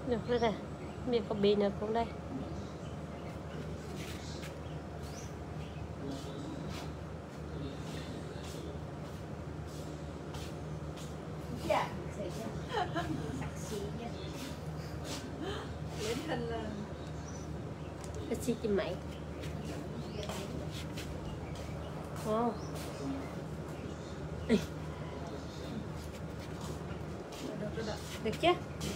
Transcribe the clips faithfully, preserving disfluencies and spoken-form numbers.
Được rồi nè, mình có bị được không đây? Taxi chị mày. Wow. Được chứ?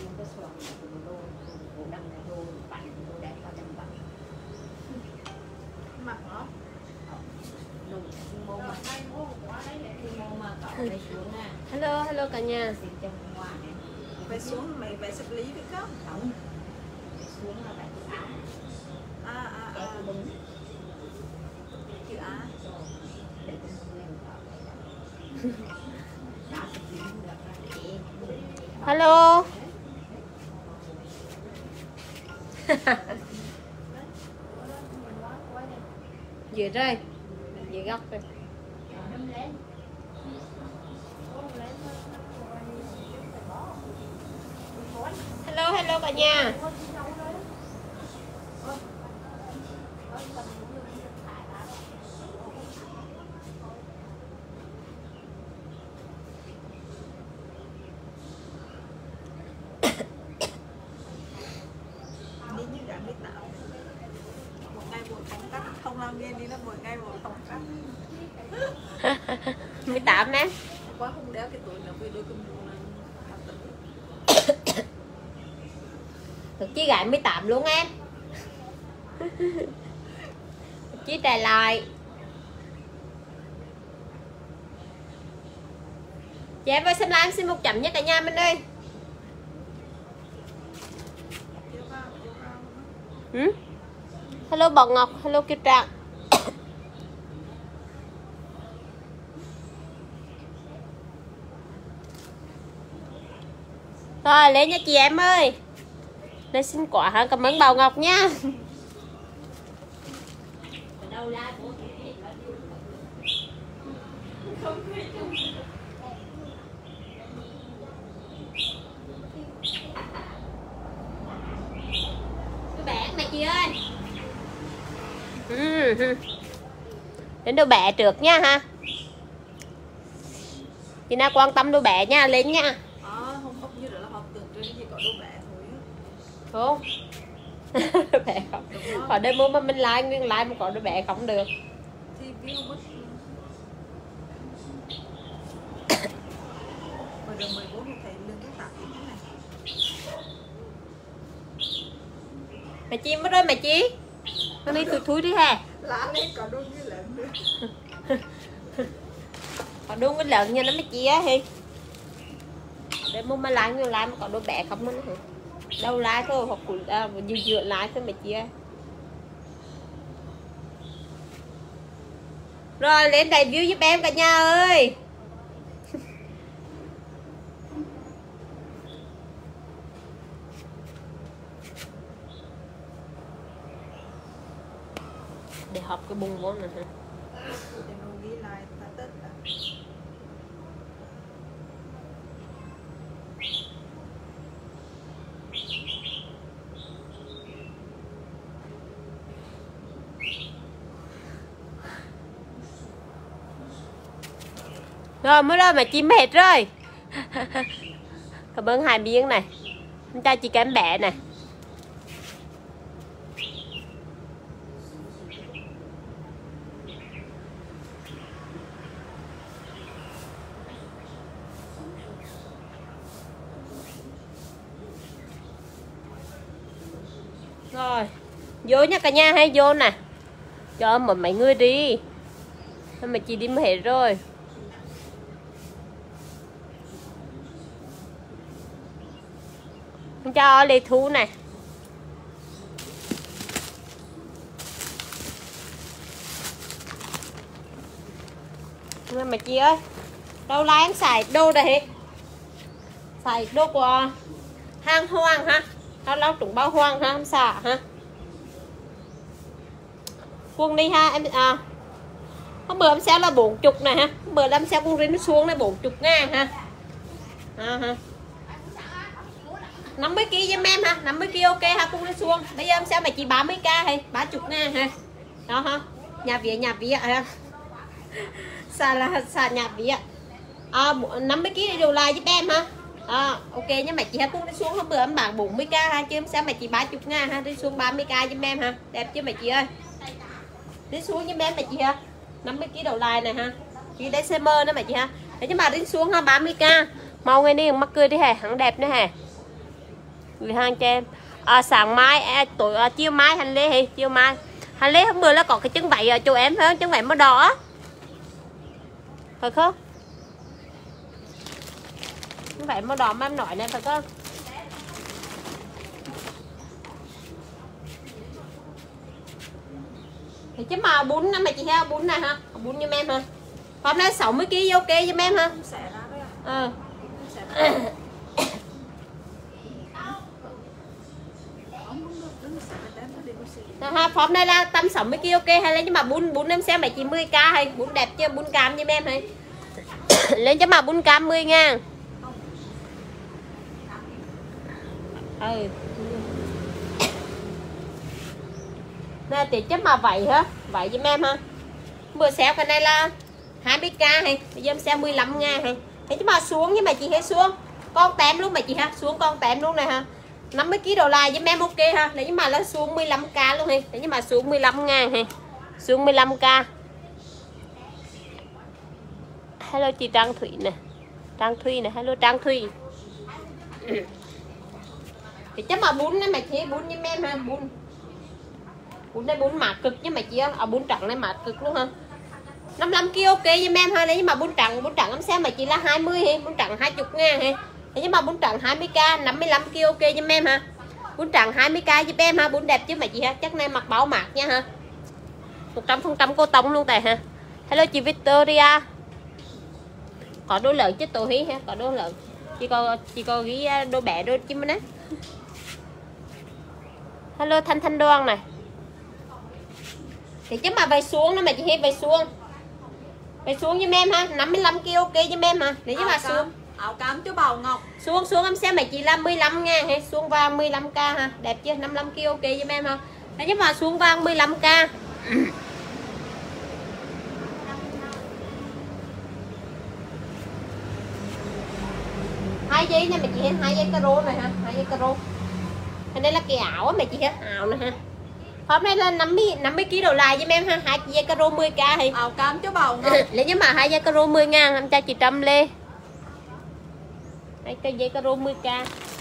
Hello, hello cả nhà. Phải xuống mày phải xử lý phải không? Không. Phải xuống là phải chữ Á. À à à. Chữ Á. Hello. Dưới đây, dưới góc đây. Hello, hello cả nhà. Đi như đã biết tạo. Một ngày buổi tổng cắt, không làm viên đi nó mỗi ngày buổi tổng cắt. mười tám nè. Quá không đéo cái tuổi nó vì đôi cùng này. Thực chí gái mười tám luôn em. Chí trả lại. Dạ em ơi xem like em xin một chấm nha cả nhà mình ơi. Ừ? Hello Bảo Ngọc, hello Kiều Trạng. Rồi lên nha chị em ơi. Đây xin quả hả, cảm ơn Bảo Ngọc nha. Đứa bé này chị ơi. Ừ. Đến đứa bé trước nha ha. Chị nào quan tâm đứa bé nha, lên nha. Không đứa bé không ở đây mua mà mình like nguyên like mà có đứa bé không được thì view mất hồi đường mười bốn thấy lương cái tạp như thế này mày chi mất rồi mày chi nó đi thui thui đi ha lá lên có đun với lợn nữa có đun với lợn nha nó mới chia thì để mua mà like nguyên like mà có đứa bé không nó hả đâu like thôi hoặc cũng à, dựa dựa like thôi mày chia rồi lên đầy view giúp em cả nhà ơi. Để học cái bùng vốn này hả rồi mới rồi mà chim mệt rồi. Cảm ơn hai miếng này em cho chị cái bẻ này rồi vô nha cả nhà hay vô nè cho mà mấy người đi mà chị đi hết rồi. Cho Lê Thu này nhưng mà chị ơi đâu là em xài đồ đây xài đồ của hàng Hoàng ha nó lâu trùng bao Hoàng ha em xả ha quân đi ha em à hôm bữa em sẽ là bốn chục này ha hôm bữa em sẽ quân riêng nó xuống đây bốn chục ngàn ha à, ha năm mươi ki lô gam em ha, năm mươi ki lô gam ok ha, cung lên xuống. Bây giờ em sẽ mà chỉ ba mươi k hay ba mươi ngàn ha. Đó ha. Nhà vía nhà vía ha. Xà là xà nhà vía. À, năm mươi ki lô gam đồ lại giúp em ha. À, ok nhưng mà chị ha cung lên xuống hôm bữa em bán bốn mươi k ha, chứ em sẽ mà chỉ ba mươi ngàn ha, đi xuống ba mươi k giúp em ha. Đẹp chưa mà chị ơi. Đi xuống giúp em mà chị ha. năm mươi ki lô gam đầu lại này ha. Chị đây xe mơ nữa mà chị ha. Thế nhưng mà đi xuống ha ba mươi k. Màu ngày đi mắc cười đi hè, hắn đẹp nữa hè. Gửi hàng cho em. À, sáng mai à, tối à, chiều mai hành lê hay chiều mai. Hành lê hôm bữa là có cái chân váy ở chỗ em phải không? Chân váy màu đỏ. Phải không? Chân váy màu đỏ mà em nói này phải không? Thì chứ mà bún mà chị ha, bún này ha, bún như em ha. Hôm nay sáu mươi ki lô gam ok cho em ha. Ờ. Ha, form này là tầm sáu mươi ki lô gam ok hay lên nhưng mà bún bún em xem bảy chín mươi k hay bún đẹp chưa, bún cam như em hay. Lên cho mà bún cam mười ngàn. Ừ. Nè thì chắc mà vậy hả? Vậy với em ha. Bữa xéo cái này là hai mươi k hay. Bây giờ em xem mười lăm ngàn hay. Thế chứ mà xuống nhưng mà chị hay xuống. Con tém luôn mà chị ha, xuống con tém luôn này ha. năm mươi ki lô gam đổ lại với em ok ha. Nếu như mà nó xuống mười lăm k luôn hay. Nếu như mà xuống mười lăm ngàn hay. Xuống mười lăm k. Hello chị Trang Thủy nè. Trang Thủy nè, hello Trang Thủy. Thì chắc mà bún này mà chị bún với em ha, bún. Bún đây bún mạt cực nhưng mà chị á, à, bún trắng này mạt cực luôn ha. năm mươi lăm ki lô gam ok với em ha. Nếu như mà bún trắng, bún trắng em xem mà chỉ là hai mươi hay, bún trắng hai mươi ngàn hay. Nếu như mà bún trắng hai mươi k, năm mươi lăm ki lô gam ok với em ha. Bún trắng hai mươi k giúp em ha, bún đẹp chứ mà chị ha, chắc này mặc báo mạc nha ha. một trăm phần trăm cô tông luôn tài ha. Hello chị Victoria. Có đôi lợn chứ tổ hí ha, có đôi lợn. Chị có chị có ghi đôi bẻ đôi chim đấy. Hello Thanh Thanh Đoan này. Thì chứ mà về xuống nó mà chị hay về xuống. Về xuống với em ha, năm mươi lăm ki lô gam ok với em ha. Nếu như mà xuống áo cam chú Bầu Ngọc. Xuống xuống em xem mày chỉ là mười lăm ngàn hay xuống vàng mười lăm k ha. Đẹp chưa? năm mươi lăm ki lô gam ok với em ha. Nếu như mà xuống vàng mười lăm k. Hai giây này mày chị hết hai giây caro này ha, hai giây caro. Đây là cái áo á mày chị hết áo này ha. Hôm nay là năm mươi năm mươi ki lô gam đổ lại với em ha, hai dây caro mười k hay. Áo cam chú Bầu Ngọc. Lấy nhưng mà hai dây caro mười ngàn em cho chị Trâm Lê. Hai cây dây caro mười k.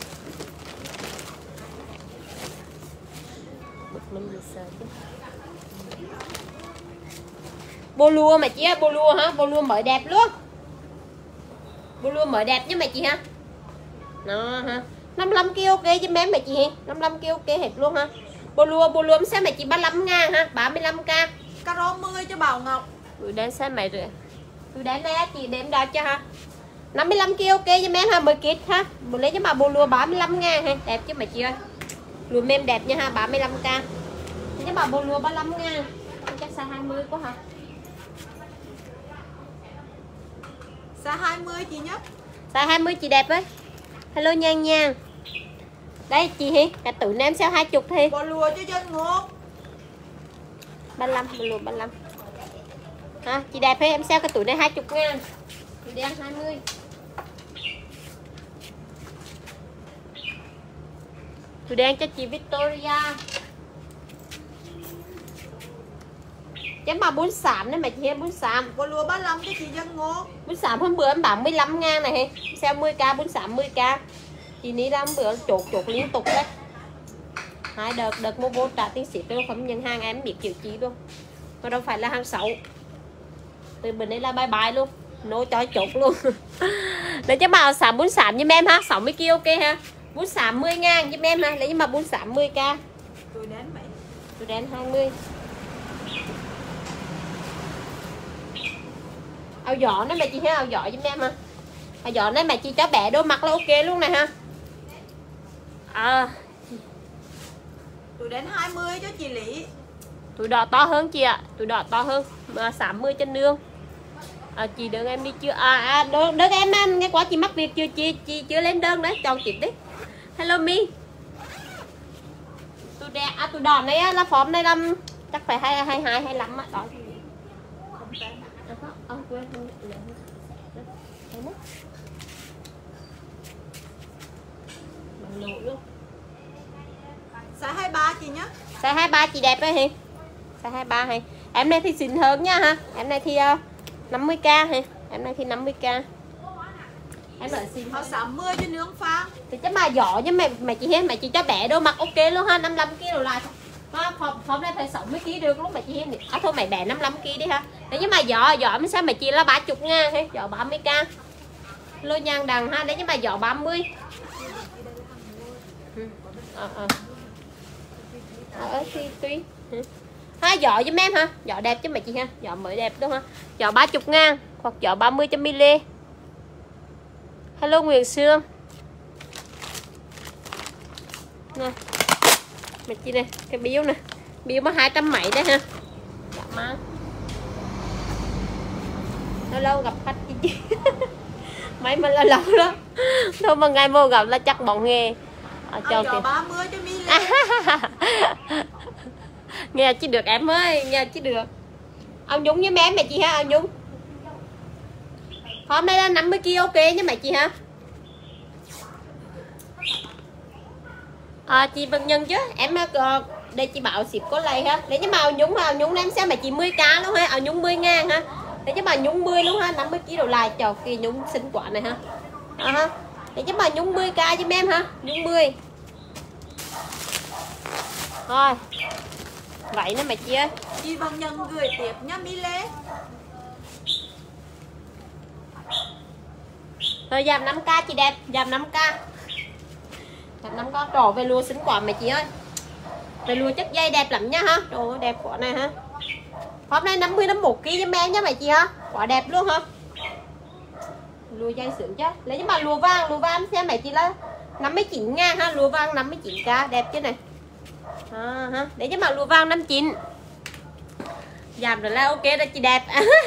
Bô lua mà chị á, bô lua hả? Bô lua mới đẹp luôn. Bô lua mới đẹp chứ mà chị ha. Đó ha. năm mươi lăm ki lô gam ok cho em mà chị, năm mươi lăm ki lô gam ok hết luôn ha. Bô lua bô lua em xem mày chỉ ba mươi lăm ngàn ha, ba mươi lăm k. Caro mười cho Bầu Ngọc. Tôi đến xem mày rồi. Tôi đến đây chị đem đo cho ha. năm mươi lăm ki lô gam ok cho em ha, mười kit ha. Bố lấy cho mà bô lua ba mươi lăm ngàn ha, đẹp chứ mà chị ơi. Lùa em đẹp nha ha, ba mươi lăm k. Nhưng mà bô lua ba mươi lăm ngàn. Chắc size hai mươi quá hả? Size hai mươi chị nhất. Size hai mươi chị đẹp ấy. Hello Nhan Nhan. Đây chị hi, cả tụi em sao hai mươi thì. Bò lùa cho dân ngột. ba mươi lăm, bò lùa ba mươi lăm. Ha, chị đẹp hay em sao cái tụi này hai mươi ngàn. Chị đen hai mươi. Tụi đen cho chị Victoria. Chấm mà bún xám đấy mà chị em bún xám. Bò lùa ba mươi lăm cho chị dân ngột. Bún xám hôm bữa em bán mười lăm ngàn này hay. Sao mười k bún xám mười k. Chị ní ra hôm bữa chột chột liên tục đấy. Hai đợt đợt mua vô trả tiền ship luôn, không nhận hàng em biết chịu chi luôn. Mà đâu phải là hàng xấu. Từ bên đây là bye bye luôn. Nô cho chột luôn. Để cho mà xám bún xám như em ha, sáu mươi ki lô gam ok ha. Bún xám mười ngàn như em ha, lấy nhưng mà bún xám mười k. Tôi đến mấy. Tôi đến hai mươi. Áo giỏ này mà chị thấy áo giỏ giúp em ha. Áo giỏ này mà chị cho bé đôi mặc là ok luôn này ha. À. Tôi đến hai mươi cho chị Lý. Túi đỏ to hơn chị ạ, túi đỏ to hơn mà sáu mươi chân nương. À, chị đừng em đi chưa? À, à đơn, đơn em em nghe quá chị mắc việc chưa chị chị chưa lên đơn đấy, chọn chị đi. Hello Mi. Tụi đẹp, à tụi đỏ này á, là phóm này là chắc phải hai hai hai hai lăm á, đó. Ông quên không luôn. Size hai ba chị nhá. Size hai ba chị đẹp đấy Hiền. Size hai ba hay. Em này thì xịn hơn nha ha. Em này thì uh, năm mươi k hay. Em này thì năm mươi k. Em lại xịn Họ sáu mươi cho nướng pha. thì chắc mà giỏ chứ mày mày chị hết mày chị cho bẻ đôi mặt ok luôn ha, năm mươi lăm ki lô lại. Ha, phòng phòng này phải sáu mươi ki được lúc mày chị hết. À thôi mày bẻ năm mươi lăm ki đi ha. Nếu như mà giỏ giỏ mới sao mày chị là ba mươi ngàn hay giỏ ba mươi k. Lô nhang đằng ha, nếu như mà giỏ ba mươi. Ừ. Ờ ờ. Ờ thì tùy. Ha giỏ giúp em ha, giỏ đẹp chứ mày chị ha, giỏ mới đẹp đúng ha. Giỏ ba mươi ngàn hoặc giỏ ba mươi cho mili. Hello Nguyễn Sương. Nè. Mày chị này, cái biếu nè. Biếu có hai trăm mấy đấy ha. Dạ má. Lâu lâu gặp khách chị chị. Mấy mà lâu lâu đó. Thôi mà ngày vô gặp là chắc bọn nghề. À, cho giỏ ba mươi cho mili. Nghe chứ được em ơi, nghe chứ được. Ông Dũng với em mẹ chị ha, ông Dũng. Hôm nay là năm mươi ki ok nha mẹ chị ha. À, chị Vân Nhân chứ em đây chị bảo ship có lấy ha. Để chứ mà ông Dũng ha, ông Dũng em xem mẹ chị mười k luôn ha, ông Dũng mười ngàn ha. Để chứ mà Nhung mười luôn ha, năm mươi ki đồ lại trời kỳ Nhung xinh quả này ha. À, ha. Để chứ mà Nhung mười k cho em ha, Nhung mười. Thôi. Vậy nữa mẹ chị ơi. Chị Vân Nhân gửi tiếp nha Mi Lê. Rồi giảm năm k chị đẹp, giảm năm k. Giảm năm k trổ về lùa xinh quả mẹ chị ơi. Về lùa chất dây đẹp lắm nha ha. Đồ đẹp quả này ha. Hôm nay năm mươi đến một ki cho em nha mẹ chị ha. Quả đẹp luôn ha. Lùa dây sướng chứ. Lấy nhưng mà lùa vàng, lùa vàng xem mẹ chị là năm mươi chín ngàn ha, lùa vàng năm mươi chín k đẹp chứ này. À, ha. Để chứ mà lùa vàng năm mươi chín. Giảm rồi là ok đó chị đẹp.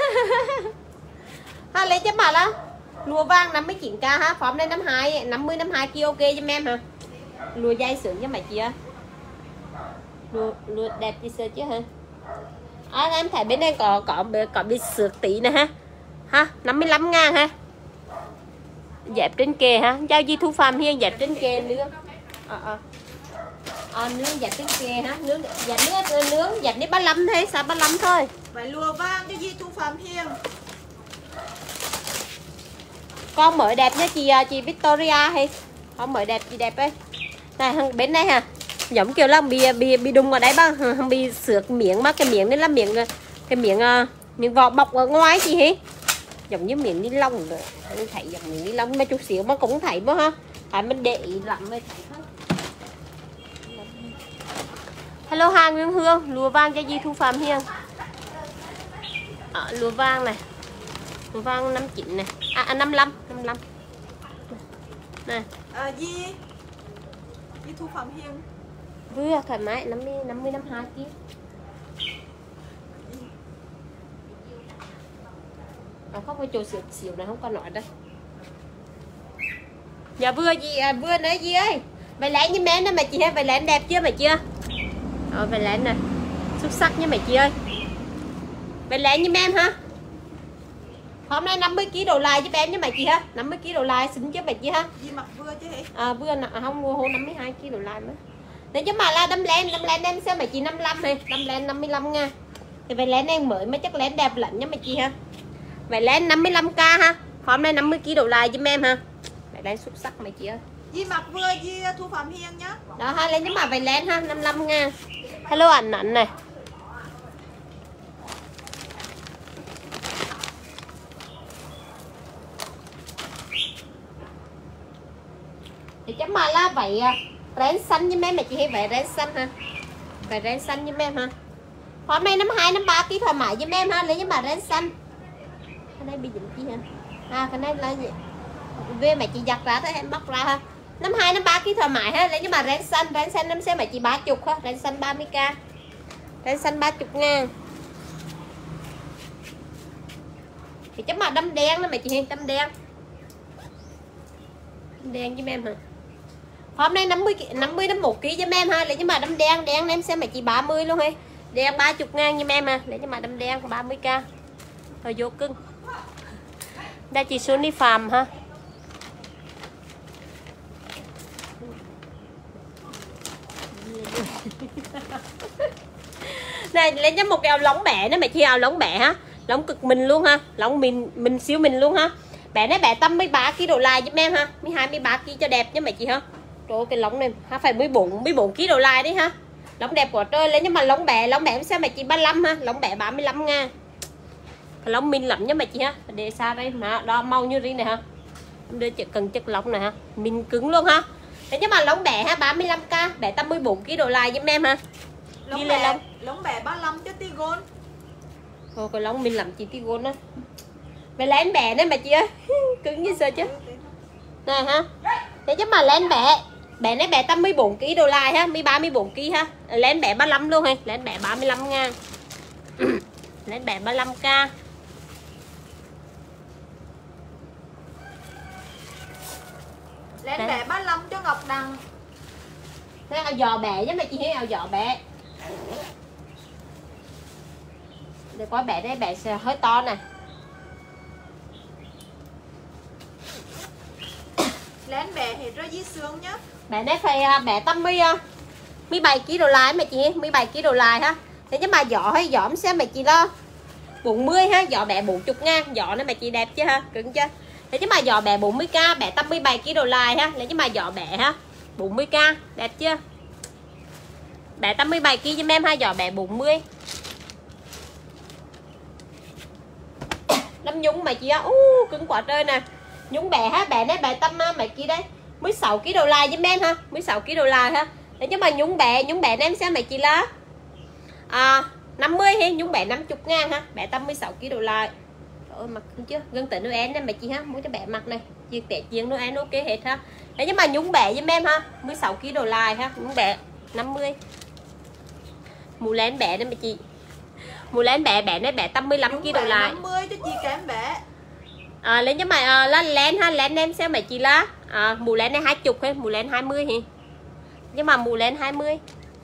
Ha lấy chứ mà là lùa vàng năm mươi chín k ha, phóm đây năm mươi hai, năm mươi năm mươi hai kia ok cho em ha. Lùa dây sướng cho mày chị ơi. Lùa, lùa đẹp chị sơ chứ ha. À, em thấy bên đây có có có bị sượt tí nè ha. Ha, năm mươi lăm ngàn ha. Dẹp trên kề ha, giao di Thu Phạm Hiên dẹp trên kề nữa. Ờ ờ. À, nướng dẹp trên kề ha, nướng dẹp nướng nướng dẹp đến ba mươi lăm thế, sao ba mươi lăm thôi. Phải lùa vàng cho di Thu Phạm Hiên. Con mới đẹp nha chị chị Victoria hay. Con mới đẹp chị đẹp ấy. Này bên đây ha. Giống kiểu là bị bị bị đùng ở đây ba, không bị xước miếng mà cái miếng này là miếng cái miếng miếng vỏ bọc ở ngoài chị hí. Giống như miếng ni lông rồi. Anh thấy giống miếng ni lông mà chút xíu mà cũng thấy mà ha. Phải mình để ý lắm mới thấy thôi. Hello Hà Nguyên Hương, lúa vàng cho Di Thu Phạm Hiên. À, lúa vàng này. Lúa vàng năm mươi chín này. À, à năm mươi lăm, năm mươi lăm. Này. À, Di Di Thu Phạm Hiên. Vừa thoải mái năm mươi năm mươi năm mươi hai kia. À, không có chỗ xỉu xỉu này không có nói đây. Dạ vừa gì à, vừa nói gì ơi. Vậy lén như mẹ nè mày chị ơi, vậy lén đẹp chưa mày chưa? Ờ vậy lén nè. Xuất sắc nha mày chị ơi. Vậy lén như em ha. Hôm nay năm mươi ki đồ lại cho em với mày chị ha. năm mươi ki đồ lại xứng chứ mày chị ha. Di mặc vừa chứ hả? À vừa nè, không mua hô năm mươi hai ki đồ lại nữa. Nếu chứ mà là đâm len, đâm len em xem mày chị năm mươi lăm này, đâm len năm mươi lăm nha. Thì vậy lén em mới mới chắc lén đẹp lạnh nha mày chị ha. Vậy lén năm mươi lăm k ha. Hôm nay năm mươi ki đồ lại cho em ha. Vậy lén xuất sắc mày chị ơi. Di mặc vừa Di Thu Phạm Hiên nhá. Đó hai lên nhưng mà vậy lén ha, năm mươi lăm ngàn. Hello ảnh ảnh này. Thì chắc mà là vậy rén xanh với em mày chị hay vậy rén xanh ha. Vậy rén xanh với em ha. Hôm nay năm hai năm ba ký thoải mái với em ha, lấy nhưng mà rén xanh. Cái này bị dính chi ha. À cái này là gì? Về mày chị giặt ra thôi em bóc ra ha. Năm hai năm ba ký thoải mái ha, lấy nhưng mà rén xanh, rén xanh em xem mày chị ba mươi ha, rén xanh ba mươi k. Rén xanh ba mươi ngàn. Thì chắc mà đâm đen đó mày chị Hiền, đâm đen. Đâm đen với em hả? Hôm nay năm mươi năm mươi đến một ký cho em ha. Lấy cho mà đâm đen, đen em xem mà chị ba mươi luôn hay. Đen ba mươi ngàn như em ha. Lấy cho mà đâm đen ba mươi k. Rồi vô cưng. Đây chị Sunny Farm ha. Này lên cho một cái áo lóng bẻ nữa mà chị, áo lóng bẻ ha. Lóng cực mình luôn ha. Lóng mình mình siêu mình luôn ha. Bẻ này bẻ tầm mười ba ki lô lại giúp em ha. mười hai mười ba ki cho đẹp nha mày chị ha. Trời ơi, cái lóng này ha phải mười bốn mười bốn ki lô lại đấy ha. Lóng đẹp quá trời. Lên nhưng mà lóng bẻ, lóng bẻ sao mày chị ba mươi lăm ha. Lóng bẻ ba mươi lăm ngàn. Cái lóng min lắm nha mày chị ha. Để xa đây mà đo màu như riêng này ha. Em đưa chỉ cần chất lóng này ha. Min cứng luôn ha. Đấy nhưng mà lóng bẻ ha ba mươi lăm k, bẻ tầm mười bốn ki lô lại giúp em ha. Lóng bẻ, lóng. lóng bẻ ba mươi lăm cho Tigon. Thôi cái lóng mình làm chị Tigon á. Mày lén bẻ đấy mà chị ơi. Cứng như sao chứ. Nè ha. Thế chứ mà lén bẻ. Bẻ này bẻ tầm mười bốn ki lô lại ha, mười ba mười bốn ki ha. Lén bẻ ba mươi lăm luôn hay. Lén bẻ ba mươi lăm ngàn. Lén bẻ ba mươi lăm k. Lén bẻ ba mươi lăm cho Ngọc Đằng. Thế áo giò bẻ với mày chị thấy áo giò bẻ. Để coi bẻ đây bẻ hơi to này. Lén bẻ hết rồi dưới xương nhá. Bẻ này phải bẻ tầm mười bảy ki lô lại mày chị, mười bảy ki lô lại ha. Thế nhưng mà giỏ hay giỏ em xem mày chị lo bốn mươi ha, giỏ bẻ bốn mươi ngàn, giỏ này mày chị đẹp chưa ha, cứng chưa. Thế nhưng mà giỏ bẻ bốn mươi k, bẻ tầm mười bảy ki lô lại ha. Thế nhưng mà giỏ bẻ ha bốn mươi k, đẹp chưa. Bẻ tầm mười bảy ki cho em ha, giỏ bẻ bốn mươi. Đâm nhúng mày chị á, uh, cứng quả trời nè. Nhúng bẻ ha, bẻ này bẻ tầm mày kia đấy mười sáu ki lô lại cho em ha, mười sáu ki lô lại ha. Thế nhưng mà nhúng bẻ, nhúng bẻ em xem mày chị lá à, năm mươi hay nhúng bẻ năm mươi ngàn ha, bẻ tầm mười sáu ki lô lại. Trời ơi mặt chưa, gần tới Noel nè mày chị ha, muốn cho bẻ mặt này, chiếc bẻ chiên Noel ok hết ha. Thế nhưng mà nhúng bẻ cho em ha, mười sáu ki lô lại ha, nhúng bẻ năm mươi. Mù lén bẻ đây mày chị. Mù lén bẻ bẻ này bẻ tầm mười lăm ki lô lại. năm mươi cho chị kém bẻ. À, lên cho mày à, là lén ha, lén em xem mày chị lá à, mù lén này hai mươi hay mù lén hai mươi thì nhưng mà mù lén hai mươi.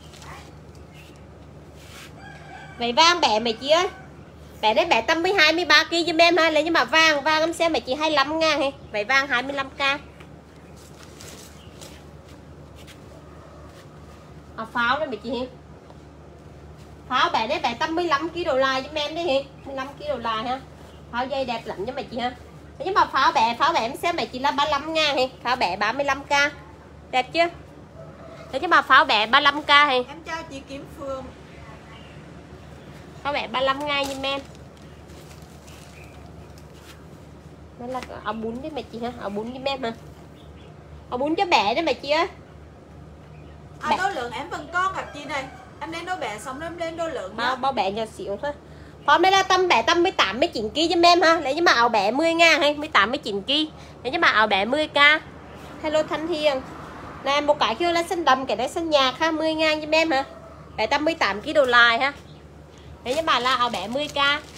Vậy vàng bẻ mày chị ơi, bẻ đấy bẻ tầm mười hai mười ba ki cho em ha. Lấy nhưng mà vàng vàng em xem mày chị hai mươi lăm ngàn hay. Vậy vàng hai mươi lăm k. À, pháo đó mày chị hi. Pháo bẻ đấy bẻ tầm mười lăm ki lô lại cho em đấy hi, mười lăm ki lô lại ha. Pháo dây đẹp lắm cho mày chị ha. Thế nhưng mà pháo bẻ, pháo bẻ em xem mày chị là ba mươi lăm ngàn hay. Pháo bẻ ba mươi lăm k. Đẹp chưa? Thế nhưng mà pháo bẻ ba mươi lăm k hay. Em chào chị Kiếm Phương. Pháo bẻ ba mươi lăm ngàn giùm em. Đó là áo bún đấy mày chị ha, áo bún giùm em ha. Áo bún cho bẻ đấy mày chị ơi. À, đôi lượng em vẫn con gặp chị này. Em lên đôi bẻ xong em lên đôi lượng bao, bao bẻ nhỏ xíu thôi. Hôm nay là tầm bẻ tầm mười tám mười chín ki cho em ha. Lấy nhưng mà áo bẻ mười ngàn hay mười tám mười chín ki. Lấy nhưng mà áo bẻ mười k. Hello Thanh Hiền. Nè một cái kia là xanh đậm, cái đấy xanh nhạt ha, mười ngàn cho em ha. Bẻ tầm mười tám ki lô lại ha. Lấy nhưng mà là áo bẻ mười k.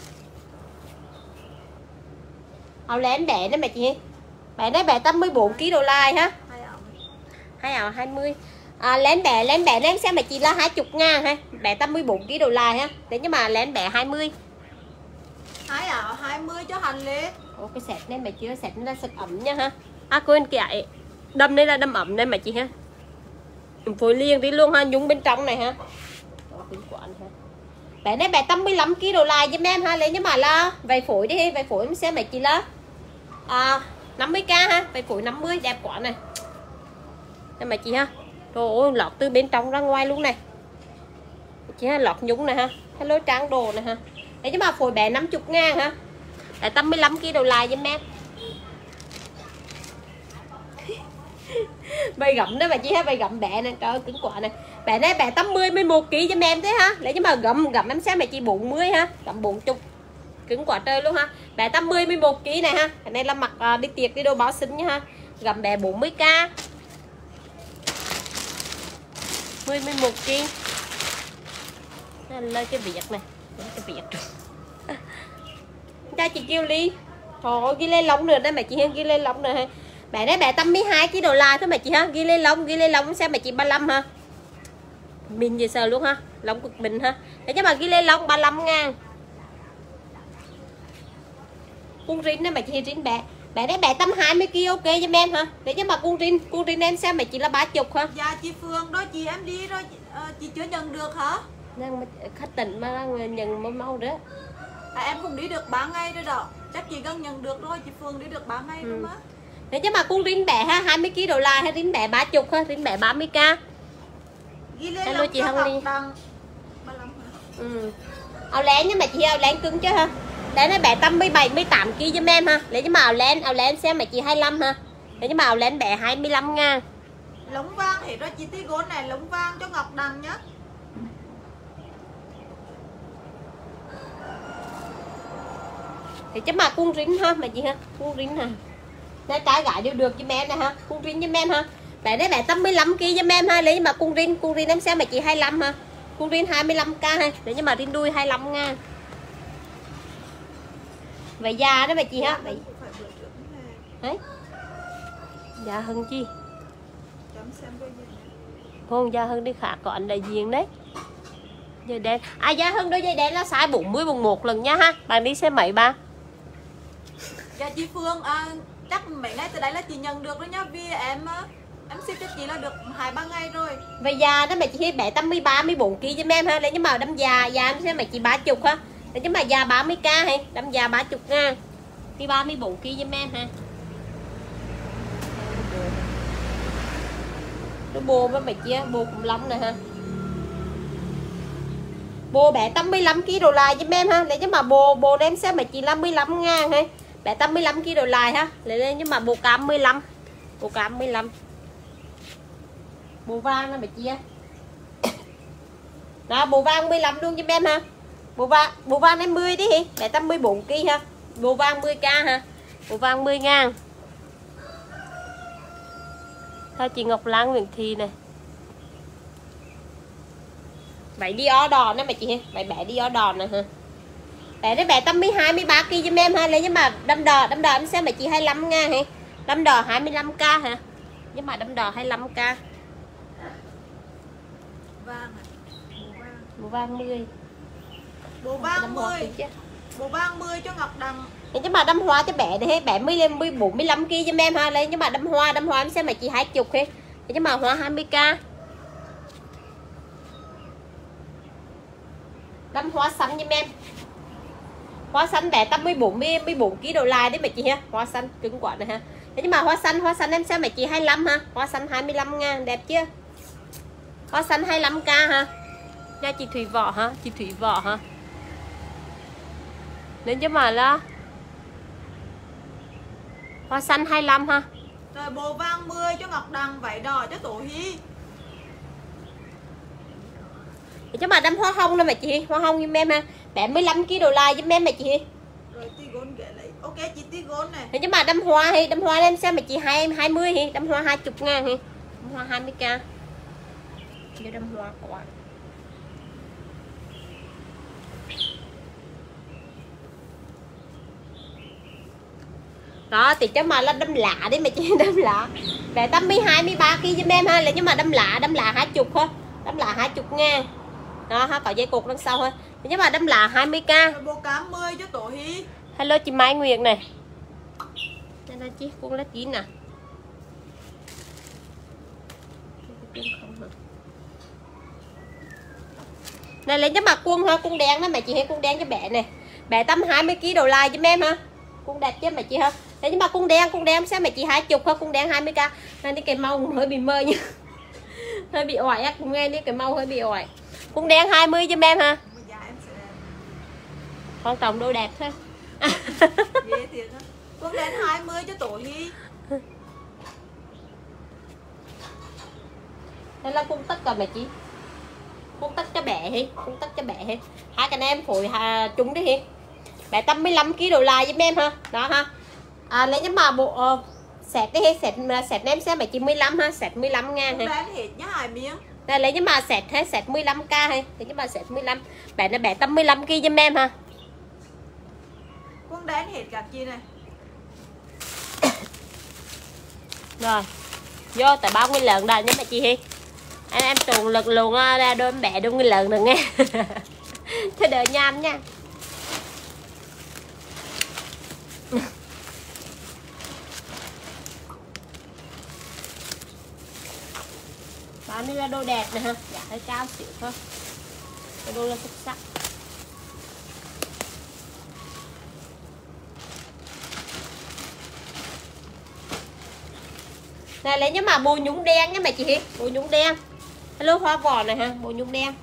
Áo lén bẻ đấy mày chị. Bẻ đấy bẻ tầm mười bốn ki lô lại ha. Hai áo hai mươi. À, lén bẻ lén bẻ em xem mày chị là hai mươi ngàn ha, bẻ tầm mười bốn ki lô lại ha. Thế nhưng mà lén bẻ hai mươi. Hai ảo hai mươi cho hành lên. Ồ, cái sẹt này mày chưa, sẹt nó là sẹt ẩm nha ha. À quên kìa, đâm đây là đâm ẩm đây mày chị ha. Phối liền đi luôn ha, nhúng bên trong này ha. Đó, ha. Bẻ này bẻ tầm mười lăm ki lô lại giúp em ha. Lấy nhưng mà là vầy phối đi, vầy phối em xem mày chị là à, năm mươi k ha, vầy phối năm mươi đẹp quá này. Đây mày chị ha. Trời ơi, lọt từ bên trong ra ngoài luôn này. Chị ha, lọt nhúng này ha. Hello Trang đồ này ha. Đấy chứ mà phổi bẻ năm mươi ngàn ha. Để tầm mười lăm ki lô lại cho em. Bày gặm đó mà chị ha, bày gặm bẻ này, trời ơi cứng quả này. Bẻ này bẻ tầm mười mười một ki cho em thế ha. Lấy chứ mà gặm gặm em xem mày chị bốn mươi ha, gặm bốn mươi. Cứng quả trời luôn ha. Bẻ tầm mười mười một ki này ha. Cái này là mặc uh, đi tiệc đi đồ báo xinh nha ha. Gặm bẻ bốn mươi k. mười mười một ki. Lên cái việc này, cái việc. Cha chị kêu Ly. Trời ơi, ghi lên lông nữa đây mà chị Hiên ghi lên lông nữa ha. Bạn đấy bạn tám mươi hai ký đô la thôi mà chị ha. Ghi lên lông, ghi lên lông xem mà chị ba mươi lăm ha. Mình gì sờ luôn ha. Lông cực mình ha. Để cho mà ghi lên lông ba mươi lăm ngàn. Cung rin này mà chị rin bẻ. Bạn đấy bẻ tầm hai mươi ki ok cho em ha. Để cho mà cung rin, cung rin em xem mà chị là ba mươi ha. Dạ chị Phương đó chị em đi rồi à, chị chưa nhận được hả? Đang khách tỉnh mà đang nhận mau mau đó. À, em cũng đi được ba ngày rồi đó. Chắc chị gần nhận được rồi, chị Phương đi được ba ngày ừ. rồi mà. Để cho mà cung rin bẻ ha, hai mươi ki đô la hay rin bẻ ba mươi ha, rin bẻ ba mươi k. Ghi lên hello chị Hân Ly. Ừ. Áo len nhưng mà chị áo len cứng chứ ha. Đấy nó bẻ tầm bảy mươi tám ki cho em ha. Lấy cho mà áo len, áo len xem mà chị hai mươi lăm ha. Lấy cho mà áo len bẻ hai mươi lăm ngàn. Lống vàng hết rồi chị tí gôn này, lống vàng cho Ngọc Đằng nhá. Thì chứ mà cung rin ha mà chị ha, cung rin ha. Đây trái gái đều được cho em này ha, cung rin cho em ha. Bẻ đấy bẻ tầm mười lăm ki cho em ha, lấy mà cung rin, cung rin em xem mà chị hai mươi lăm ha. Cung rin hai mươi lăm k ha, để nhưng mà rin đuôi hai mươi lăm ngàn. Vậy da đó mà chị ha. Vậy. Đấy. Dạ Hân chi. Không, da Hân đi khác có anh đại diện đấy. Dây đen. À da Hân đôi dây đen là size bốn mươi bằng một lần nha ha. Bạn đi xem mấy ba. Dạ chị Phương à, chắc mấy ngày từ đấy là chị nhận được rồi nha, vì em em ship cho chị là được hai ba ngày rồi. Vậy da đó mà chị bẻ tầm mười ba mười bốn ki cho em ha, lấy cái màu đâm già, da em xem mà chị ba mươi ha. Lấy cái mà da ba mươi k hay, đâm già ba mươi ngàn. Đi ba mươi bốn ki cho em ha. Nó bô với mày chia, bô cùng lắm nè ha. Bô bẻ tầm mười lăm ki đô la cho em ha, lấy cái mà bô bô em xem mà chị là mười lăm ngàn hay. Bẻ tầm mười lăm ki đô la ha, lấy lên nhưng mà bô cam mười lăm. Bô cam mười lăm. Bô vàng nè mày chia. Đó, bô vàng mười lăm luôn cho em ha. Bô vàng, bô vàng em mười đi, bẻ tầm mười bốn ki ha. Bô vàng mười k ha. Bô vàng mười ngàn. Thôi chị Ngọc Lan Nguyễn Thị này. Vậy đi ó đòn đó mà chị. Vậy bẻ đi ó đòn nè ha. Bẻ đấy bẻ tầm mười hai mười ba ki cho em ha. Lấy nhưng mà đâm đò, đâm đò em xem mà chị hai mươi lăm ngàn hay. Đâm đò hai mươi lăm k hả? Nhưng mà đâm đò hai mươi lăm k. Vàng à. Bộ vàng mười. Bộ vàng mười. Bộ vàng mười cho Ngọc Đằng. Nhưng mà đâm hoa cho bẻ này bẻ mười lên mười bốn mười lăm ki cho em ha. Lấy nhưng mà đâm hoa, đâm hoa em xem mà chị hai mươi hay. Nhưng mà hoa hai mươi k. Đâm hoa xanh cho em. Hoa xanh bẻ tầm mười bốn mười bốn ki đô la đấy mà chị ha. Hoa xanh cứng quả này ha. Nhưng mà hoa xanh, hoa xanh em xem mà chị hai mươi lăm ha. Hoa xanh hai mươi lăm ngàn đẹp chưa? Hoa xanh hai mươi lăm k ha. Nha chị Thủy Võ ha, chị Thủy Võ ha. Nên chứ mà là hoa xanh hai mươi lăm ha. Rồi bộ vàng mười cho Ngọc Đằng, váy đỏ cho Tổ Hy. Chứ mà đâm hoa hồng nè mà chị, hoa hồng giùm em ha. Bẻ mười lăm ki đô la giùm em mà chị. Rồi tí gôn ghé lấy. Ok chị tí gôn này. Chứ mà đâm hoa hay, đâm hoa em xem mà chị hai hai mươi hay, đâm hoa hai mươi ngàn hay. Đâm hoa hai mươi k. Cho đâm hoa quả. Đó thì chứ mà là đâm lạ đi mà chị, đâm lạ. Bẻ tầm mười hai mười ba ki giùm em ha, là nhưng mà đâm lạ, đâm lạ hai mươi thôi. Đâm lạ hai mươi ngàn. Đó ha, có dây cột đằng sau thôi. Nhưng mà đâm lạ hai mươi k. Rồi bộ cám mười cho Tổ Hy. Hello chị Mai Nguyệt này. Đây là chị cuốn lá chín nè. Này lấy cho mặt cuốn ha, cuốn đen đó mà chị hay cuốn đen cho bẻ này. Bẻ tầm hai mươi ki đô la cho em ha. Cuốn đẹp chứ mà chị ha. Đấy nhưng mà cuốn đen, cuốn đen xem mà chị hai mươi ha, cuốn đen hai mươi k. Nên cái màu hơi bị mơ nha. Hơi bị oải á, cũng nghe đi cái màu hơi bị oải. Cuốn đen hai mươi cho em ha. Con tổng đôi đẹp thôi. Dễ thiệt á. Cuốn đen hai mươi cho Tổ Hy. Đây là cung tất cả mà chị. Cung tất cho bẻ hi, cung tất cho bẻ hi. Hai cái em phổi hà trúng đi hi. Bẻ tầm mười lăm ki đô la giúp em ha. Đó ha. À, lấy nhưng mà bộ uh, sẹt đi hi, sẹt sẹt em xem mà chị mười lăm ha, sẹt mười lăm ngàn ha. ha. Cuốn hết nhá hai miếng. Đây lấy nhưng mà sẹt hay sẹt mười lăm k hay. Lấy nhưng mà sẹt mười lăm. Bẻ nó bẻ tầm mười lăm ki giúp em ha. Cuốn đen hết cả chi này. Rồi vô tại bao nguyên lợn đây nhé bà chị Hi. Em em tuần lực luôn ra đôi mẹ đôi nguyên lợn được nghe. Thế đợi nham nha. Bán đi ra đôi đẹp nè ha, dạ hơi cao xỉu thôi. Cái đôi là xuất sắc. Này lấy nhưng mà bộ nhúng đen nhé mày chị Hiệp, bộ nhúng đen. Hello hoa vỏ này ha, bộ nhúng đen.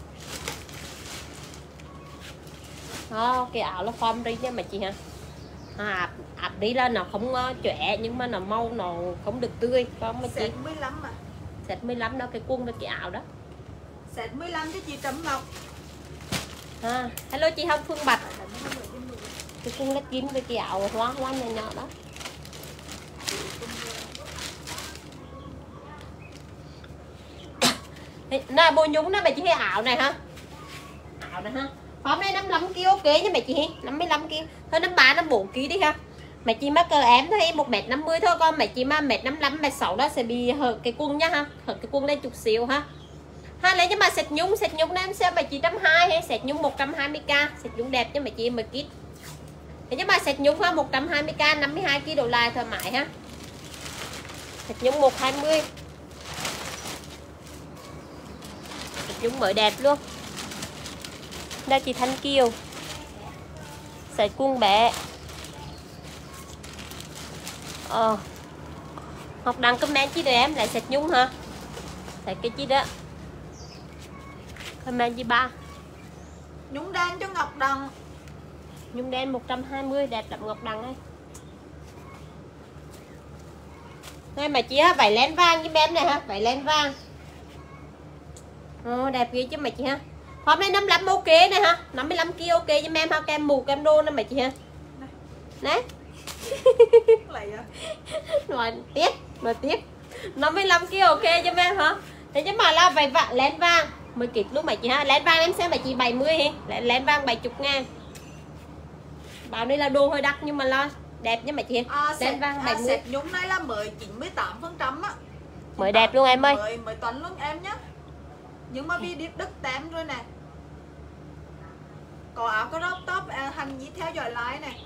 Đó, cái áo nó form đi nha mày chị ha. À, ạp đi lên nó không trẻ nhưng mà nó màu nó không được tươi, không mà chị. Set mười lăm mà. Set mười lăm đó, cái quân đó cái áo đó. Set mười lăm cho chị Trâm Ngọc. À, hello chị Hồng Phương Bạch. Cái quân lết kín với cái áo hoa hoa nhỏ nhỏ đó. Nè bộ nhúng đó mày chỉ hay ảo này ha. Ảo này ha. Hôm nay năm mươi lăm ki lô ok nha mày chị, năm mươi lăm ki lô. Thôi năm ba năm bốn ki lô đi ha. Mày chỉ mắc cỡ em thôi một mét năm mươi thôi con, mày chỉ mà một mét năm mươi lăm, một mét sáu mươi đó sẽ bị hở cái quân nhá ha. Hở cái quân lên chút xíu ha. Ha lấy cho mà sệt nhúng, sệt nhúng em xem mày chỉ một trăm hai mươi hay sệt nhúng một trăm hai mươi k, sệt nhúng đẹp cho mày chị mười kít. Thế nhưng mà sệt nhúng ha một trăm hai mươi k năm mươi hai ki lô đổ lại thoải mái ha. Sệt nhúng một trăm hai mươi. Nhúng mới đẹp luôn. Đây chị Thanh Kiều. Sợi quân bé. Ờ. Học đăng comment chi rồi em lại sạch nhúng ha. Sạch cái chi đó. Comment chi ba. Nhúng đen cho Ngọc Đằng. Nhung đen một trăm hai mươi đẹp lắm Ngọc Đằng ấy. Đây mà chị ha, vải len vàng với em này ha, vải len vàng. Ồ, đẹp ghê chứ mày chị ha. Hôm nay năm mươi lăm ok này ha, năm mươi lăm ki lô ok cho em ha, kem mù kem đô nè mày chị ha. Đấy. Lại à. Rồi tiếp, mà tiếp. năm mươi lăm ki lô ok cho em hả? Thế chứ mà là vải vạ len vàng mười kịp luôn mày chị ha. Len vàng em xem mày chị bảy mươi hi, len vàng bảy mươi ngàn. Bảo đây là đồ hơi đắt nhưng mà lo đẹp nha mày chị. À, len vàng bảy mươi. Sệt nhúng này là mới chín mươi tám phần trăm á. Mới đẹp luôn em ơi. Mới mới tuần luôn em nhá. Nhưng mà bị đứt tem rồi nè. Có áo có crop top à, hành nhí theo dõi like này.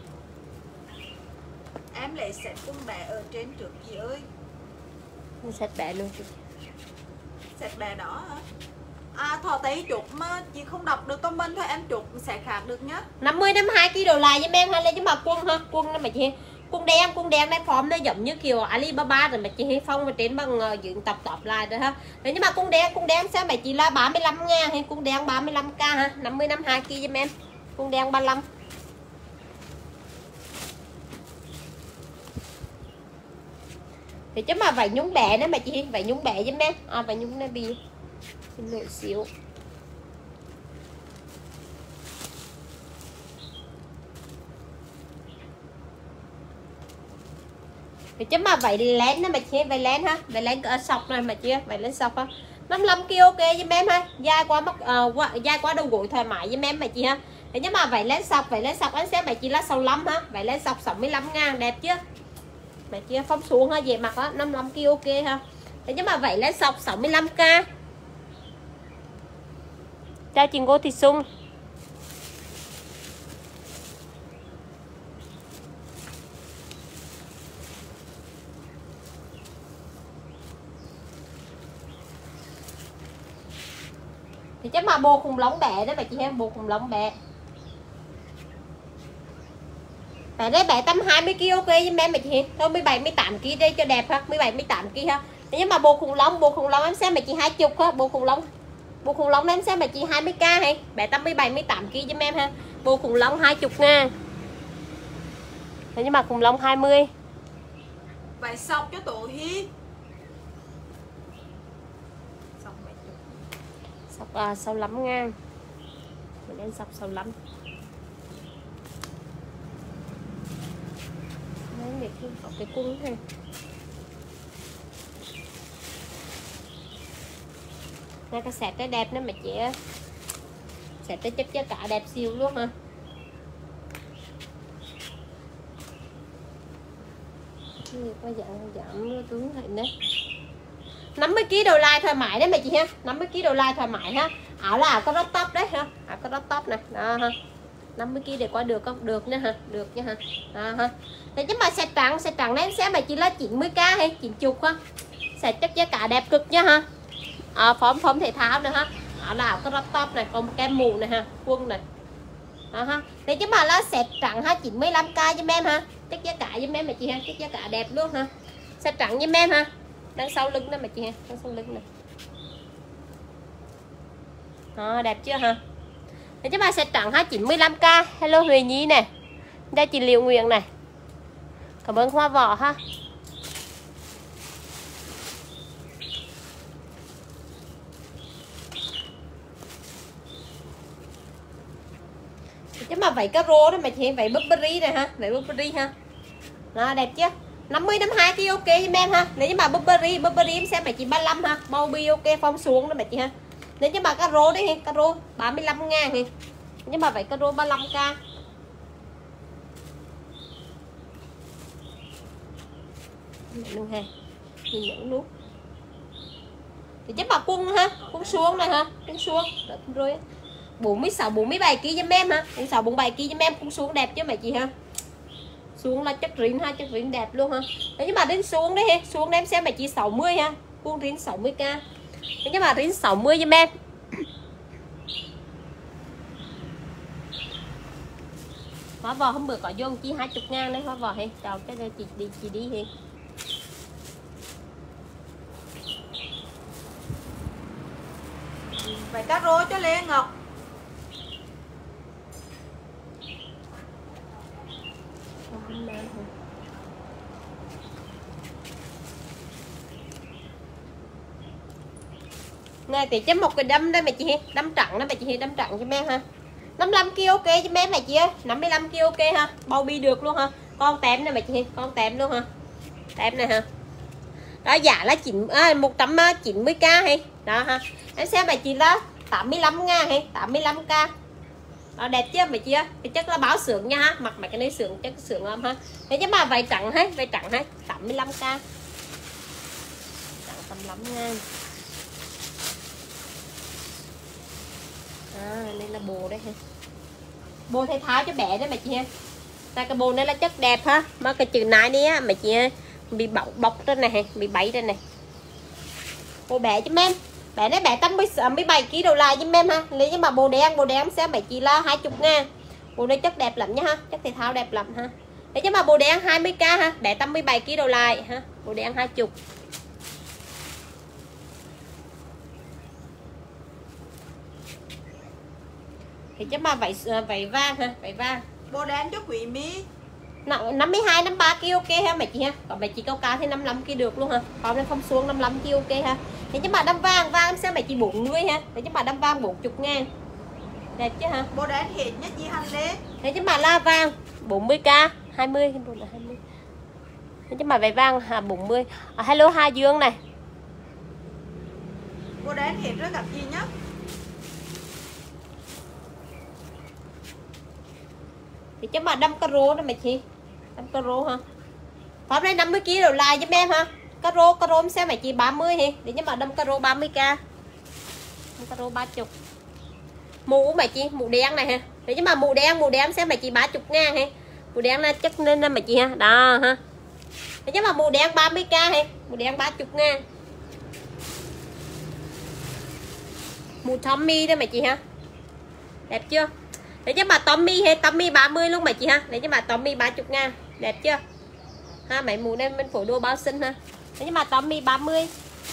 Em lấy set cung bé ở trên trước chị ơi. Set bé luôn. Set bé đó hả? À thỏ tay chụp mà chị không đọc được comment thôi em chụp sẽ khác được nhá. năm mươi năm mươi hai ki lô lại với em hay lên chứ mà quân ha, quân đó mày chị. Quân đen, quân đen này form nó giống như kiểu Alibaba rồi mà chị Phong và trên bằng uh, dựng tập tập lại rồi ha. Thế nhưng mà cung đen, cung đen sao mày chị là ba mươi lăm ngàn hay cung đen ba mươi lăm k ha, năm mươi năm mươi hai ki lô giùm em. Cung đen ba mươi lăm. Thì chứ mà vải nhúng bẹ nữa mà chị, vải nhúng bẹ giùm em. À vải nhúng này bị lỗi xíu. Thì chứ mà vậy lén nó mà chia vậy lén ha, vậy lén ở sọc này mà chia vậy lên sọc ha, năm mươi lăm ki lô ok với em ha, dai quá mất uh, quá, dai quá đầu gối thoải mái với em mà chị ha. Thế nhưng mà vậy lên sọc, vậy lên sọc anh xem mày chị là sáu mươi lăm ha, vậy lên sọc sáu mươi lăm ngàn đẹp chứ mày chia phong xuống ha, về mặt á năm mươi lăm ki lô ok ha. Thế nhưng mà vậy lên sọc sáu mươi lăm k. Chào chị Ngô Thị Xuân. Thì chắc mà bồ khủng long bẹ đó bà chị em, bồ khủng long bẹ. Bẹ đấy bẹ tầm hai mươi ki lô ok với em bà chị em. Thôi mười bảy mười tám ki lô đây cho đẹp ha, mười bảy mười tám ki lô ha. Thế nhưng mà bồ khủng long, bồ khủng long em xem bà chị hai mươi ha, bồ khủng long. Bồ khủng long em xem bà chị hai mươi k hay. Bẹ tầm mười bảy mười tám ki lô cho em ha. Bồ khủng long hai mươi ngàn. Thế nhưng mà khủng long hai mươi. Vậy sọc cho tổ Hi. Sọc à, sáu mươi lăm ngàn. Mình lên sọc sáu mươi lăm. Đấy, để khi có cái cung này. Đây cái sẹt đấy đẹp nữa mà chị. Sẹt đấy chất chất cả đẹp siêu luôn ha. có dạng giảm tướng này nè. năm mươi ki lô gam đồ lai thoải mái đấy mày chị ha. năm mươi ki lô gam đồ lai thoải mái ha. Áo là áo có crop top đấy ha. Áo có crop top này. Đó ha. năm mươi ki lô gam để qua được không? Được nha ha. Được nha ha. Đó ha. Thế chứ mà size trắng, size trắng em sẽ mày chỉ là chín mươi k hay chín mươi ha. Size chất giá cả đẹp cực nha ha. À, phóng phóng thể thao nữa ha. Áo là áo có crop top này, còn một cái mũ này ha, quân này. Đó ha. Thế chứ mà là set trắng ha, chín mươi lăm k cho em ha. Chất giá cả cho em mà chị ha, chất giá cả đẹp luôn ha. Set trắng cho em ha. Đằng sau lưng đó mà chị ha, đằng sau lưng này. Đó, đẹp chưa ha. Thế chứ mà set trắng ha, chín mươi lăm k. Hello Huệ Nhi nè. Đây chị Liệu Nguyện này. Cảm ơn Hoa Vỏ ha. Chứ mà vậy caro đó mà chị, vậy Burberry này ha, vậy Burberry ha. Đó, đẹp chưa? năm mươi năm mươi hai ki ok cho em ha. Nếu như mà Burberry, Burberry em xem mà chị ba mươi lăm ha. Bao bi ok phong xuống đó mà chị ha. Nếu như mà caro đấy ha, caro ba mươi lăm ngàn thì. Nhưng mà vậy caro ba mươi lăm k. Luôn ha. Nhìn những nút. Thì chắc mà quân ha, quân xuống này ha, quân xuống. Rồi bốn mươi sáu bốn mươi bảy ki lô gam cho em ha. bốn mươi sáu bốn mươi bảy ki lô gam cho em cũng xuống đẹp chứ mày chị ha. Xuống là chất rín ha, chất rín đẹp luôn ha. Thế nhưng mà đến xuống đấy ha, xuống em xem mày chị sáu mươi ha. Cuốn rín sáu mươi k. Thế nhưng mà rín sáu mươi cho em. Hóa vò hôm bữa có vô chi hai mươi ngàn đấy hóa vò hay. Chào cái chị đi chị đi hay. Vậy caro cho Lê Ngọc. Này thì chấm một cái đâm đây mày chị, đâm trắng đó mày chị, đâm trắng cho em ha. năm mươi lăm ki lô gam ok cho em mày chị ơi, năm mươi lăm ki lô gam ok ha, bao bi được luôn ha. Con tém này mày chị, con tém luôn ha. Tém này ha. Đó giá là chín à, một trăm chín mươi k hay. Đó ha. Em xem mày chị là tám mươi lăm ngàn hay, tám mươi lăm k. Đó đẹp chưa mày chị ơi. Cái chất là báo sướng nha ha, mặc mày cái này sướng chất sướng lắm ha. Thế chứ mà váy trắng hết, váy trắng hết, tám mươi lăm k. Trắng tám mươi lăm ngàn. À, đây là bồ đây ha. Bồ thể thao cho bé đấy mày chị ha. Tại cái bồ này là chất đẹp ha. Mà cái chữ nái đi á mày chị ơi. Bị bọc bọc trên này, bị bẫy trên này. Bồ bé cho em. Bé này bé tám mươi bảy ki lô gam lại cho em ha. Lấy nhưng mà bồ đen, bồ đen sẽ mày chị là hai mươi ngàn. Bồ này chất đẹp lắm nha ha. Chất thể thao đẹp lắm ha. Thế chứ mà bồ đen hai mươi k ha. Bé tám mươi bảy ki lô gam lại ha. Bồ đen hai mươi. Thì chứ mà vậy vậy vàng ha, vậy vàng. Bồ đen cho Quý My. năm mươi hai năm mươi ba ki lô gam ok ha mày chị ha. Còn mày chị cao cao thì năm mươi lăm ki lô gam được luôn ha. Còn nó không xuống năm mươi lăm ki lô gam ok ha. Thế chứ mà đâm vàng, vàng sẽ mày chị bốn mươi ha. Thế chứ mà đâm vàng bốn mươi ngàn. Đẹp chứ ha. Bồ đen hết nhất gì hành lê. Thế chứ mà la vàng bốn mươi k, hai mươi cái đồ là hai mươi. Thế chứ mà vậy vàng à, bốn mươi. À, hello Hà Dương này. Bồ đen hết rồi gặp gì nhá. Thì chứ mà đâm caro đó mày chị. Đâm caro ha. Pháp đây năm mươi ki lô gam lại giúp em ha. Caro caro em xem mày chị ba mươi thì để nhưng mà đâm caro ba mươi k. Đâm caro ba mươi. Mũ mày chị, mũ đen này ha. Để chứ mà mũ đen, mũ đen em xem mày chị ba mươi ngàn ha. Mũ đen là chất nên là mày chị ha. Đó ha. Để chứ mà mũ đen ba mươi k ha. Mũ đen ba mươi ngàn. Mũ Tommy đó mày chị ha. Đẹp chưa? Để cho mà Tommy hay Tommy ba mươi luôn mày chị ha. Để cho mà Tommy ba mươi ngàn. Đẹp chưa? Ha mày mũ nên bên phổ đô bao xinh ha. Để cho mà Tommy ba mươi.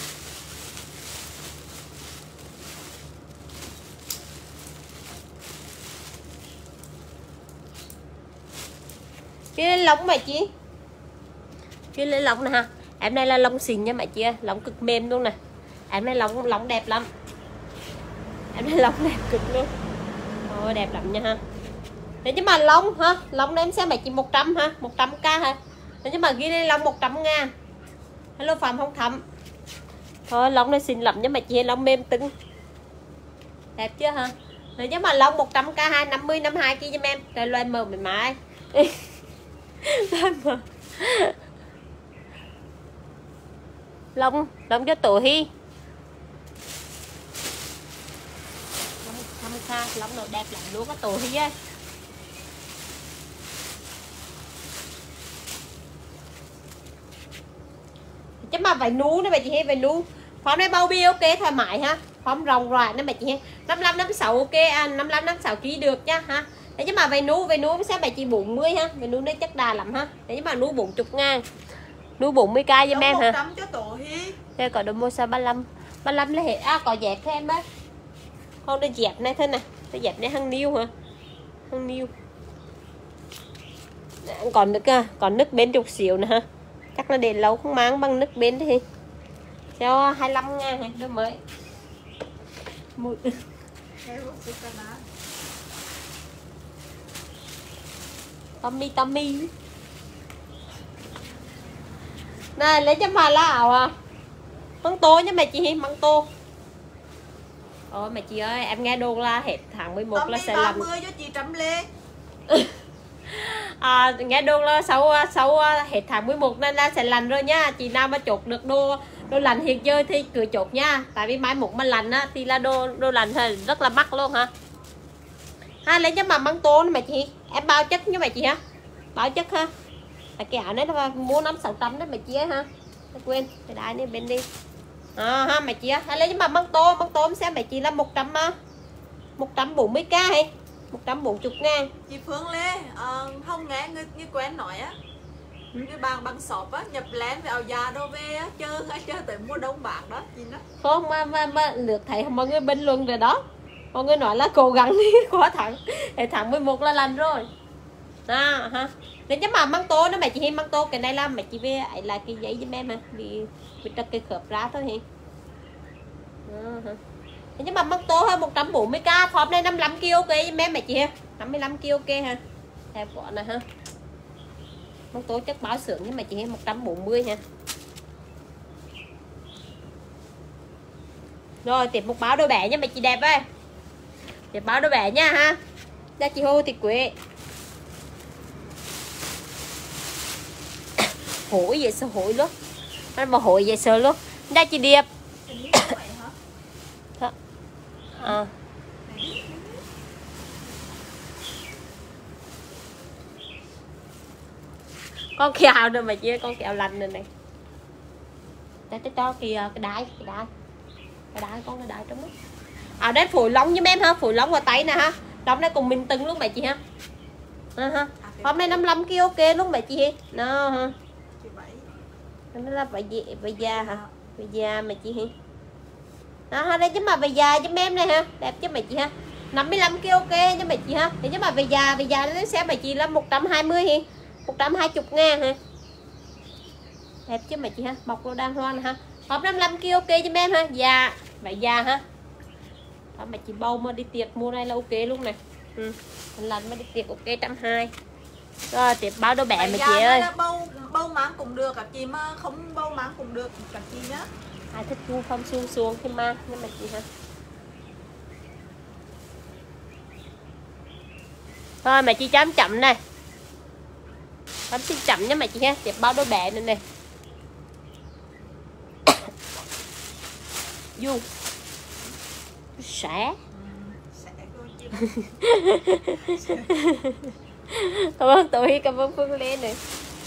Cái lông mày chị. Cái lên lông nè ha. Em này là lông xìn nha mày chị ơi. Lông cực mềm luôn nè. Em này lông lông đẹp lắm. Em này lông đẹp cực luôn. Ôi đẹp lắm nha ha. Thế chứ mà lông ha, lông này em xem mày chị một trăm ha, một trăm k ha. Thế chứ mà ghi đây lông một trăm ngàn. Hello Phạm không thấm. Thôi lông này xinh lắm nha mày chị, lông mềm tưng. Đẹp chưa ha. Thế chứ mà lông một trăm k hai, năm mươi năm mươi hai ki cho em. Đây loan mờ mày mãi. lông lông cho tổ hi lông xa lông nó đẹp lắm luôn cái tổ hi á. Chứ mà phải nú nữa bà chị hay phải nú form này bao bì ok thoải mái ha, form rộng rãi nữa bà chị hay năm mươi lăm năm mươi sáu ok à, năm mươi lăm năm mươi sáu ký được nha ha. Thế chứ mà về nú về nú sẽ bà chị bốn mươi ha, về nú đây chắc đà lắm ha. Thế chứ mà nú bốn mươi ngàn nú bốn mươi k cho em ha. Đây có đồ mua sao ba mươi lăm ba mươi lăm là hết à, có dẹp thêm á con đây dẹp này thế này, cái dẹp này hăng niêu hả, hăng niêu còn nước còn nước bên chục xíu nữa ha, chắc là để lâu không mang bằng nước bên thì cho hai mươi lăm ngàn này đôi mới một Tommy Tommy này lấy cho mà là ảo à măng tô nha mẹ chị măng tô. Ôi mẹ chị ơi em nghe đồn là hết tháng mười một là sẽ làm cho chị Trâm Lê. À, nghe đồn là sau sau hết tháng mười một nên là sẽ lành rồi nha. Chị nào mà chốt được đồ đồ lành hiện giờ thì cứ chốt nha. Tại vì mai một mà lành á thì là đồ đồ lành thì rất là mắc luôn hả. Ha lấy cho mà măng tô mà chị. Em bao chất như vậy chị ha. Bao chất ha. À, cái áo này là mua năm sáu trăm đấy mẹ chị ấy ha. Tôi quên cái đai này bên đi. À, ha mẹ chị á. Lấy cho mà măng tô, măng tô xem mẹ chị là một trăm một trăm bốn mươi k hay một trăm bốn mươi ngàn. Chị Phương Lê uh, không nghe người, người quen nói á, ừ. Người bằng bằng shop á, nhập lén về áo già đồ về á, chơi chơi tới mua đông bạc đó chị nó. Không mà mà, mà lượt thấy mọi người bình luận rồi đó, mọi người nói là cố gắng đi quá tháng để tháng mười một là lành rồi à, ha. Để chứ mà măng tô nó mẹ chị hay măng tô cái này là mẹ chị về ấy là cái giấy giúp em ha, vì vì trật cái khớp ra thôi hi. Nhưng mà măng tô hơn một trăm bốn mươi k, form này năm mươi lăm ki lô gam ok em mẹ chị ha, năm mươi lăm ki lô gam ok ha. Theo quả này ha. Măng tô chất báo xưởng nhưng mà chị ha một trăm bốn mươi ha. Rồi tiếp một báo đôi bẻ nha mẹ chị đẹp ơi. Tiếp báo đôi bẻ nha ha. Đây chị Hồ Thị Quế. Hối vậy sao hối luôn. Nó mà hối vậy sao luôn. Đây chị Điệp. À. Con kẹo nữa mà chị, con kẹo lành này này. Để cho kìa cái đáy, cái đáy. Cái đáy con cái đáy trong đó. À đây phổi lông với em ha, phổi lông vào tay nè ha. Lông này cùng mình từng luôn mẹ chị ha. À, ha. Hôm nay năm mươi lăm ki lô gam ok luôn mẹ chị nó ha. Nó là vậy gì vậy da hả? Vậy da mẹ chị hi. Đó đây chứ mà về già cho em này ha, đẹp chứ mẹ chị ha. năm mươi lăm ki lô gam cho mẹ chị ha. Thế chứ mà về già về già nó sẽ mẹ chị là một trăm hai mươi hi. một trăm hai mươi ngàn ha. Đẹp chứ mẹ chị ha, bọc lô đan hoa nè ha. Hộp năm mươi lăm ki lô gam cho em ha. Già, vậy già ha. Đó, mẹ chị bầu mà đi tiệc mua này là ok luôn này. Ừ. Lần mà đi tiệc ok một trăm hai mươi. Rồi tiếp bao đôi bẻ mẹ chị ơi. Bầu bầu máng cũng được, cả chị mà không bầu máng cũng được cả chị nhá. Ai thích chu phong xuông xuông thì mang nhưng mà chị ha. Thôi mẹ chị chấm chậm này. Chấm xin chậm nha mẹ chị ha. Tiếp bao đôi bẻ này này. Du. Sẽ. Cảm ơn tôi, cảm ơn Phương Lê này.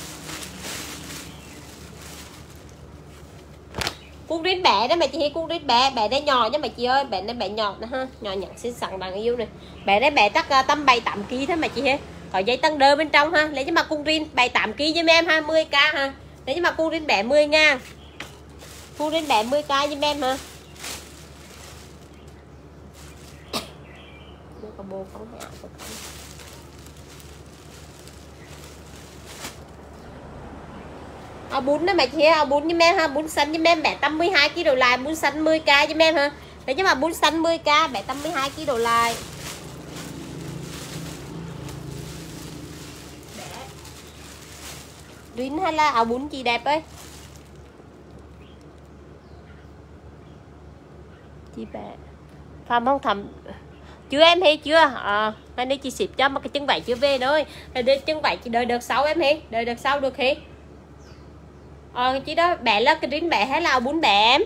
Cuốn rít bẻ đó mẹ chị hay, cuốn rít bẻ bẻ đây nhỏ nha mẹ chị ơi, bẻ đây bẻ nhỏ nè ha, nhỏ nhặt xinh xắn đáng yêu này. Bẻ đây bẻ chắc tầm bảy tám ki lô gam thôi mẹ chị ha. Có dây tăng đơ bên trong ha, lấy cho mà cuốn rít bảy tám ki lô gam giùm em ha, mười k ha. Lấy cho mà cuốn rít bẻ mười ngàn. Cuốn rít bẻ mười k giùm em ha. Nó có bô không hả? Áo bún đó mẹ chị áo bún với em ha, bún xanh với em bẻ tầm mười hai ki lô gam lại, bún xanh mười k với em ha. Đấy chứ mà bún xanh mười k bẻ tầm mười hai ki lô gam lại. Rín hay là áo bún chị đẹp ơi. Chị bẻ. Phạm không thầm. Chưa em hay chưa? À, hôm nay chị ship cho mà cái chân vải chưa về nữa. Rồi chân vải chị đợi được sau em hay, đợi được sau được hay. Ờ chị đó bẻ là cái rín bẻ hay là bún bẻ em?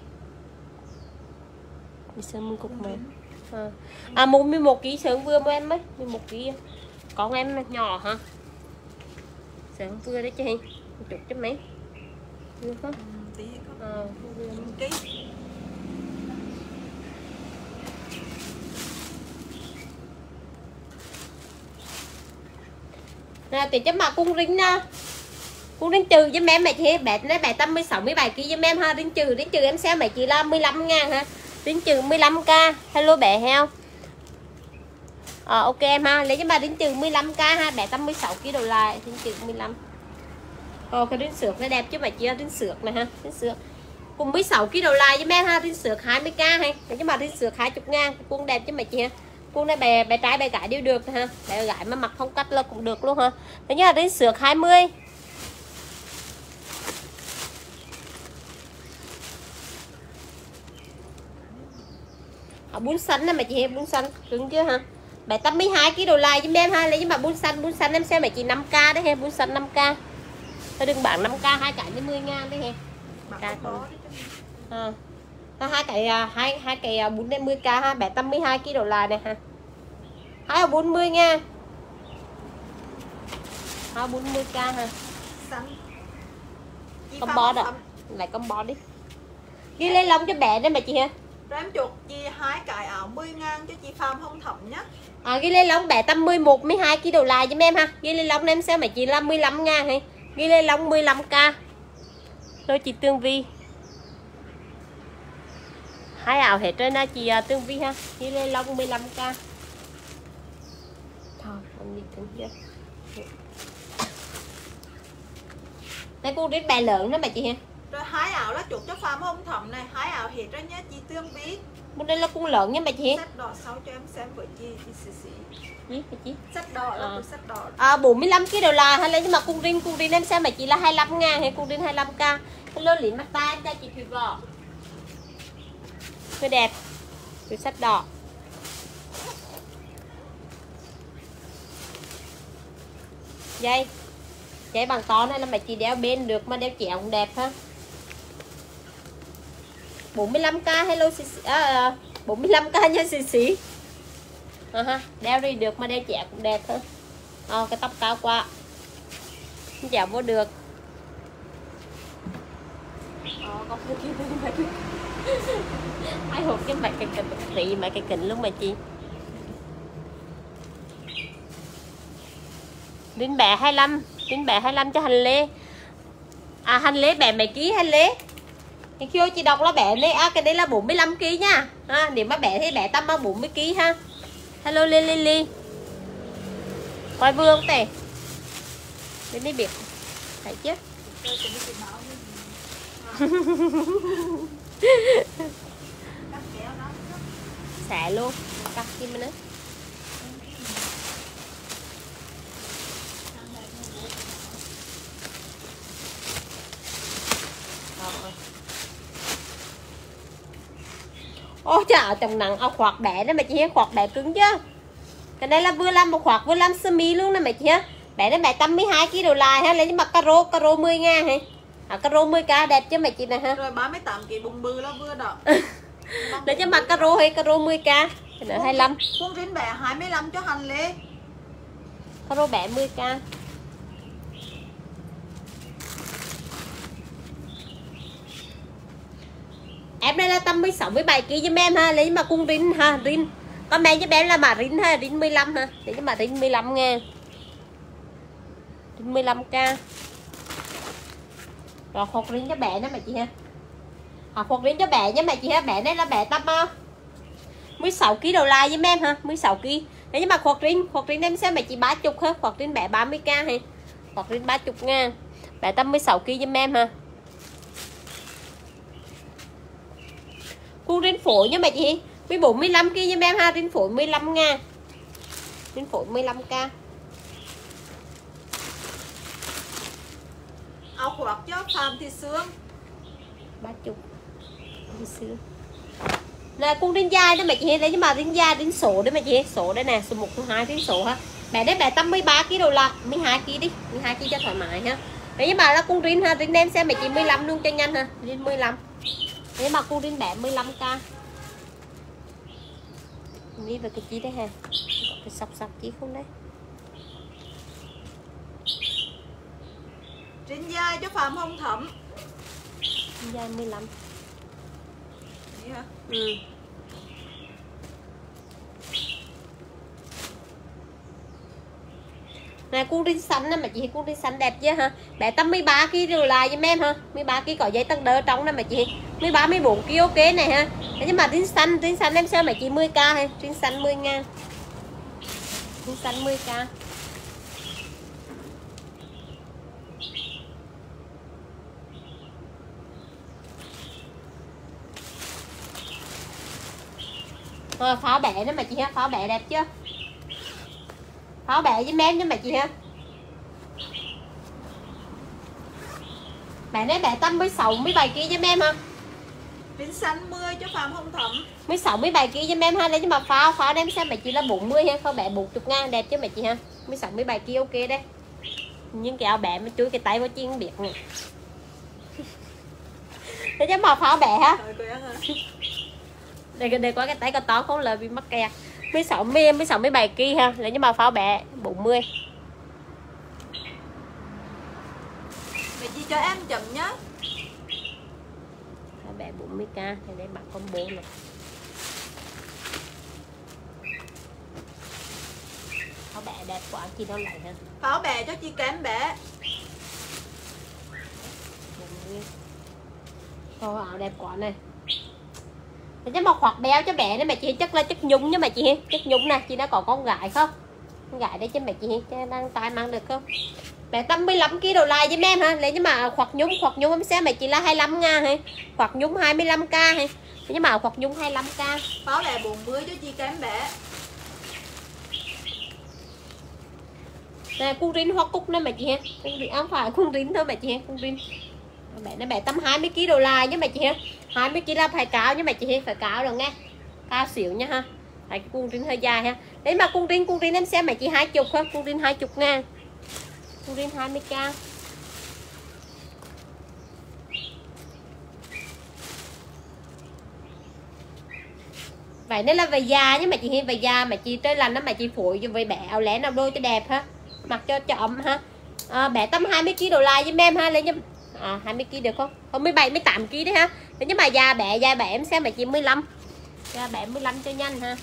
Đi sơn cục mà. À, à một mười một ký sướng vừa với em ấy, mười một ký. Con em nhỏ hả? Sướng vừa đấy chứ hình. Một chút chứ mấy. Vừa không? Ừ, tí có. Ờ, Ký. Nè thì chứ mà cung rính nè. Cung rính trừ với em mày chị bẻ nó bẻ tâm mươi sáu mươi bảy ký với em ha, rính trừ rính trừ em xem mày chỉ là mười lăm ngàn ha. Rính trừ mười lăm k. Hello bẻ heo. Ờ ok em ha, lấy cho bà rính trừ mười lăm k ha, bẻ tâm mươi sáu ký đồ lại, rính trừ mười lăm. Ờ cái rính sược nó đẹp chứ mà chia rính sược này ha, rính sược. Cùng mười sáu ký đồ lại với em ha, rính sược hai mươi k hay. Để cho bà rính sược hai mươi ngàn, cung đẹp chứ mà chia. Cung này bè bè trái bè gái đều được ha. Bè gái mà mặc không cắt là cũng được luôn ha. Thế nhá, rính sược hai mươi. À, bún xanh này mà chị bún xanh cứng chưa ha. Bảy tám mươi hai ký đồ lại với em ha, lấy cho bà bún xanh, bún xanh em xem mày chị năm k đấy ha, bún xanh năm k. Thôi đừng bán năm k hai cái đến mười ngàn đấy ha. K không. À. Hai cái hai hai cái bún đến mười k ha, bảy tám mươi hai ký đồ lại này ha. Hai bốn mươi nha. Hai bốn mươi k ha. Xanh. Combo đó. Lại combo đi. Ghi lên lông cho bé đấy mà chị ha. Rồi em chuột chị hái cài ảo mười ngàn cho chị Phạm không thẩm nhá. À, ghi lên lông bẻ tầm mười một mười hai ký đồ lại cho em ha. Ghi lên lông em xem mà chị là mười lăm ngàn hay. Ghi lên lông mười lăm k. Rồi chị Tương Vi. Hai ảo hết rồi nè chị Tương Vi ha. Ghi lên lông mười lăm k. Thôi, không đi cứng chưa. Đây cô đến bè lớn đó mà chị ha. Rồi hái ảo là chuột cho Phạm không thẩm này, hái ảo hết rồi nhá chị Tương Vi. Một đây là cung lớn nha mà chị. Sách đỏ sau cho em xem với chị chị xì xì. Gì chị? Sách đỏ là À. sách đỏ. À bốn mươi lăm ký đô la hay là nhưng mà cung rin cung rin em xem mà chị là hai mươi lăm ngàn hay cung rin hai mươi lăm k. Hello liền mắt tay em cho chị Thùy Võ. Người đẹp. Túi sách đỏ. Dây. Dây bằng to này là mà chị đeo bên được mà đeo chéo cũng đẹp ha. bốn mươi lăm k hello xì xì. À, bốn mươi lăm k nha xì xì. À, ha. Đeo đi được mà đeo chéo cũng đẹp ha. À, cái tóc cao quá không chạm vô được. Ờ, con kia mà ai hụt cái mặt cái kính thị mà cái kính luôn mà chị. Đến bẻ hai mươi lăm, đến bẻ hai mươi lăm cho hành lê. À hành lê bẻ mấy ký hành lê? Thì khi chị đọc là bẻ này, à cái đấy là bốn mươi lăm ký nha. À, nếu mà bẻ thì bẻ tầm bốn mươi ký ha. Hello Lily Lily. Quay vương tè. Đến đây biệt. Thấy chứ. Xẻ luôn. Cắt kim nữa. Ôi trời chồng nặng ao khoạc bẻ đó mà chị khoạc bẻ cứng chứ. Cái này là vừa làm một khoạc vừa làm sơ mi luôn nè mày chị ha. Bẻ nó bẻ tầm mười hai ký đồ lại ha, lấy nhưng mà caro caro mười ngàn hay. À caro mười k đẹp chứ mày chị nè ha. Rồi ba mươi tám ký bụng bự là vừa đó. Lấy cho mặt caro hay caro mười k. Cái nữa hai mươi lăm. Con rin bẻ hai mươi lăm cho hành lê. Caro bẻ mười k. Em đây là tầm mười sáu mười bảy ký cho em ha, lấy mà cung rin ha, rin. Con bé cho bé là mà rin ha, rin mười lăm ha. Để cho mà rin mười lăm ngàn. Rin mười lăm k. Rồi hột rin cho bé nữa mày chị ha. À, hột rin cho bé nha mày chị ha, bé này là bé tầm mười sáu ký đầu lại với em ha, mười sáu ký. Đấy nhưng mà hột rin, hột rin em xem mày chị ba mươi ha, hột rin bé ba mươi k hay. Hột rin ba mươi ngàn. Bé tầm mười sáu ký với em ha. Cu rin phổi nha mày chị. mười bốn mười lăm ký cho em ha, rin phổi mười lăm ngàn. Rin phổi mười lăm k. Áo khoác cho Phạm Thị Sương ba mươi. Thị Sương. Nè cu rin dài đó mày chị, đấy nhưng mà rin dài rin số đấy mày chị, số đây nè, số một số hai rin số ha. Bé đấy bé tầm mười ba ký đồ là mười hai ký đi, mười hai ký cho thoải mái ha. Nếu như mà là cung rin ha, rin em xem mày chị mười lăm luôn cho nhanh ha, rin mười lăm. Nếu mà cung rin bé mười lăm k. Đi về cái chi đấy ha. Có cái sọc sọc chi không đấy. Rin dài cho Phạm Hồng Thẩm. Rin dài mười lăm. Vậy hả? Ừ. Này cung rin xanh nè mà chị, cung rin xanh đẹp chứ ha. Bé tầm mười ba ki rồi lại giùm em ha. mười ba ki có giấy tăng đỡ trong nè mà chị. mười ba mười bốn ki ok này ha. Thế nhưng mà rin xanh, rin xanh em xem mà chị mười k hay, rin xanh mười ngàn. Rin xanh mười k. Rồi pháo bẻ nữa mà chị ha, pháo bẻ đẹp chưa? Pháo bẻ với em nữa mà chị ha. Bẻ này bẻ tầm mười sáu mười bảy ki cho em ha. Rin xanh mười cho Phạm Hồng Thẩm. mười sáu mười bảy ki cho em ha. Đấy nhưng mà pháo pháo em xem mà chị là bốn mươi ha, pháo bẻ bốn mươi ngàn đẹp chứ mà chị ha. mười sáu mười bảy ki ok đấy. Nhưng cái áo bẻ mà chui cái tay vào chi không biết nữa. Thế chứ mà pháo bẻ ha. Đây đây có cái tay có to không là bị mắc kẹt. mười sáu mười sáu mười bảy ki ha, là nhưng mà pháo bẻ bốn mươi. Mày chị cho em chậm nhá. Pháo bẻ bốn mươi k thì đây bạn combo này. Pháo bẻ đẹp quá chị đâu lại ha. Pháo bẻ cho chị kém bẻ. Thôi áo đẹp quá này. Thế chứ mà hoặc béo cho bé này mà chị chắc là chất nhung nhưng mà chị chất nhung nè, chị đã có con gái không? Con gái đây chứ mẹ chị đang tay mang được không? Bé tầm mười lăm ki đồ lại với em ha. Lấy nhưng mà hoặc nhung, hoặc nhung em xem mẹ chị là hai mươi lăm ngàn hay hoặc nhung hai mươi lăm k hay. Nhưng mà hoặc nhung hai mươi lăm k. Pháo bẻ bốn mươi cho chị kém bẻ. Nè cung rin hoa cúc này mẹ chị ha. Cung rin không phải cung rin thôi mẹ chị ha, cung rin. Mẹ nó bẻ tầm hai mươi ki đồ lại nhưng mà chị ha. hai mươi ki là phải cao nhưng mà chị phải cao rồi nghe. Cao xỉu nha ha. Tại cái cung rin hơi dài ha. Đấy mà cung rin, cung rin em xem mẹ chị hai mươi ha, cung rin hai mươi ngàn. Cung rin hai mươi k. Vậy nên là về da nhưng mà chị hiên về da mà chị tới lành nó mà chị phủi cho về bẻ áo lẽ nào đôi cho đẹp ha. Mặc cho cho ấm ha. À, bẻ tầm hai mươi ki đồ lại với em ha, lấy nhầm. À hai mươi ki được không? Không mười bảy mười tám ki đấy ha. Thế nhưng mà da bẻ da bẻ em xem mà chị mười lăm. Da bẻ mười lăm cho nhanh ha.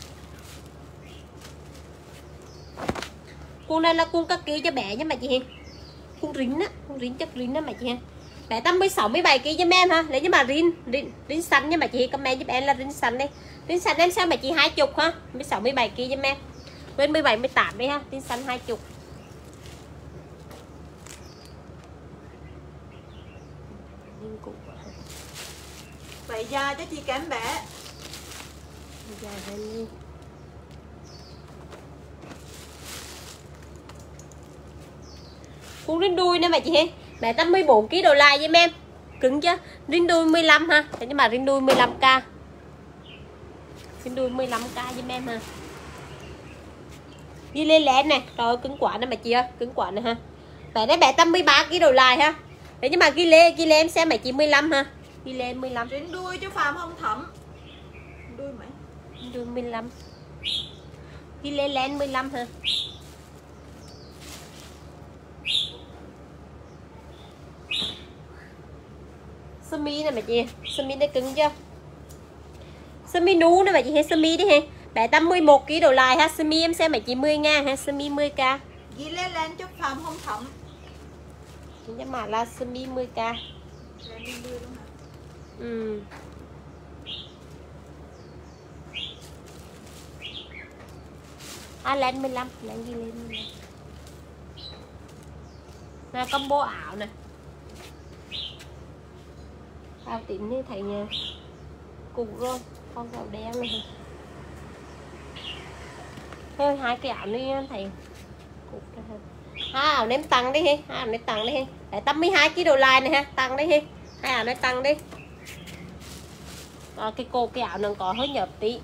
Cuốn này là cuốn các ký cho bẻ nhưng mà chị hiên. Cuốn rín á, cuốn rín chất rín đó mà chị hiên. Bẻ tầm mười sáu mười bảy ki cho em ha. Lấy nhưng mà rín, rín, rín xanh nhưng mà chị comment giúp em là rín xanh đi. Rín xanh em xem mà chị hai mươi ha. mười sáu mười bảy ki cho em. Bên mười bảy mười tám đi ha, rín xanh hai mươi. Vậy da cho chị kém bẻ. Da hơn. Cuốn rín đuôi nè mà chị hen. Mẹ tầm mười bốn ki đồ lại với em. Cứng chứ. Rín đuôi mười lăm ha. Thế nhưng mà rín đuôi mười lăm k. Rín đuôi mười lăm k với em ha. Đi lên lén nè. Trời cứng quả nè mà chị ơi, cứng quả nè ha. Mẹ đấy mẹ tầm mười ba ki đồ lại ha. Thế nhưng mà ghi lê, ghi lê em xem mẹ chị mười lăm ha. Ghi lê mười lăm. Rín đuôi cho Phạm Hồng Thẩm. Đuôi mấy? Đuôi mười lăm. Ghi lê len mười lăm ha. Sơ mi này mà chị, sơ mi nó cứng chưa? Sơ mi nú này mà chị hay sơ mi đi ha. Bé tầm mười một ki đồ lại ha, sơ mi em xem mẹ chị mười ngàn ha, sơ mi mười k. Ghi lê len cho Phạm Hồng Thẩm. Nhưng mà là sơ mi mười k. Ừ. À len mười lăm, len ghi lên mười lăm. Nè combo ảo nè. Áo tím như thầy nha. Cục rồi, con gạo đen này. Thôi hai cái áo này thầy. Cục ra ha. Hai áo ném tăng đi he, hai áo ném tăng đi he. Để tầm mười hai ki đồ lại này ha, tăng đi he. Hai áo này tăng đi. À, cái cô cái áo nó có hơi nhợt tí.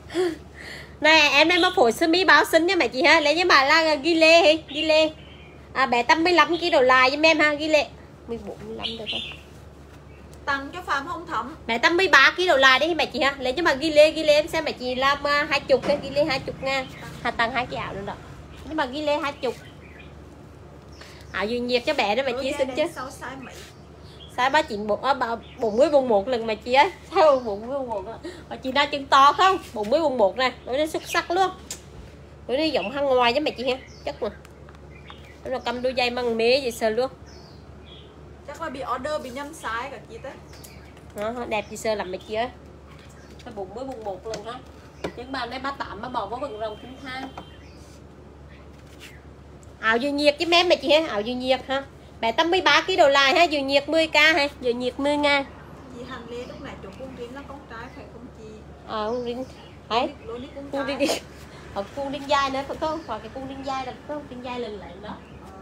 Này em đang mà phổi sơ mi báo xinh nha mẹ chị ha. Lấy cho bà là ghi lê he, ghi lê. À bé tám mươi lăm ký đồ lại giùm em ha, ghi lệ mười bốn, mười lăm được không? Tặng cho Phạm Hồng Thắm. Bé tám mươi ba ký đồ lại đấy mẹ chị ha. Lấy cho mà ghi lê ghi lê em xem mẹ chị làm uh, hai chục hay ghi lê hai chục ngàn. Hà tặng hai cái áo nữa đó. Nhưng mà ghi lê hai chục. Áo duy nhiệt cho bé đó mẹ chị xin chứ. Size ba chín bốn bốn mươi bốn một lần mà chị ấy. Sao bốn mươi bốn một á. Chị đang chân to không? bốn mươi bốn một nè, nó đi xuất sắc luôn. Nó đi giọng hăng ngoài với mẹ chị ha. Chắc mà. Nó là cầm đôi dây măng mế vậy sờ luôn. Chắc là bị order bị nhầm size cả chị tới. Đó, đẹp chị sơ làm mẹ chị ơi. bốn mươi bốn một lần ha. Những bạn đây ba tám ba bỏ có vần rồng cũng thang. Áo dự nhiệt với em mẹ chị ha, áo dự nhiệt ha. Bé tám mươi ba ký đồ lại ha, dự nhiệt mười k ha, dự nhiệt mười ngàn. Chị Hằng Lê lúc này chụp cung Rin là con trai phải không chị? Ờ, cung Rin. Đấy. Cung Rin đi. Ở cung Rin dài nữa phải không? Hoặc cái cung Rin dài là không, Rin dài lần lại đó.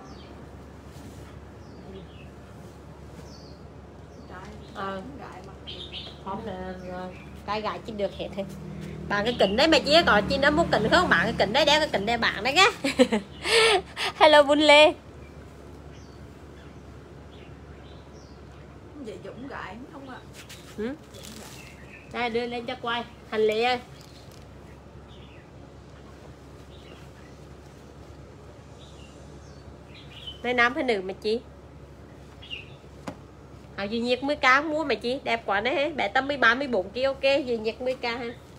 Ờ. Không là cái gái chỉ được hết thôi. Bạn cái kính đấy mẹ chị có chi nó muốn kính không? Bạn cái kính đấy đeo cái kính đây bạn đấy á. Hello Bún Lê. Vậy Dũng gái không ạ? Ừ? Đây đưa lên cho quay. Hành lý ơi. Đây nam hay nữ mẹ chị? Áo duy nhiệt mười k mua mẹ chị, đẹp quá đấy. Bé tám mươi ba mươi bốn ký ok, duy nhiệt mười k ha.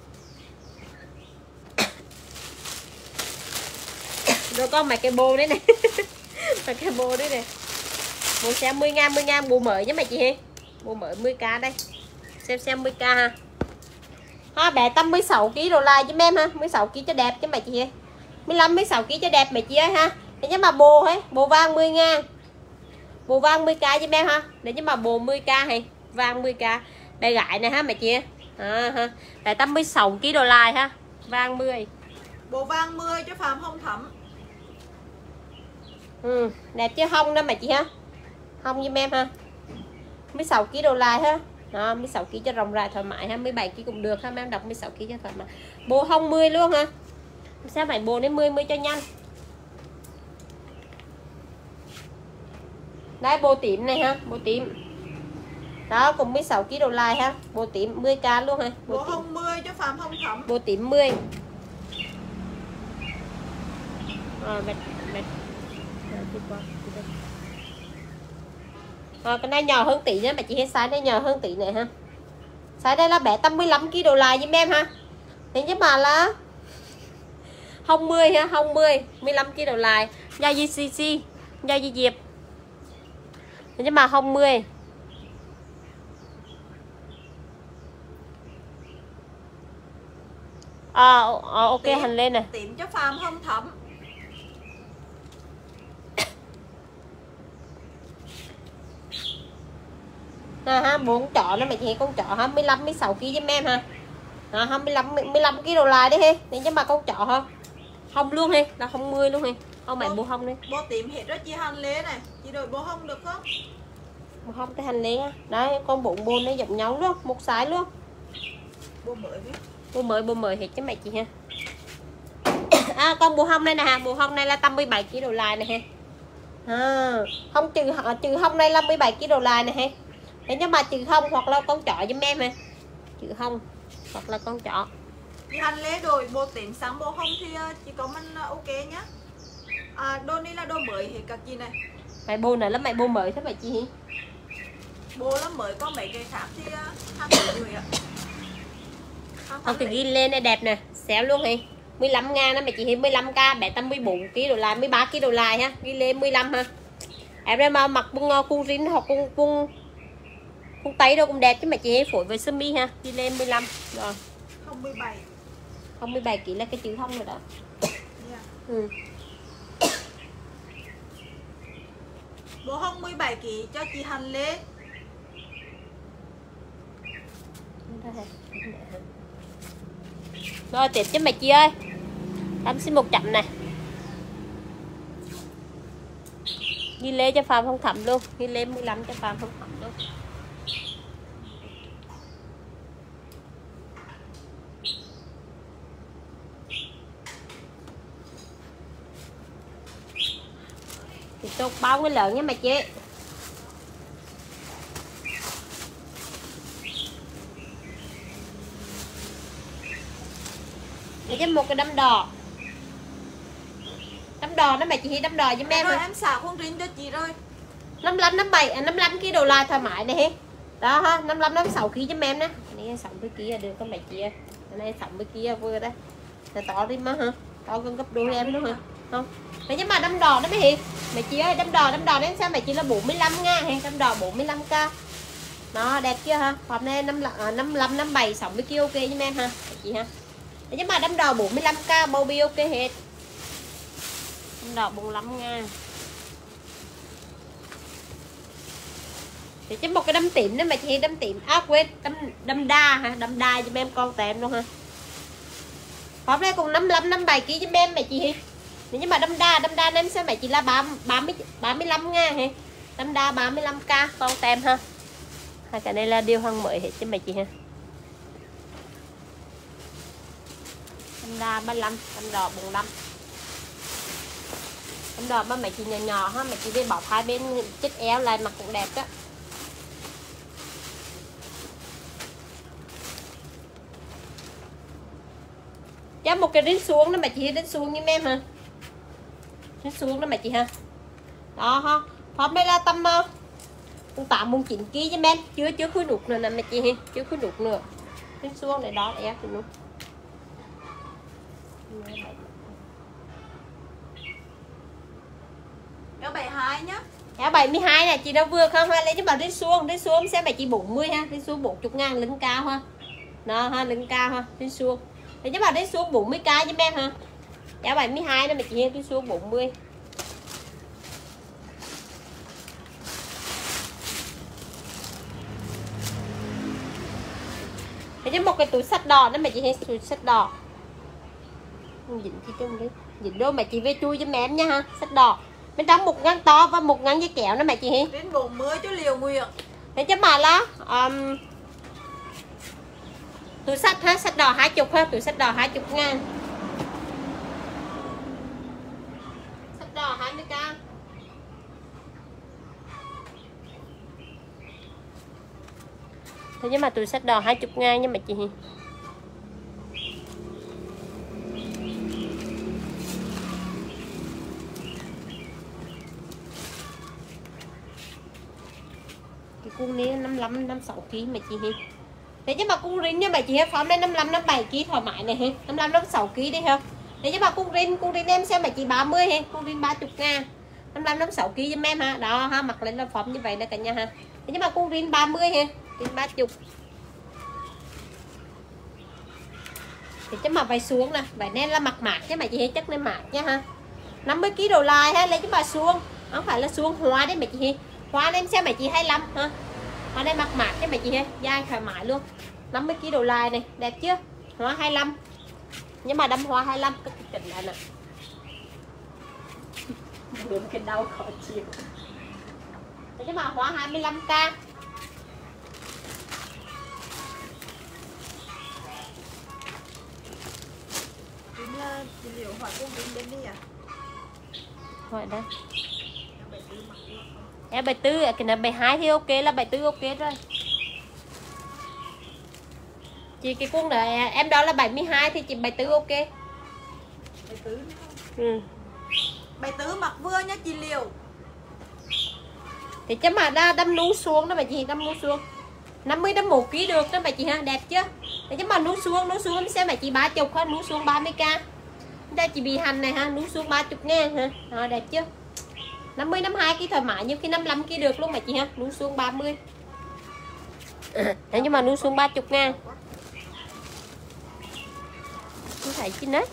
Rồi có mày cái bô đấy này. Mày cái bô đấy này. Bô xem mười ngàn, mười ngàn bô mới nhé mày chị ha. Bô mới mười k đây. Xem xem mười k ha. Ha bé tám mươi sáu ký đồ lại cho em ha, mười sáu ký cho đẹp chứ mày chị ha. mười lăm mười sáu ký cho đẹp mày chị ơi ha. Thế nhưng mà bô ấy, bô vàng mười ngàn. Bồ vàng mười k cho em ha. Để nhưng mà bồ mười k hay vàng mười k. Bé gái này ha mẹ chị à, ha. Tại tám mươi sáu ký đồ lại ha. Vàng mười. Bồ vàng mười cho Phạm Hồng Thắm. Ừ, đẹp chứ hông đó mẹ chị ha. Hông giùm em ha. mười sáu ký đồ lại ha. Đó, mười sáu ký cho rộng rãi thoải mái ha, mười bảy ký cũng được ha, em đọc mười sáu ký cho thoải mái. Bồ hông mười luôn ha. Sao phải bồ đến mười mười cho nhanh. Đây bồ tím này ha, bồ tím. Đó cùng mười sáu ký đồ lại ha, bồ tím mười k luôn ha. Bồ, bồ hồng mười cho Phạm Hồng Thắm. Bồ tím mười. À, mệt, mệt. À, cái này nhỏ hơn tí nữa, mà chị hết size này nhỏ hơn tí nữa ha. Size đây là bé tám mươi lăm ký đồ lại giùm em ha. Thế chứ mà là hông mười ha, hông mười, mười lăm ký đồ lại. Da gì xê xê, da gì Diệp. Thế nhưng mà hông mười. À, ok tím, hành lên nè. Tím cho Phạm Hồng Thắm. À, ha, bốn chọ nó mày chị con chọ ha, mười lăm mười sáu ký giùm em ha. À, ha, mười lăm mười lăm ký đồ lại đi he. Thế chứ mà con chọ ha. Hông luôn he, là không mười luôn he. Ông mày bố hông đi. Bố tím hết đó chị Hằng Lê này, chị đổi bố hông được không? Bố hông cái hành lý á. Đấy, con bốn bồn nó giống nhau luôn, một size luôn. Bố mới biết. Bố mới bố mới hết chứ mày chị ha. À, con bố hông đây nè ha, bố hông này là tám mươi bảy ký đồ lại nè ha. À, không trừ trừ hông đây là mười bảy ký đồ lại nè ha. Thế nhưng mà trừ không hoặc là con chọ giùm em ha. Trừ không hoặc là con chọ. Chị Hằng Lê đổi bố tím sang bố hông thì chị có mình ok nhá. À, đô này là đô mới hết các chị này. Mày bô này là mày bô mới thế mày chị. Bố là mới có mấy cái khác thì khác người ạ. Không thì ghi lên này đẹp nè, xéo luôn đi. mười lăm ngàn đó mày chị, mười lăm k bé tám mươi bốn ký đồ lại, mười ba ký đồ lại ha, ghi lên mười lăm ha. Em ra mà mặc bung cung rin hoặc cung cung cung tây đâu cũng đẹp chứ mày chị, phối với sơ mi ha, ghi lên mười lăm rồi. Không mười bảy. Không mười bảy ký là cái chữ không rồi đó. Yeah. Ừ. Bố hông mười bảy ký cho chị Hằng Lê. Rồi tiếp cho mày chị ơi. Em xin một chậm này. Ghi lê cho Phạm Hồng Thắm luôn, ghi lê mười lăm cho Phạm Hồng Thắm luôn. Tiếp tục bao người lớn nha mà chị. Để cho một cái đâm đỏ. Đâm đỏ nó mà chị đâm đỏ cho em rồi. Rồi Em xả khuôn rin cho chị rồi. năm lăm năm bảy năm lăm ký đồ lại thoải mái này hết. Đó ha, năm lăm năm sáu ký cho em nè. Này sáu mươi ký được có mày chị. Cái này sáu mươi ký vừa đây. Là to đi mà hả? To gần gấp đôi em đúng hả? Không. Đấy chứ mà đâm đỏ đó mấy Hiền. Mày chị ơi, đâm đỏ đâm đỏ đến sao mày chị là bốn mươi lăm ngàn hay đâm đỏ bốn mươi lăm k. Nó đẹp chưa ha? Hôm nay năm năm lăm năm bảy sáu mươi ký ok cho em ha. Mày chị ha. Đấy chứ mà đâm đỏ bốn mươi lăm k bao bi ok hết. Đâm đỏ bốn mươi lăm ngàn. Để chứ một cái đâm tím nữa mà chị đâm tím. À quên, đâm đâm đa ha, đâm đa cho em con tèm luôn ha. Hôm nay cùng năm mươi lăm năm mươi bảy ký cho em mày chị. Nếu như mà đâm đa, đâm đa em xem mày chị là ba mươi lăm ngàn hay. Đâm đa ba mươi lăm k con tem ha. Hai cái này là điều hàng mới hết cho mày chị ha. Đâm đa ba mươi lăm, đâm đỏ bốn mươi lăm. Đâm đỏ ba mày chị nhỏ nhỏ ha, mày chị đi bọc hai bên chích eo lại mặc cũng đẹp đó. Cho một cái đến xuống đó mà chị đến xuống như em hả? Đến xuống đó mà chị ha. Đó ha. Hôm nay là tầm uh, tám mùng chín ký cho em. Chưa chưa khui đục nữa nè mà chị ha. Chưa khui đục nữa. Đến xuống để đó ép thì luôn. Eo bảy mươi hai nhá. Eo bảy mươi hai nè chị đâu vừa không ha. Lấy cho bà đến xuống. Đến xuống xem bà chị bốn mươi ha. Đến xuống bốn mươi ngàn lưng cao ha. Đó ha, lưng cao ha. Đến xuống. Để cho bà đến xuống bốn mươi k cho em hả? Giá bảy mươi hai đó mà chị đi xuống bốn mươi. Để cho một cái túi sách đỏ đó mà chị hay túi sách đỏ. Dính chi chung đấy. Dính đôi mà chị về chui cho em nha ha, sách đỏ. Bên trong một ngăn to và một ngăn dây kẹo đó mà chị hay. Đến bốn mươi chứ liều nguyện. Để cho bà là um, túi sách ha, sách đỏ hai mươi ha, túi sách đỏ hai mươi ngàn. Sách đỏ hai mươi k. Thế nhưng mà túi sách đỏ hai mươi ngàn nhưng mà chị. Cái cung này năm mươi lăm năm mươi sáu ký mà chị. Thế chứ mà cung rin nha bà chị ha, phóng lên năm mươi lăm năm mươi bảy ký thoải mái này ha, năm mươi lăm năm mươi sáu ký đi ha. Thế chứ mà cung rin, cung rin em xem bà chị ba mươi ha, cung rin ba mươi ngàn. năm mươi lăm năm mươi sáu ký cho em ha. Đó ha, mặc lên là phóng như vậy đó cả nhà ha. Thế chứ mà cung rin ba mươi ha, rin ba mươi. Thế chứ mà váy xuống nè, váy nên là mặc mát chứ mà chị hay chất lên mát nha ha. năm mươi ký đồ lại ha, lấy chứ bà xuống. Không phải là xuống hoa đấy mà chị hay. Hoa em xem bà chị hai mươi lăm ha. Hoa đây mặc mát chứ mà chị hay, dai thoải mái luôn. năm mươi ký đồ lại này, đẹp chưa? Hoa hai mươi lăm. Nhưng mà đâm hoa hai mươi lăm cái chỉnh lại nè. Đúng cái đau khó chịu. Thế chứ mà hoa hai mươi lăm k. Chính là chị liệu hỏi cung rin bên đi à? Hỏi đây. Em bảy mươi tư, cái này bảy mươi hai thì ok, là bảy mươi tư ok rồi. Chị cái cung này em đó là bảy mươi hai thì chị bảy mươi tư ok. bảy mươi tư nữa không? Ừ. bảy mươi tư mặc vừa nhá chị liều. Thì chứ mà đã đâm nú xuống đó bà chị, đâm nú xuống. năm mươi đâm một ký được đó bà chị ha, đẹp chưa? Thì chứ mà nú xuống, nú xuống em xem bà chị ba mươi ha, nú xuống ba mươi k. Đây chị bị hành này ha, nú xuống ba mươi ngàn ha. Đó, đẹp chưa? năm mươi năm mươi hai ký thoải mái, nhưng khi năm mươi lăm ký được luôn bà chị ha, nú xuống ba mươi. Đấy, nhưng mà nú xuống ba mươi ngàn. Không thấy chi đấy.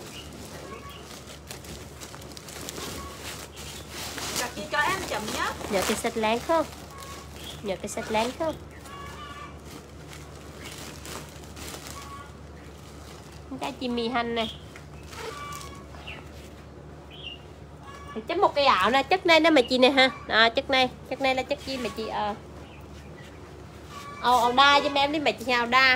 Các chị cho em chấm nhá. Nhớ cái sạch lén không? Nhớ cái sạch lén không? Cái chị mì hành này. Chất một cái ảo nè, chất này đó mà chị này ha. À, chất này, chất này là chất gì mà chị ờ. Ồ, ảo đa cho em đi mà chị ảo đa.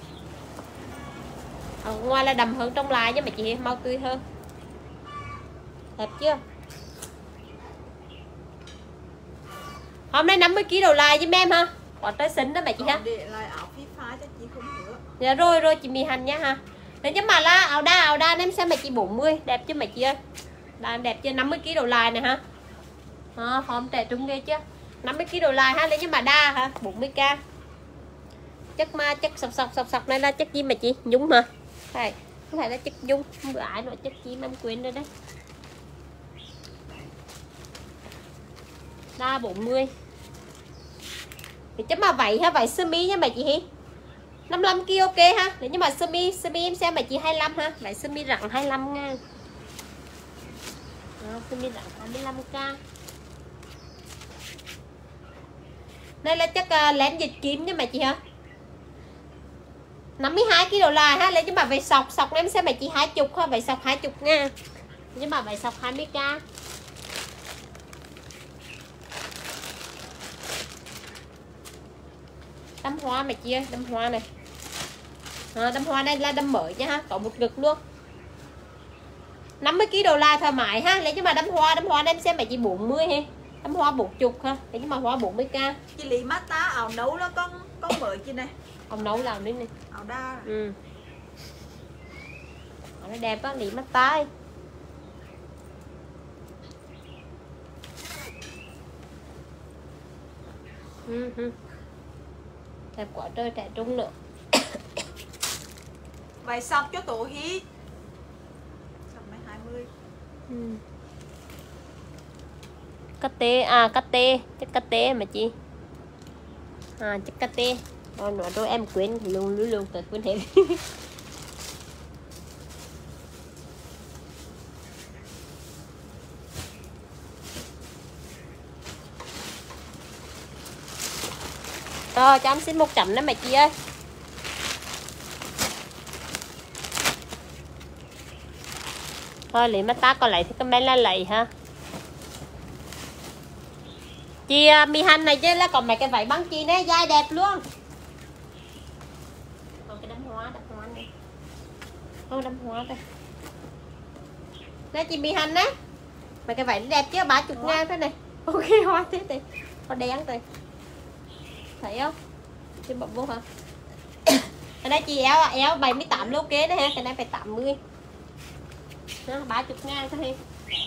Ở ngoài là đầm hơn trong lại chứ mà chị mau tươi hơn. Đẹp chưa? Hôm nay năm mươi ki lô đồ lại với em ha. Có tới xinh đó mẹ chị ha. Để lại áo phi phá cho chị không nữa. Dạ rồi rồi chị Mì Hành nha ha. Thế nhưng mà là áo đa áo đa em xem mẹ chị bốn mươi đẹp chứ mẹ chị ơi. Là đẹp chưa, năm mươi ki lô đồ lại nè ha. À, form trẻ trung ghê chưa. năm mươi ki lô đồ lại ha, lấy nhưng mà đa ha, bốn mươi k. Chất ma chất sọc sọc sọc sọc này là chất gì mẹ chị? Nhung hả? Phải, không phải là chất nhung, không bữa ai nói chất gì mà em quên rồi đấy. Đa bốn mươi. Thì chắc mà vậy ha, vậy sơ mi nha mẹ chị hi. năm mươi lăm ki ok ha. Nếu như mà sơ mi, sơ mi em xem mẹ chị hai mươi lăm ha. Vậy sơ mi rộng hai mươi lăm ngàn. Đó, sơ mi rộng hai mươi lăm k. Đây là chắc uh, lén dịch kiếm nha mẹ chị hả? năm mươi hai ki lô lại ha, lấy cho mà vậy sọc sọc em xem mẹ chị hai mươi ha, vậy sọc hai mươi nha. Nhưng mà vậy sọc hai mươi k. Đâm hoa mẹ chị ơi, đâm hoa này. À, đâm hoa đây là đâm mới nha ha, có một ngực luôn. năm mươi ki lô đồ lại thoải mái ha, lấy cho mà đâm hoa, đâm hoa em xem mẹ chị bốn mươi ha. Đâm hoa bốn mươi ha, lấy cho mà hoa bốn mươi k. Chị Lý Mata áo nấu nó con con mới chị này. Ông nấu làm đi này. Áo đa. Ừ. Nó đẹp á, Lý Mata. Ừ, ừ. Đẹp quá trời, trẻ trung nữa. Vậy sọc cho tổ hí. Sọc mấy hai mươi. Ừ. Cắt tê, à cắt tê, chắc cắt tê mà chị. À chắc cắt tê. Rồi nói rồi em quên luôn luôn luôn, quên hết. Rồi cho em xin một chấm đó mẹ chị ơi. Thôi lấy mắt ta còn lấy thì comment là lấy ha. Chị Mì Hành này chứ là còn mấy cái váy băng chi này dai đẹp luôn. Còn cái đâm hoa, đâm hoa này. Không đâm hoa đây. Đây chị Mì Hành đấy. Mấy cái váy đẹp chứ ba mươi ngàn thế này. Ok hoa thế này. Hoa đen rồi. Thấy không? Chị bọc vô hả? Cái đây chị eo eo bảy mươi tám ok đấy ha, cái này phải tám mươi. Nó ba mươi ngàn thôi.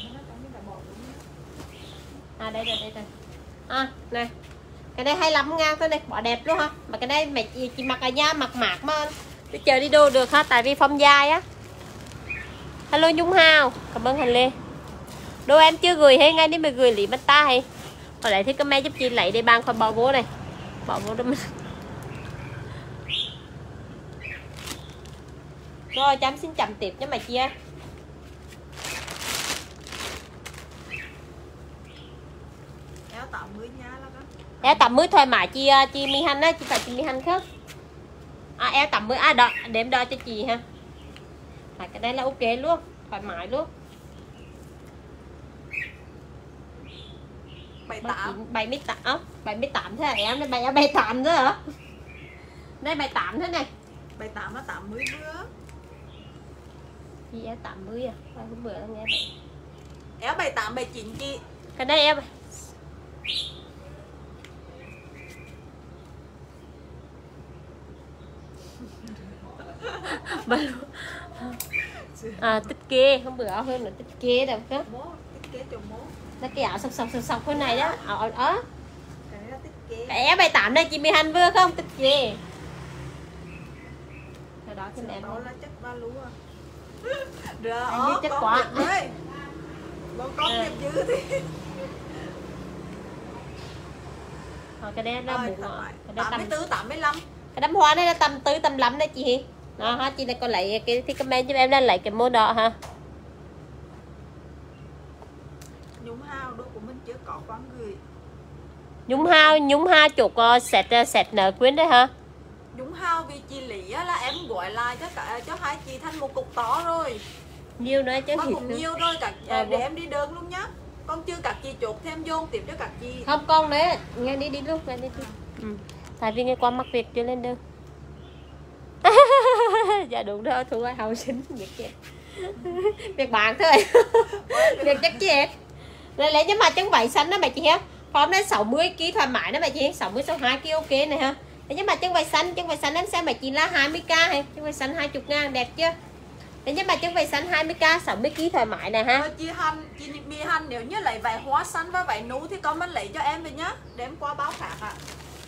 À đây rồi đây rồi. À này. Cái này hai mươi lăm ngàn thôi này, bỏ đẹp luôn ha. Mà cái này mẹ chị, chị mặc ở nhà mặc mạc mà tôi chờ đi đồ được ha, tại vì phong dài á. Hello Nhung Hào, cảm ơn Hành Lê. Đồ em chưa gửi hay ngay đi mà gửi Lý Mata hay. Hồi lại thì comment giúp chị lấy để bàn khỏi bỏ vô này. Bỏ vô đó mình. Rồi cho em xin chậm tiếp cho mày chia. Áo tám mươi nha là đó. Áo tám mươi thoải mái chị chị Mì Hành á, chị phải chị Mì Hành khác. À áo tám mươi à đó, để em đo cho chị ha. À, cái đây là ok luôn, thoải mái luôn. bảy mươi tám bảy mươi tám á, bảy mươi tám thế hả em? Đây bảy mươi tám nữa hả? Đây bảy mươi tám thế này. bảy mươi tám nó tám mươi bữa. Gì em tám mươi à? Hôm bữa là nghe vậy. Éo bảy mươi tám bảy mươi chín chị. Cái đây em. À tích kê, hôm bữa hơn là tích kê đâu đó. Mố, tích kế chồng mố. Nó cái áo sọc sọc sọc sọc bên này đó, áo áo đó. Cái này là tích kế. Cái áo bảy mươi tám đây chị Mì Hành vừa không? Tích kê. Cái đó cho em. Đó là chất value à. Rồi, Anh như chất quá. Ơi. Bọn con À. đẹp dữ thì. Rồi, cái đây là Rồi, bụng tầm ạ. lại. Cái đây tám tầm mươi tư, tám mươi lăm. cái đám hoa này là tầm tư tầm lắm đấy chị. Đó ha, chị này còn lấy cái thì comment cho em là lấy cái môn đó ha. Nhúng hao đồ của mình chưa có quán gửi. Nhúng hao, nhúng hao chuột uh, sẹt sẹt nợ quyến đấy hả? Nhúng hao vì chị Lý á, là em gọi lại cho cả cho hai chị thành một cục to rồi. Nhiều nữa chứ Mà thịt cũng nữa. nhiều rồi cả À, để vâng. em đi đơn luôn nhá. Con chưa các chị chốt thêm vô tiếp cho các chị. Không con đấy, nghe đi đi luôn, nghe đi đi. Ừ. Tại vì nghe qua mắc việc chưa lên đơn. Dạ đúng rồi, thu ai hậu sinh việc chết. Việc bạn thôi. Việc chắc chết. Rồi lấy cho mà chân vải xanh đó mày chị ha. Form này sáu mươi ki lô gam thoải mái đó bà chị, sáu mươi sáu mươi hai ki lô gam ok này ha. Thế nhưng mà chân váy xanh, chân váy xanh em xem bà chị là hai mươi k hay, chân váy xanh hai mươi ngàn đẹp chưa? Thế nhưng mà chân váy xanh hai mươi k sáu mươi ki lô gam thoải mái này ha. Rồi chị Hân, chị Mi Hân nếu như lấy váy hoa xanh và váy nú thì comment lấy cho em về nhá, để em qua báo khác ạ.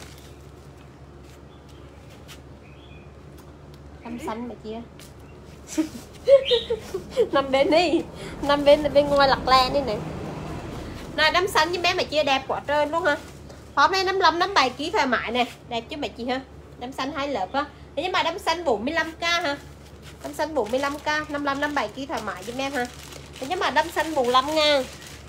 Đâm xanh bà chị ơi. Nằm bên đi, nằm bên bên ngoài lặt le đi này. Này đâm xanh với bé mà chia đẹp quá trơn luôn ha. Form này năm mươi lăm năm mươi bảy ki lô gam thoải mái này, đẹp chứ bà chị ha. Đâm xanh hai lớp ha. Thế nhưng mà đâm xanh bốn mươi lăm k ha. Đâm xanh bốn mươi lăm k, năm mươi lăm năm mươi bảy ki lô gam thoải mái giúp em ha. Thế nhưng mà đâm xanh bốn mươi lăm ngàn.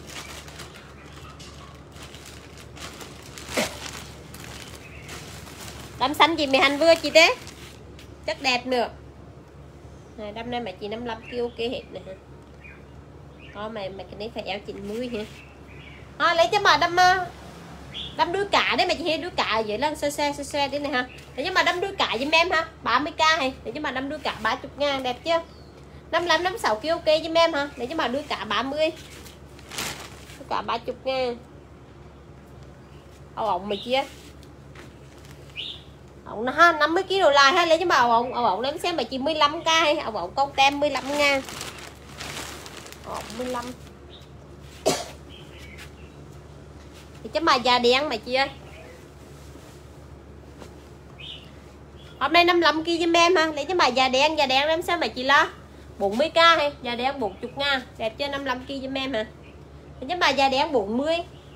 Đâm xanh gì mày hành vừa chị thế? Chắc đẹp nữa. Này đâm này mà chị năm mươi lăm ki lô gam ok hết này ha. Có mày mày cái này phải eo chín mươi ha. À, lấy cho mà đâm đâm đuôi cả đấy mà chị đuôi cả ở dưới lần xe xe xe xe đi này ha. Để cho mà đâm đuôi cả giùm em ha, ba mươi k hay. Để cho mà đâm đuôi cả ba mươi ngàn đẹp chưa? năm mươi lăm năm mươi sáu ki lô gam ok giùm em ha. Để cho mà đuôi cả ba mươi. Đuôi cả ba mươi ngàn. Áo ống mày chia. Ống nó ha năm mươi ki lô gam lại ha, lấy cho mà áo ống, áo ống em xem mà chị mười lăm k hay, áo ống con tem mười lăm ngàn. Ống mười lăm. Thì chứ mà da đen mà chị ơi. Hôm nay năm mươi lăm ki lô gam giùm em ha. Lấy chứ mà da đen, da đen em xem mà chị lo bốn mươi k hay, da đen bốn mươi ngàn. Đẹp chưa, năm mươi lăm ki lô gam giùm em ha. Lấy chứ mà da đen bốn mươi.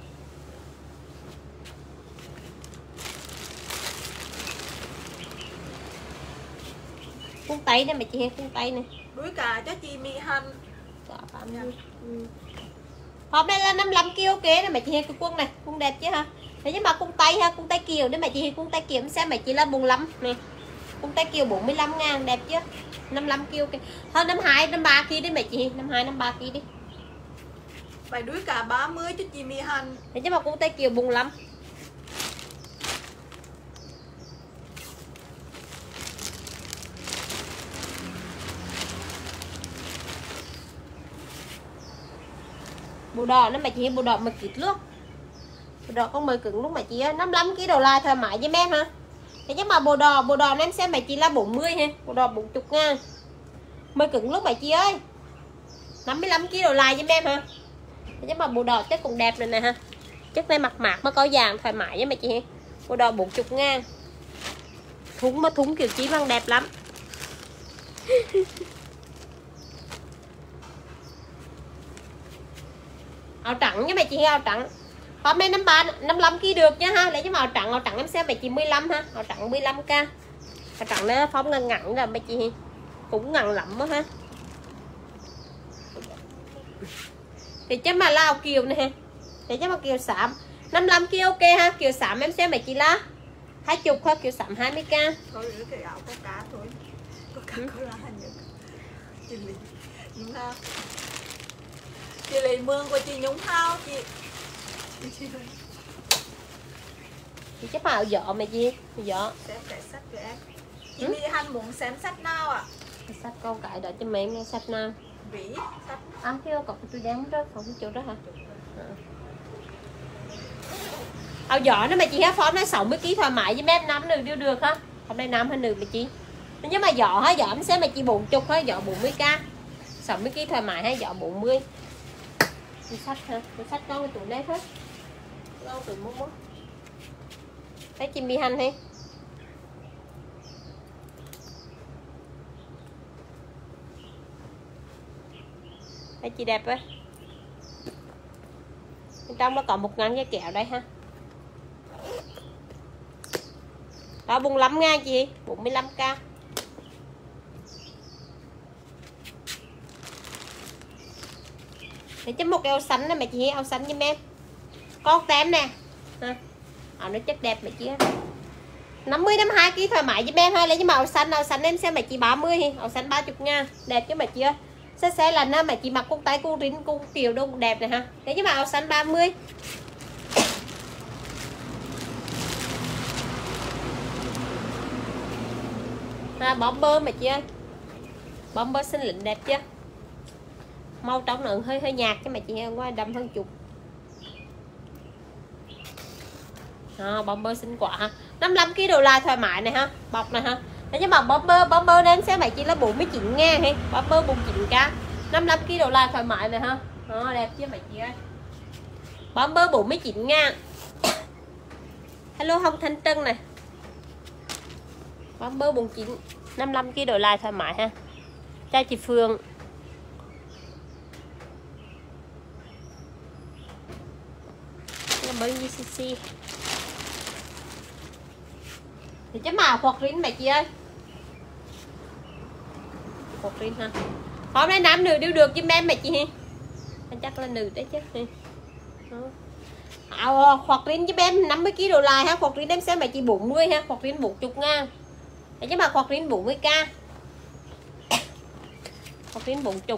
Cung tay đây mà chị, cung tay này. Đuôi cả cho chị Mi Hân. Ừ. Hôm nay là năm mươi lăm ki lô gam ok này mà chị, cái quân này, quân đẹp chứ ha. Thế nhưng mà cung tay ha, cung tay kiều đấy mà chị, cung tay kiều xem mà chị là bốn mươi lăm này. Cung tay kiều bốn mươi lăm ngàn đẹp chứ. năm mươi lăm ki lô gam ok. Hơn năm mươi hai, năm mươi ba ki lô gam đi mà chị, năm mươi hai, năm mươi ba ki lô gam đi. Váy đuôi cả ba mươi cho chị Mi Hân. Thế nhưng mà cung tay kiều bốn mươi lăm. Bộ đỏ nó mà chị, bộ đỏ mà kịt luôn. Bộ đỏ con mời cứng lúc mà chị năm mươi lăm ki lô gam là thoải mái với em ha. Thế nhưng mà bộ đỏ, bộ đỏ em xem mà chị là bốn mươi ha. Bộ đỏ bốn mươi ngàn. Mời cứng lúc mà chị ơi. năm mươi lăm ki lô gam là với em ha. Thế nhưng mà bộ đỏ chất cũng đẹp này nè ha. Chất này mặt mạc mà có vàng thoải mái với mà chị. Bộ đỏ bốn mươi ngàn. Thúng mà thúng kiểu chí bằng đẹp lắm. Áo trắng với mày chị, áo trắng. Hôm nay năm mươi ba, năm mươi lăm ki lô gam được nha ha. Lấy cho áo trắng, áo trắng em xem mày chị mười lăm ha. Áo trắng mười lăm k. Áo trắng nó phóng ngăn ngắn rồi mày chị. Cũng ngắn lắm đó ha. Thì chứ mà lao kiều này ha. Để chứ mà kiều xám năm mươi lăm ki lô gam ok ha. Kiều xám em xem mày chị là hai mươi ha, kiều xám hai mươi k. Thôi nữa cái áo có cá thôi. Có cá có lá nữa. Chị Lý Nhung Hao. Chị Lý Mương của chị Nhung Hao chị. Chị chắc màu dọ mày chị. Dọ. Xem cái sách cho em. Chị Mi Hân muốn xem sách nào ạ? À? Sách câu cải đợi cho mẹ nghe sách nào. Vĩ sách. À thiếu cọc tôi đem đó, không có chỗ đó hả? À. Áo giỏ nó mà chị hát form nó sáu mươi ki lô gam thoải mái với em nam nữ đều được ha. Hôm nay nam hay nữ mà chị. Nhưng mà giỏ ha, giỏ em xem mà chị bốn mươi ha, giỏ bốn mươi k. sáu mươi ki lô gam thoải mái hay giỏ bốn mươi. Cái sách ha, cái sách con cái tủ đây hết. Lâu từ mốt mốt. Thấy chị Mi Hân hay. Thấy chị đẹp á. Bên trong nó còn một ngăn dây kẹo đây ha. Đó bốn mươi lăm ngàn chị, bốn mươi lăm k. Để chấm một cái áo xanh này mà chị, áo xanh giùm em. Con tem nè. Ha. Áo nó chất đẹp mà chị. năm mươi năm mươi hai ki lô gam thoải mái giùm em ha. Lấy cho màu xanh, áo xanh em xem mà chị ba mươi, áo xanh ba mươi ngàn. Đẹp chứ mà chị ơi. Xe xe là nó mà chị mặc con tay con rín con kiều đâu đẹp này ha. Lấy cho màu áo xanh ba mươi. À, bomber mà chị ơi. Bomber xinh lịnh đẹp chưa? Màu trong nó hơi hơi nhạt chứ mà chị ơi, ngoài đậm hơn chục. À, bomber xinh quả ha. năm mươi lăm ki lô like thoải mái này ha. Bọc này ha. Thế nhưng mà bomber bomber đến sẽ mày chỉ là bốn mươi chín ngàn hay. Bomber bốn mươi chín k. năm mươi lăm ki lô like thoải mái này ha. Đó, đẹp chưa mày chị ơi. Bomber bốn mươi chín ngàn. Hello Hồng Thanh Trân này. Bomber bốn mươi chín, năm mươi lăm ki lô like thoải mái ha. Chào chị Phương. Bomber giê xê xê. Thì chứ màu hoặc rin mày chị ơi. Hoặc rin ha. Hôm nay nam nữ đều được chứ em mày chị. Anh chắc là nữ đấy chứ. À, hoặc rin với em năm mươi ki lô like ha. Hoặc rin em xem mày chị bốn mươi ha. Hoặc rin bốn mươi ngàn. Đấy chứ mà hoặc rin bốn mươi k. Hoặc rin bốn mươi.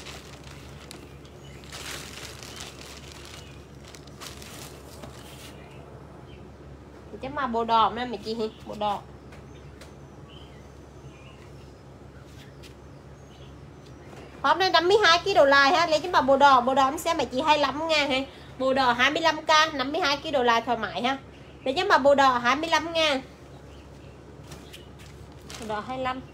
Chứ mà bộ đỏ nè mày chị, bộ đỏ. Hôm nay năm mươi hai ki lô like ha, lấy chứ mà bộ đỏ, bộ đỏ em xem mày chị hai mươi lăm ngàn ha. Bộ đỏ hai mươi lăm k, năm mươi hai ki lô like thoải mái ha. Lấy chứ mà bộ đỏ hai mươi lăm ngàn. Bộ đỏ hai mươi lăm.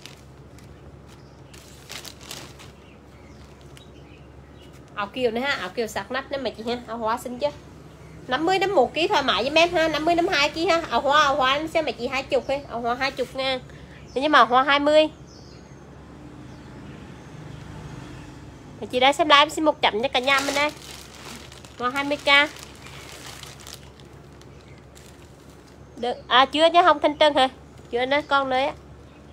Áo kiều nữa ha, áo kiều sạc nách nè mày chị ha, áo hoa xinh chứ. năm mươi đến một ký thoải mái với em ha, năm mươi đến hai ký ha. Áo hoa, áo hoa em xem mày chị hai mươi hay, áo hoa hai mươi ngàn. Nhưng mà áo hoa hai mươi. Mày chị đã xem live em xin một chấm cho cả nhà mình đây. Hoa hai mươi k. Được, à chưa chứ không Thanh Trân hả? Chưa nữa con nữa á.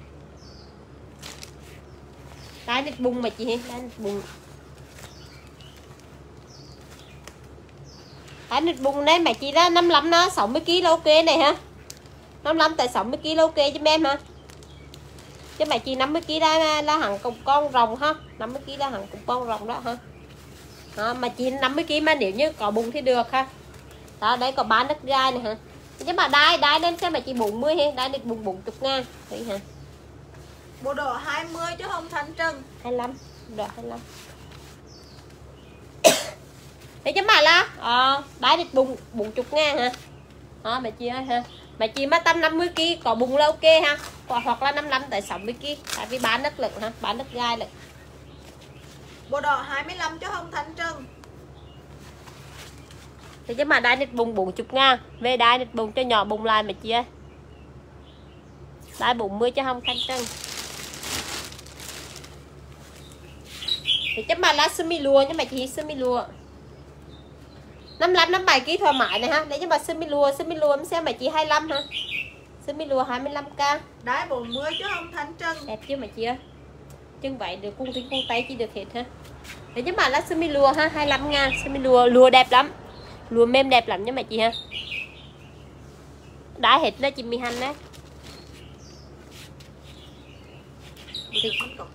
Cái đít bung mà chị hi, cái đít bung. Cái đít bung đấy mày chị đó năm mươi lăm nó sáu mươi ki lô ok này ha. năm mươi lăm tại sáu mươi ki lô ok cho em ha. Chứ mày chị năm mươi ki là là hàng cục con rồng ha, năm mươi ki là hàng cục con rồng đó ha. À, mà chị năm mươi ki mà nếu như có bụng thì được ha. Đó, đây có bán đất gai này hả. Nhưng mà đai đai đem xem mà chị bốn mươi hay đai được bụng bốn mươi ngàn đấy hả. Bộ đồ hai mươi chứ không Thanh Trân. hai mươi lăm, đồ hai mươi lăm. Đấy chứ mà là ờ đai được bụng bốn mươi ngàn hả. Đó mẹ chị ơi ha. Mẹ chị mà tầm năm mươi ki có bụng là ok ha. Hoặc là năm mươi lăm tại sáu mươi ki, tại vì bán đất lực ha, bán đất gai lực. Bộ đồ hai mươi lăm chứ không Thanh Trân. Thì chứ mà đai nít bùng bốn mươi ngàn. Về đai nít bùng cho nhỏ bùng lại mà chị ơi. Đai bốn mươi chứ không Thanh Trân. Thì chứ mà lá sơ mi lùa nhưng mà chị sơ mi lùa năm mươi lăm, năm mươi bảy ki thoải mái này ha. Đấy chứ mà sơ mi lùa, sơ mi lùa em xem mà chị hai mươi lăm ha. Sơ mi lùa hai mươi lăm k. Đai bốn mươi chứ không Thanh Trân. Đẹp chứ mà chị ơi. Chân vậy được cung tính cung tay chỉ được hết ha. Đấy chứ mà lá sơ mi lùa ha, hai mươi lăm ngàn. Sơ mi lùa, lùa đẹp lắm. Lùa mềm đẹp lắm nha mẹ chị ha. Đã hết đó chị Mỹ Hành đấy. Thì,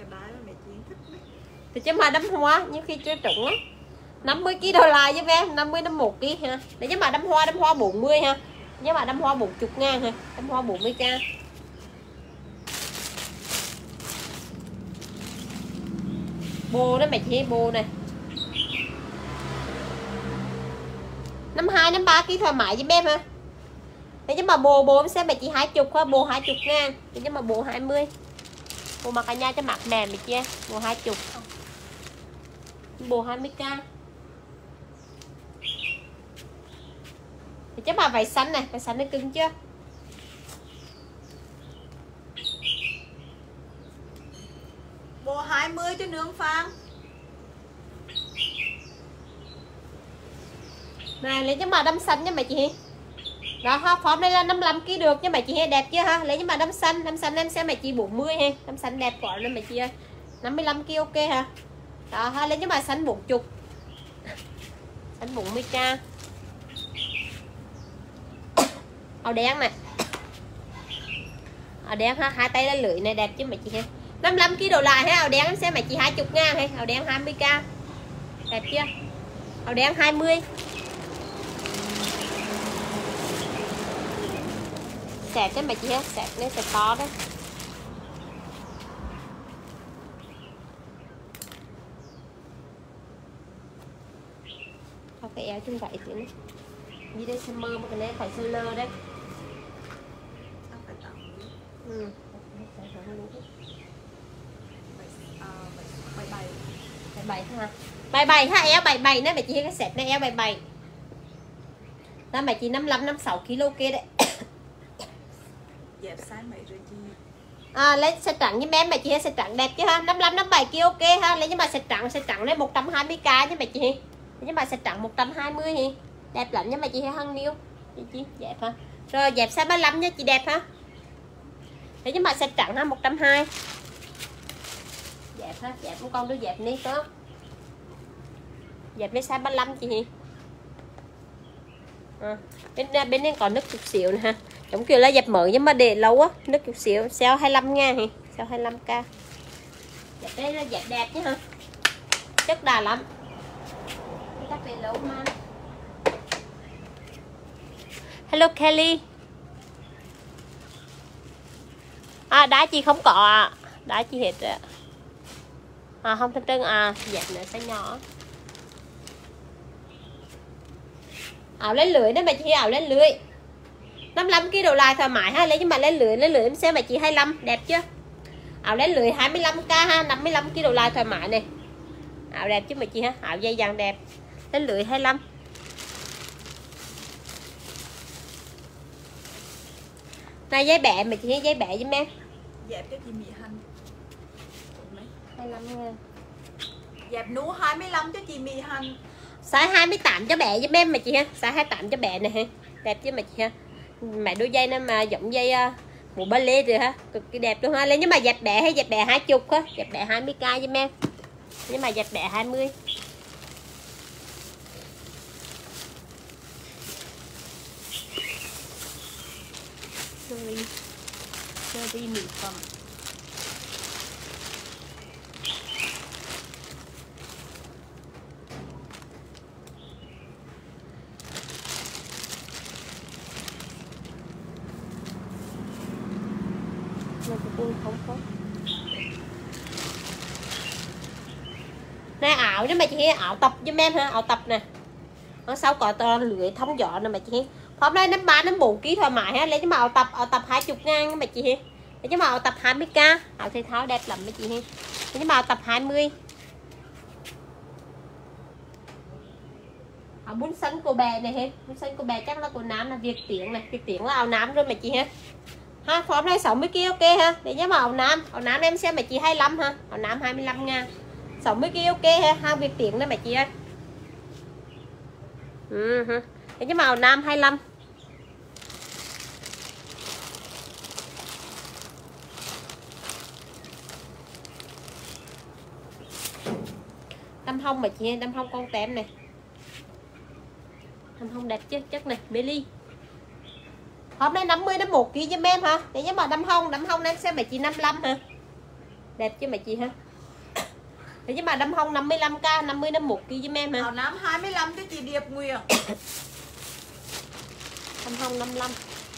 thì chứ mà đấm hoa như khi chưa trụng á. năm mươi ki đô la với em, năm mươi đến một ki ha. Để chứ mà đấm hoa, đấm hoa bốn mươi ha. Nhưng mà đấm hoa bốn mươi ngàn ha. Đấm hoa bốn mươi k. Bồ đó mẹ chị, bồ này. năm hai, năm ba ký thoải mái với em ha. Thế nhưng mà bồ bồ em xem mẹ chị hai mươi ha, bồ hai mươi ngàn. Thế nhưng mà bồ hai mươi. Bồ mặc cả nhà cho mặc mềm mẹ chị, bồ hai mươi. Bồ hai mươi k. Thì chắc mà váy xanh này, váy xanh nó cưng chưa? Bộ hai mươi cho nướng Phan. Này lấy cho mà đâm xanh nha mẹ chị. Đó ha, form đây là năm mươi lăm ki được nha mẹ chị, đẹp chưa ha? Lấy cho mà đâm xanh, đâm xanh em xem mẹ chị bốn mươi ha. Đâm xanh đẹp quá lên mẹ chị ơi. năm mươi lăm ki ok ha. Đó ha, lấy cho mà xanh bốn mươi. Xanh bốn mươi k. Áo đen này. Áo đen ha, hai tay lên lưỡi này đẹp chứ mẹ chị ha. năm mươi lăm ki đổ lại ha, áo đen em xem mẹ chị hai mươi ngàn hay, áo đen hai mươi k. Đẹp chưa? Áo đen hai mươi. Xẹt cho mẹ chị ha, xẹt nó sẽ to đấy. Cho cái áo chân vậy thì nó Như đây xem mơ mà cái này phải sơ lơ đấy. Sao phải tặng Ừ. bảy bảy bảy bảy ha. bảy bảy ha, eo bảy bảy nè, mày chỉ cái set này eo bảy bảy. Đó mày chỉ năm mươi lăm năm mươi sáu ki lô kia đấy. dẹp size mấy rồi chị. À, lấy sợi trắng với em mày chị sợi trắng đẹp chứ ha, năm mươi lăm năm mươi bảy kia ok ha, lấy nhưng mà sợi trắng sợi trắng lên một trăm hai mươi k chứ mày chị. Nhưng mà sợi trắng một trăm hai mươi thì đẹp lắm nhưng mà chị hăng niêu. Chị chị đẹp ha. Rồi dẹp size ba mươi lăm nha chị đẹp ha. Thế nhưng mà sợi trắng ha một trăm hai mươi. Dẹp ha, dẹp một con đứa dẹp ní có. Dẹp với size ba mươi lăm chị. À, bên bên đây còn nước chút xíu nè ha. Giống kiểu là dẹp mở nhưng mà để lâu á, nước chút xíu, sale hai mươi lăm ngàn thì, sale hai mươi lăm k. Dẹp đây là dẹp đẹp nhá ha. Chất đà lắm. Chắc về lâu mà. Hello Kelly. À đá chị không có ạ. À. Đá chị hết rồi. À không thanh trưng à, dẹp nữa sẽ nhỏ. Áo lên lưới đấy mà chị áo lên lưới. năm mươi lăm ki lô lại thoải mái ha, lấy nhưng mà lên lưới lên lưới em xem mà chị hai mươi lăm đẹp chưa? Áo lên lưới hai mươi lăm k ha, năm mươi lăm ki lô lại thoải mái này. Áo đẹp chứ mà chị ha, áo dây dàng đẹp. Lên lưới hai mươi lăm. Này giấy bẹ mà chị giấy bẹ với em. Dẹp cho chị Mỹ Hạnh. hai mươi lăm ngàn. Dẹp nú hai mươi lăm cho chị Mỹ Hạnh. Size hai mươi tám cho bẹ với em mà chị ha, size hai mươi tám cho bẹ này ha. Đẹp chứ mà chị ha. Mày đôi dây nó mà giống dây uh, mũ ba lê rồi ha, cực kỳ đẹp luôn ha. Lên nhưng mà dẹp bẹ hay dẹp bẹ hai chục á, dẹp bẹ hai mươi k với em. Nhưng mà dẹp bẹ hai mươi. Sorry. Sorry mỹ phẩm. Không có. Này áo chứ mà chị áo tập giúp em ha, áo tập nè. Ở sau có tờ lưỡi thông gió nè mà chị. Hôm nay năm ba năm bốn ký thoải mái ha, lấy chứ mà áo tập áo tập hai mươi ngàn mà chị. Lấy chứ mà áo tập hai mươi k, áo thể thao đẹp lắm mà chị. Lấy chứ mà áo tập hai mươi. Áo bún xanh cô bè này hết, bún xanh cô bè chắc là của nam là Việt Tiến này, Việt Tiến là áo nam rồi mà chị ha. Ha, form này sáu mươi ki ok ha. Để nhớ mà áo nam, áo nam em xem mà chị hai mươi lăm ha, áo nam hai mươi lăm ngàn. sáu mươi ki ok ha, hàng Việt Tiến đó mà chị ơi. Ừ ha. Để nhớ mà áo nam hai mươi lăm. Đâm hông mà chị, đâm hông con tém này. Đâm hông đẹp chứ, chất này, Belly. Hôm nay năm mươi đến một ký cho em hả? Để nhớ mà đâm hông, đâm hông em xem mà chị năm mươi lăm hả? Đẹp chứ mà chị ha. Để nhớ mà đâm hông năm mươi lăm k, năm mươi đến một ký cho em hả? Áo nam hai mươi lăm cho chị Điệp Nguyệt. Đâm hông năm mươi lăm.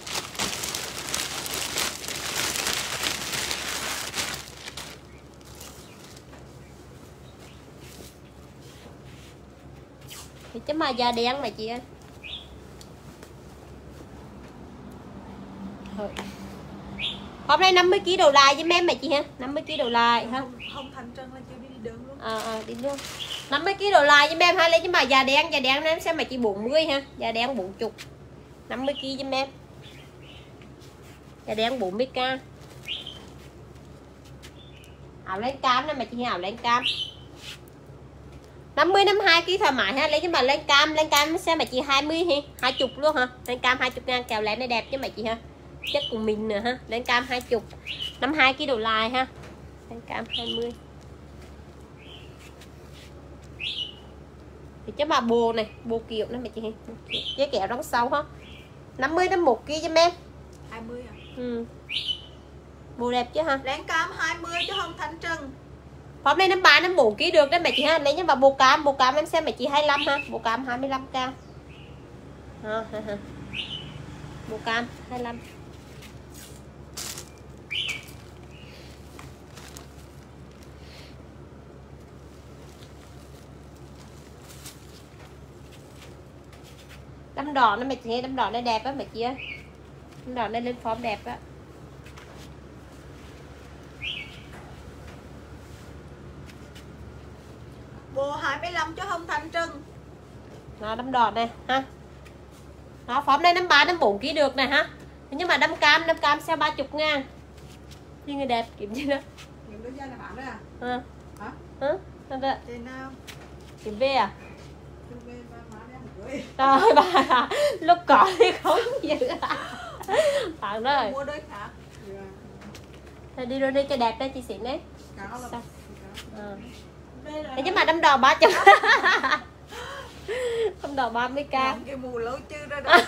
Thì chứ mà da đen mà chị ơi. Thôi. Hôm nay năm mươi ki lô lại với em mà chị ha, năm mươi ki lô lại ha. Không, không thành trân là chưa đi đường luôn. À, à đi luôn. năm mươi ki lô lại với em ha, lấy chứ mà da đen, da đen em xem mà chị bốn mươi ha, da đen bốn mươi. năm mươi ki cho em. Da đen bốn mươi k. Áo lên cam này mà chị áo lên cam. năm mươi năm mươi hai ký thoải mái ha, lấy chứ mà lên cam, lên cam xem mà chị hai mươi ha, hai mươi luôn hả? Lên cam hai mươi ngàn kèo lén này đẹp chứ mà chị ha. Chất của mình nữa ha, lên cam hai mươi. năm mươi hai ký đồ lại ha. Lên cam hai mươi. Thì chứ mà bồ này, bồ kiểu này mà chị ha. Với kẹo đằng sau ha. năm mươi đến một ký cho em. hai mươi à? Ừ. Bồ đẹp chứ ha. Lên cam hai mươi chứ không thành trân. Hôm nay năm ba năm bốn ký được đấy mẹ chị ha. Lấy nhưng mà bồ cam, bồ cam em xem mẹ chị hai mươi lăm ha, bồ cam hai mươi lăm k. Ha, ha, ha. Bồ cam hai mươi lăm. Đâm đỏ nó mày chị, đâm đỏ nó đẹp á mày chị ơi. Đâm đỏ nó lên form đẹp á. Bộ hai mươi lăm chứ không thành trưng. Nó đâm đỏ này ha. Nó form này năm ba năm bốn ký được này ha. Nhưng mà đâm cam, đâm cam xe ba mươi ngàn. Như người đẹp kiếm gì nữa. Những đứa da này bán đấy à? À. Hả? Hả? Sao vậy? Trên nào? Kiếm về à? Về ba má đem gửi. Rồi bà lúc có thì không gì bạn rồi. Mua đôi khác. Thôi đi rồi đi cho đẹp đây chị xịn đấy. Cáo là. À. Thế nhưng mà đâm đỏ ba chục. Đâm đỏ ba mươi k. Cái mù lâu chứ đó đó.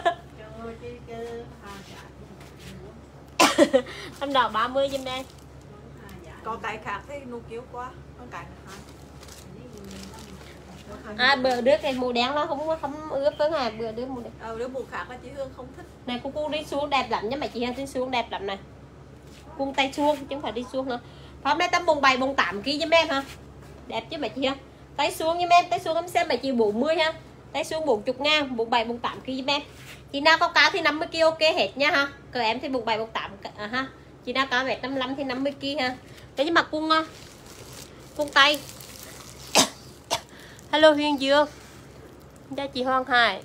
Đâm đỏ ba mươi giùm đây. Có cái khác thì nụ kiếu quá. Có cái khác. À bữa đứa cái màu đen nó không không ướp tới ngày bữa đứa màu đen. Ờ đứa màu khác là chị Hương không thích. Này cô cô đi xuống đẹp lắm nhưng mà chị Hương đi xuống đẹp lắm này. Cung tay xuống chứ không phải đi xuống nữa. Hôm nay tầm bồng bảy bồng tám ký giùm em ha. Đẹp chứ bà chị ha. Tay xuống giùm em, tay xuống em xem bà chị bốn mươi ha. Tay xuống bốn mươi ngàn, bồng bảy bồng tám ký giùm em. Chị nào có cá thì năm mươi ki ok hết nha ha. Cờ em thì bồng bảy bồng tám à, ha. Chị nào có mét năm mươi lăm thì năm mươi ki ha. Thế nhưng mà cung cung tay. Hello Huyền Dương. Chào chị Hoàng Hải.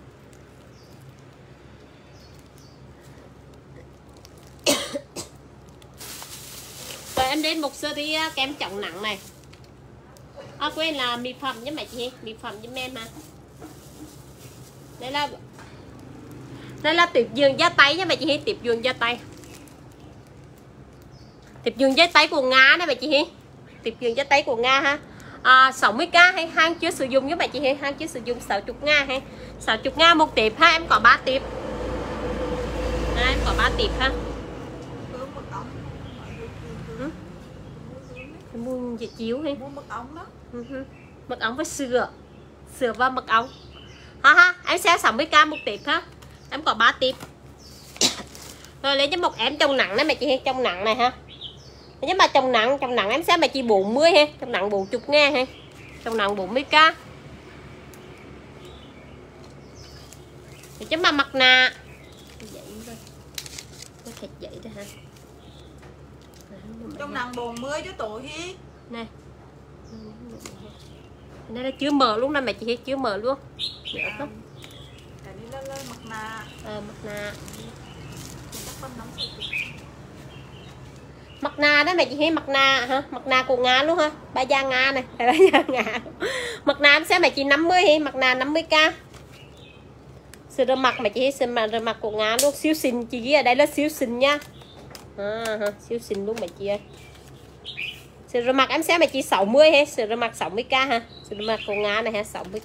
Rồi em đến một series kem chống nắng này. À quên là mỹ phẩm với mẹ chị, mỹ phẩm với em ha. Đây là đây là tiệp dường da tay nha mẹ chị, tiệp dường da tay. Tiệp dường da tay của Nga này mẹ chị. Tiệp dường da tay của Nga ha. À, sáu mươi k hay hàng chưa sử dụng với mẹ chị, hàng chưa sử dụng sáu mươi ngàn hay sáu mươi ngàn một tiệp ha, em có ba tiệp. À, em có ba tiệp ha. Mua dễ chiếu hay mua mật ong đó. Uh-huh. Mật ong với sữa, sữa và mật ong ha ha. Em sẽ sáu mươi k một tiệp ha, em có ba tiệp. Rồi lấy cho một em trong nặng đấy mẹ chị, trong nặng này ha. Nhưng mà trong nặng, trong nặng em sẽ mẹ chị bốn mươi ha, trong nặng bốn mươi ngàn ha, trong nặng bốn mươi k. Chứ mà mặt nạ vậy thôi, nó thịt vậy đó ha. Trong nặng bốn mươi chứ tổ hi. Này. Đây là chưa mở luôn nè mẹ chị, chưa mở luôn. Nhớ không? Cái này là mặt nạ. Ờ mặt nạ. Mặt nạ đó mẹ chị thấy mặt nạ hả? Mặt nạ của Nga luôn ha. Ba da Nga này, ba da Nga. Mặt nạ em sẽ mẹ chị năm mươi hay mặt nạ năm mươi k. Sữa rửa mặt mẹ chị thấy sữa rửa mặt của Nga luôn, siêu xinh chị ghi ở đây là siêu xinh nha. À, siêu xinh luôn mẹ chị ơi. Sữa rửa mặt em sẽ mẹ chị sáu mươi hay sữa rửa mặt sáu mươi k ha. Sữa rửa mặt của Nga này ha, sáu mươi k.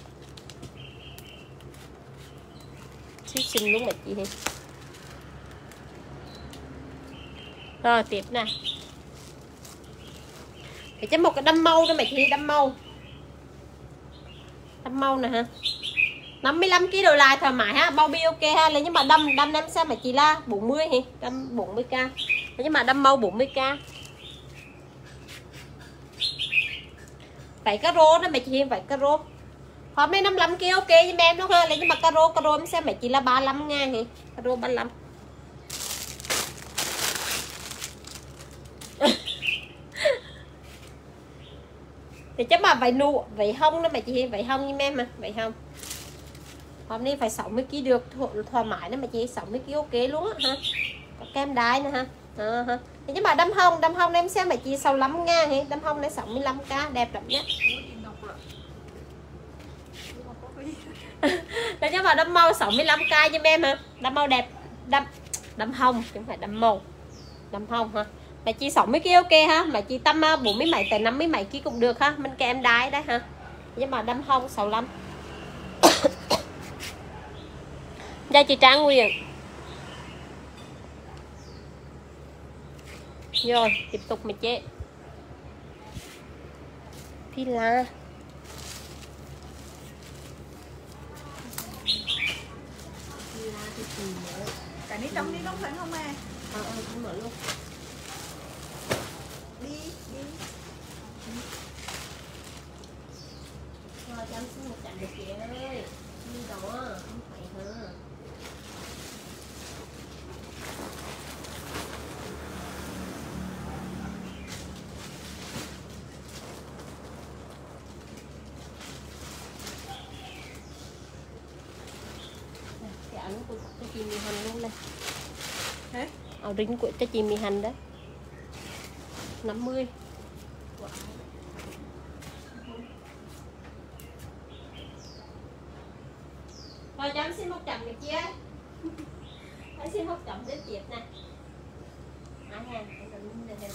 Siêu xinh luôn mẹ chị ha. Rồi tiếp nè. Để cho một cái đâm mâu đó mẹ chị, đâm mâu. Đâm mâu nè ha. năm mươi lăm ki lô lại thoải mái ha, bao bì ok ha. Lấy nhưng mà đâm đâm em xem mẹ chị là bốn mươi hay đâm bốn mươi k. Lấy nhưng mà đâm mâu bốn mươi k. Vậy caro đó mẹ chị, vậy caro. Hôm nay năm mươi lăm kia ok với em nó ha. Lấy nhưng mà caro caro em xem mẹ chị là ba mươi lăm ngàn hay caro ba mươi lăm. Thì chắc mà vậy nụ vậy hông đó mẹ chị, vậy hông như em mà vậy hông. Hôm nay phải sáu mươi ki lô được thoải mái đó mẹ chị, sáu mươi ki lô ok luôn á ha. Có kem đái nữa ha. À, ha. Thì nhưng mà đâm hông, đâm hông em xem mẹ chị sáu mươi lăm ngàn hay đâm hông này sáu mươi lăm k đẹp lắm nhé. Để nhưng mà đâm màu sáu mươi lăm k cho em ha. Đâm màu đẹp, đâm đâm hông chứ không phải đâm màu. Đâm hông ha. Mẹ chị sáu mươi ki lô ok ha, mẹ chị tăm bốn mươi mấy tới năm mươi mấy ký cũng được ha, mình kem đái đấy ha. Nhưng mà đâm hông sáu mươi lăm. Dạ chị Trang Nguyên. Rồi, tiếp tục mẹ chị. Pila. Cái này trong đi nóng phải không em? Ờ ờ cũng mở luôn. Đi, đi. Rồi cho em xin một chặng được chị ơi. Đi đó. ring của cho chị mì hành luôn đây. Thế? Áo ring của cho chị mì hành đấy. năm mươi. Wow. Rồi cho em xin một chậm được chưa? Em xin một chậm đến tiệp nè. Hai hàng, em cần luôn đây.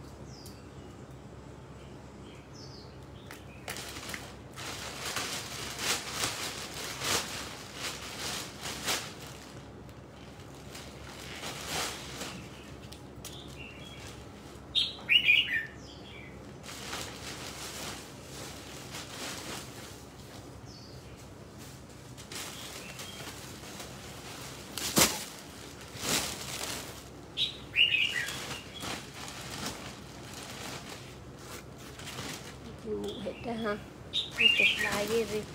Ngủ hết ra ha. Đi chụp lại ghê gì.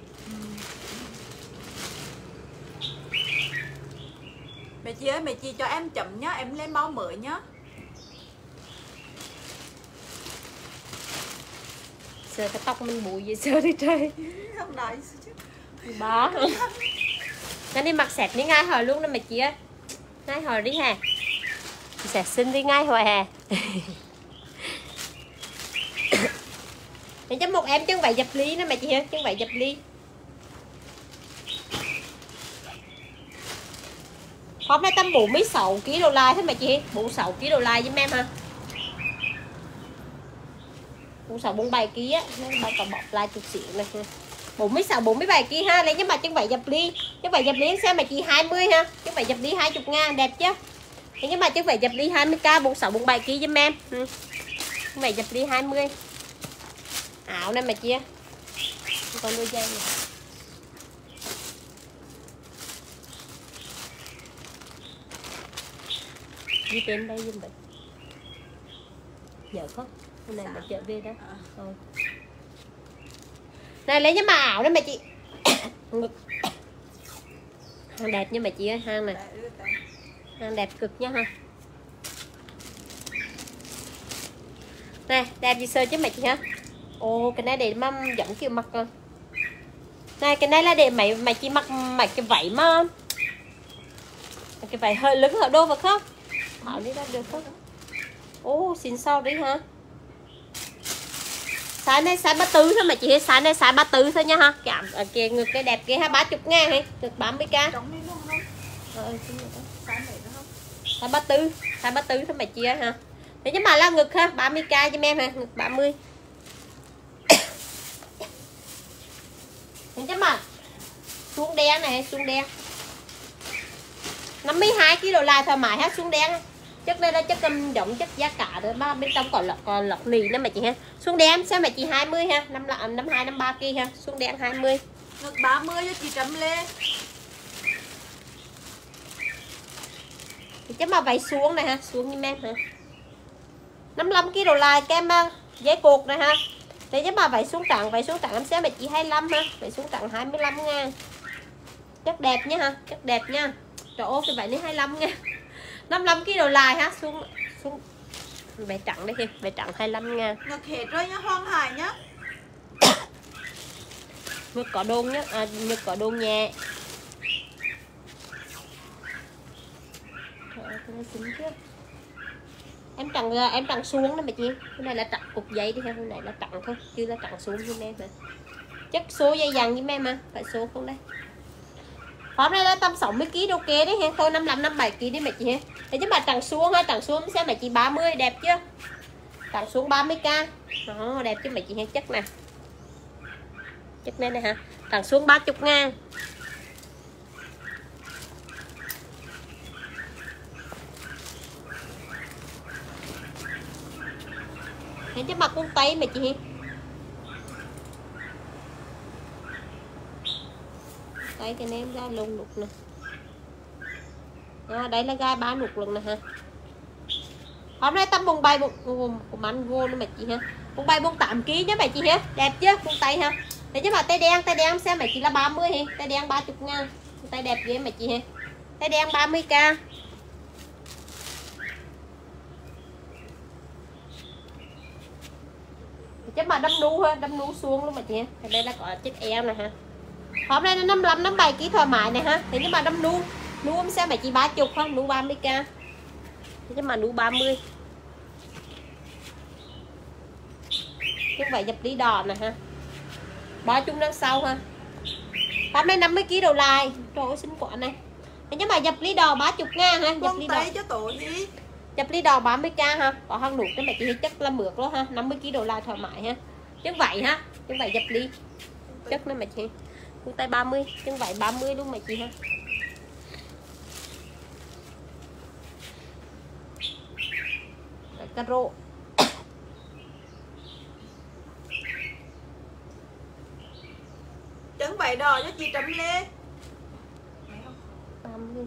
Mẹ Chi ơi, mẹ Chi cho em chậm nhá, em lên bao mới nhá. Sợ cái tóc mình bụi vậy sợ đi trời. Không đợi chứ. Bó. Nó đi mặc sẹt đi ngay hồi luôn đó mẹ chị ơi. Ngay hồi đi hà. Sẹt xinh đi ngay hồi hà. Để cho một em chân vậy dập ly đó mẹ chị ơi, chân vậy dập ly. Hôm nay tầm bốn mươi sáu ki lô like hết mẹ chị, bốn mươi sáu ki lô like với em ha. bốn mươi sáu bốn mươi bảy ki á, nó còn bọc like chút xíu này. bốn mươi sáu bốn mươi bảy ki ha, lấy nhưng mà chân vậy dập ly. Chân vậy dập ly xem mẹ chị hai mươi ha. Chân vậy dập ly hai mươi ngàn đẹp chứ. Thế nhưng mà chân vậy dập ly hai mươi k bốn mươi sáu bốn mươi bảy ki với em. Ừ. Chân vậy dập ly hai mươi. Áo này mẹ chị. Còn đôi dây này. Ghi tên đây giùm mình. Nhớ không? Hôm nay mình trở về đó. Ừ. Này lấy cho mà ảo đó mẹ chị. Ngực. Hàng đẹp nha mẹ chị ơi, hàng này. Hàng đẹp cực nha ha. Này, đẹp gì sơ chứ mẹ chị hả? Ồ, cái này để mà giống kiểu mặc. Này, cái này là để mày mày chị mặc mặc cái váy mà. Cái váy hơi lứng hở đô vào không? Thảo đi ra được không? Ồ, xin sau đấy hả? Size này size ba mươi tư thôi mà chị, size này size ba mươi tư thôi nha ha. Cảm ở kia ngực cái đẹp kia ha, ba mươi ngàn hay ngực ba mươi k. Trống đi luôn không? Ờ, xin được đó. Size này nữa không? Size ba mươi tư, size ba mươi tư thôi mà chị ha. Thế nhưng mà là ngực ha, ba mươi k cho em ha, ngực ba mươi. Thế chứ mà xuống đen này, xuống đen. năm mươi hai ki lô like thoải mái ha, xuống đen. Chất đây là chất um, giống chất giá cả rồi mà bên trong còn lọc còn lọc nì nữa mà chị ha. Xuống đen xem mà chị hai mươi ha, năm là năm hai năm ba ki ha, xuống đen hai mươi. Ngực ba mươi cho chị Trâm lên. Thì chứ mà váy xuống này ha, xuống như em ha. năm mươi lăm ki lô like kem giấy cột này ha. Thế chứ mà váy xuống trắng, váy xuống trắng em xem mà chị hai mươi lăm ha, váy xuống trắng hai mươi lăm ngàn. Chất đẹp nhá ha, chất đẹp nha. Trời ơi cái váy này hai mươi lăm ngàn. năm mươi lăm ki lô like ha, xuống xuống váy trắng đây kìa, váy trắng hai mươi lăm ngàn. Ngực hết rồi nhá, Hoàng Hải nhá. Ngực có đôn nhá, à, ngực có đôn nhẹ. Trời ơi, cái này xinh chưa? Em trắng em trắng xuống đó mà chị. Cái này là trắng cục giấy đi ha, cái này là trắng thôi, chứ là trắng xuống như em hả? Chất số dây dằn như em ha, phải số không đây. Hôm nay là tầm sáu mươi ki lô ok đấy ha, thôi năm mươi lăm năm mươi bảy ki đi mẹ chị ha. Thế chứ mà trắng xuống ha, trắng xuống xem mẹ chị ba mươi đẹp chưa? Trắng xuống ba mươi k. Đó, đẹp chứ mẹ chị ha, chất nè. Chất này này ha, trắng xuống ba mươi ngàn. Thế chứ mặc con tay mẹ chị ha. Đây cái nêm ra lông lục nè. À, đây là gai ba lục lần nè ha. Hôm nay tầm bông bay bông của mắn vô nữa mẹ chị ha. Bông bay bông tám ki nhé mẹ chị ha. Đẹp chưa? Bông tay ha. Thế chứ mà tay đen, tay đen xem mẹ chị là ba mươi ha. Tay đen ba mươi ngàn. Tay đẹp ghê mẹ chị ha. Tay đen ba mươi k. Chứ mà đâm nu ha, đâm nu xuống luôn mà chị ha. Đây là có chiếc eo này ha. Hôm nay nó năm lăm năm bảy ký thoải mái này ha. Thế nhưng mà đâm nu nu em xem mày chỉ ba chục không, nu ba mươi k. Thế nhưng mà nu ba mươi. Chứ vậy dập lý đỏ này ha. Bỏ chung đằng sau ha. Hôm nay năm mươi ký đầu lại. Trời ơi xinh quá này. Thế nhưng mà dập lý đỏ ba mươi ngàn ha. Dập lý đỏ cho tổ gì? Dập lý đỏ ba mươi k ha. Có hàng nụ cái mày chỉ chất là mượt luôn ha. năm mươi ký đầu lại thoải mái ha. Chứ vậy ha. Chứ vậy dập lý. Chất nó mày chị. Cung tay ba mươi, chân vải ba mươi luôn mày chị ha. Cà rô. Chân vải đỏ cho chị Trâm Lê. ba mươi.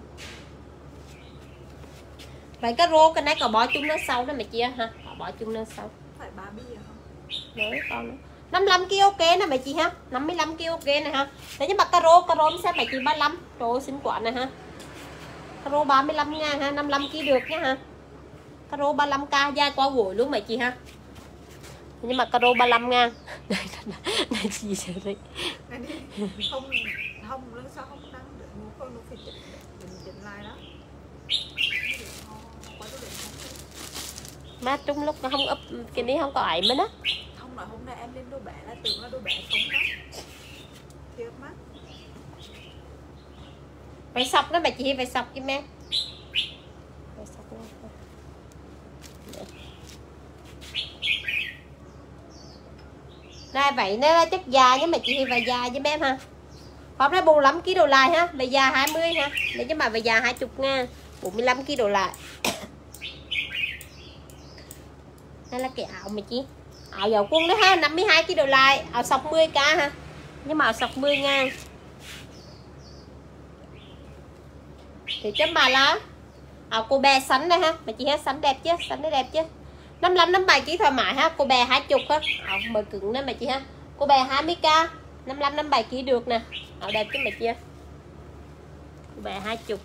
Vậy cà rô cái này có bỏ chung nó sau đó mày chị ha. Bỏ chung nó sau. Phải ba bia hả? Đấy con nữa. năm mươi lăm ki lô ok nè mày chị ha. năm mươi lăm ki lô ok nè ha. Thế nhưng mà caro caro sẽ mày chị ba mươi lăm. Trời ơi xinh quá này ha. Caro ba mươi lăm ngàn ha, năm mươi lăm ki lô được nhá ha. Caro ba mươi lăm k dài quá gối luôn mày chị ha. Thế nhưng mà caro ba mươi lăm ngàn. Đây đây chị sẽ đấy. Không không lần sau không đăng được, nó không nó phải chỉnh chỉnh chỉnh lại đó. Má trong lúc nó không up cái này không có ấy mới đó. Không nói hôm nay em lên đôi bẻ là tưởng là đôi bẻ sống đó. Thiệt mắt. Phải sọc đó mày chị, phải sọc chứ em. Phải sọc đó. Đây vậy nó là chất già nhưng mà chị phải già với em ha. Hôm nay bốn mươi lăm ki lô lại ha, về già hai mươi ha. Để chứ mà về già hai mươi ngàn, bốn mươi lăm ki lô lại. Đây là cái áo mày chị. Áo dầu quân đó ha, năm mươi hai ki lô lại, áo sọc mười k ha. Nhưng mà áo sọc mười ngàn. Thì chấm bà lá. Áo cô bé sánh đây ha, mày chị ha, sánh đẹp chứ, sánh nó đẹp chứ. năm mươi lăm năm mươi bảy ký thoải mái ha, cô bé hai mươi ha. Áo mời cứng đây mày chị ha. Cô bé hai mươi k, năm mươi lăm năm mươi bảy ký được nè. Áo đẹp chứ mày chị. Cô bé hai mươi.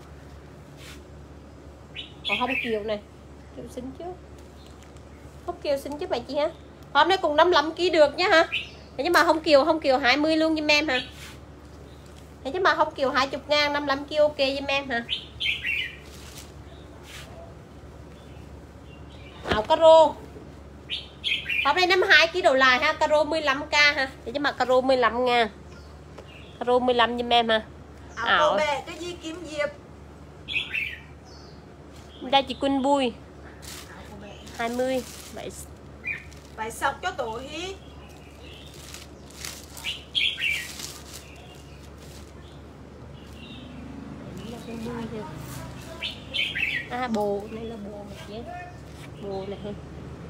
Còn không kiều này. Kiều xinh chứ. Không kiều xinh chứ mày chị ha. Hôm nay cùng năm mươi lăm ký được nhá ha. Thế nhưng mà không kiều, không kiều hai mươi luôn giùm em ha. Thế chứ mà không kiều hai mươi ngàn, năm mươi lăm ký ok giùm em ha. Áo caro. Hôm nay năm mươi hai ký đầu lại ha, caro mười lăm k ha. Thế chứ mà caro mười lăm ngàn. Caro mười lăm giùm em ha. Áo, áo. Cô bé cái gì kiếm diệp. Đây chị Quỳnh Bùi. hai mươi. Vậy phải sọc cho tổ hi. À bồ, này là bồ một chứ. Bồ này ha.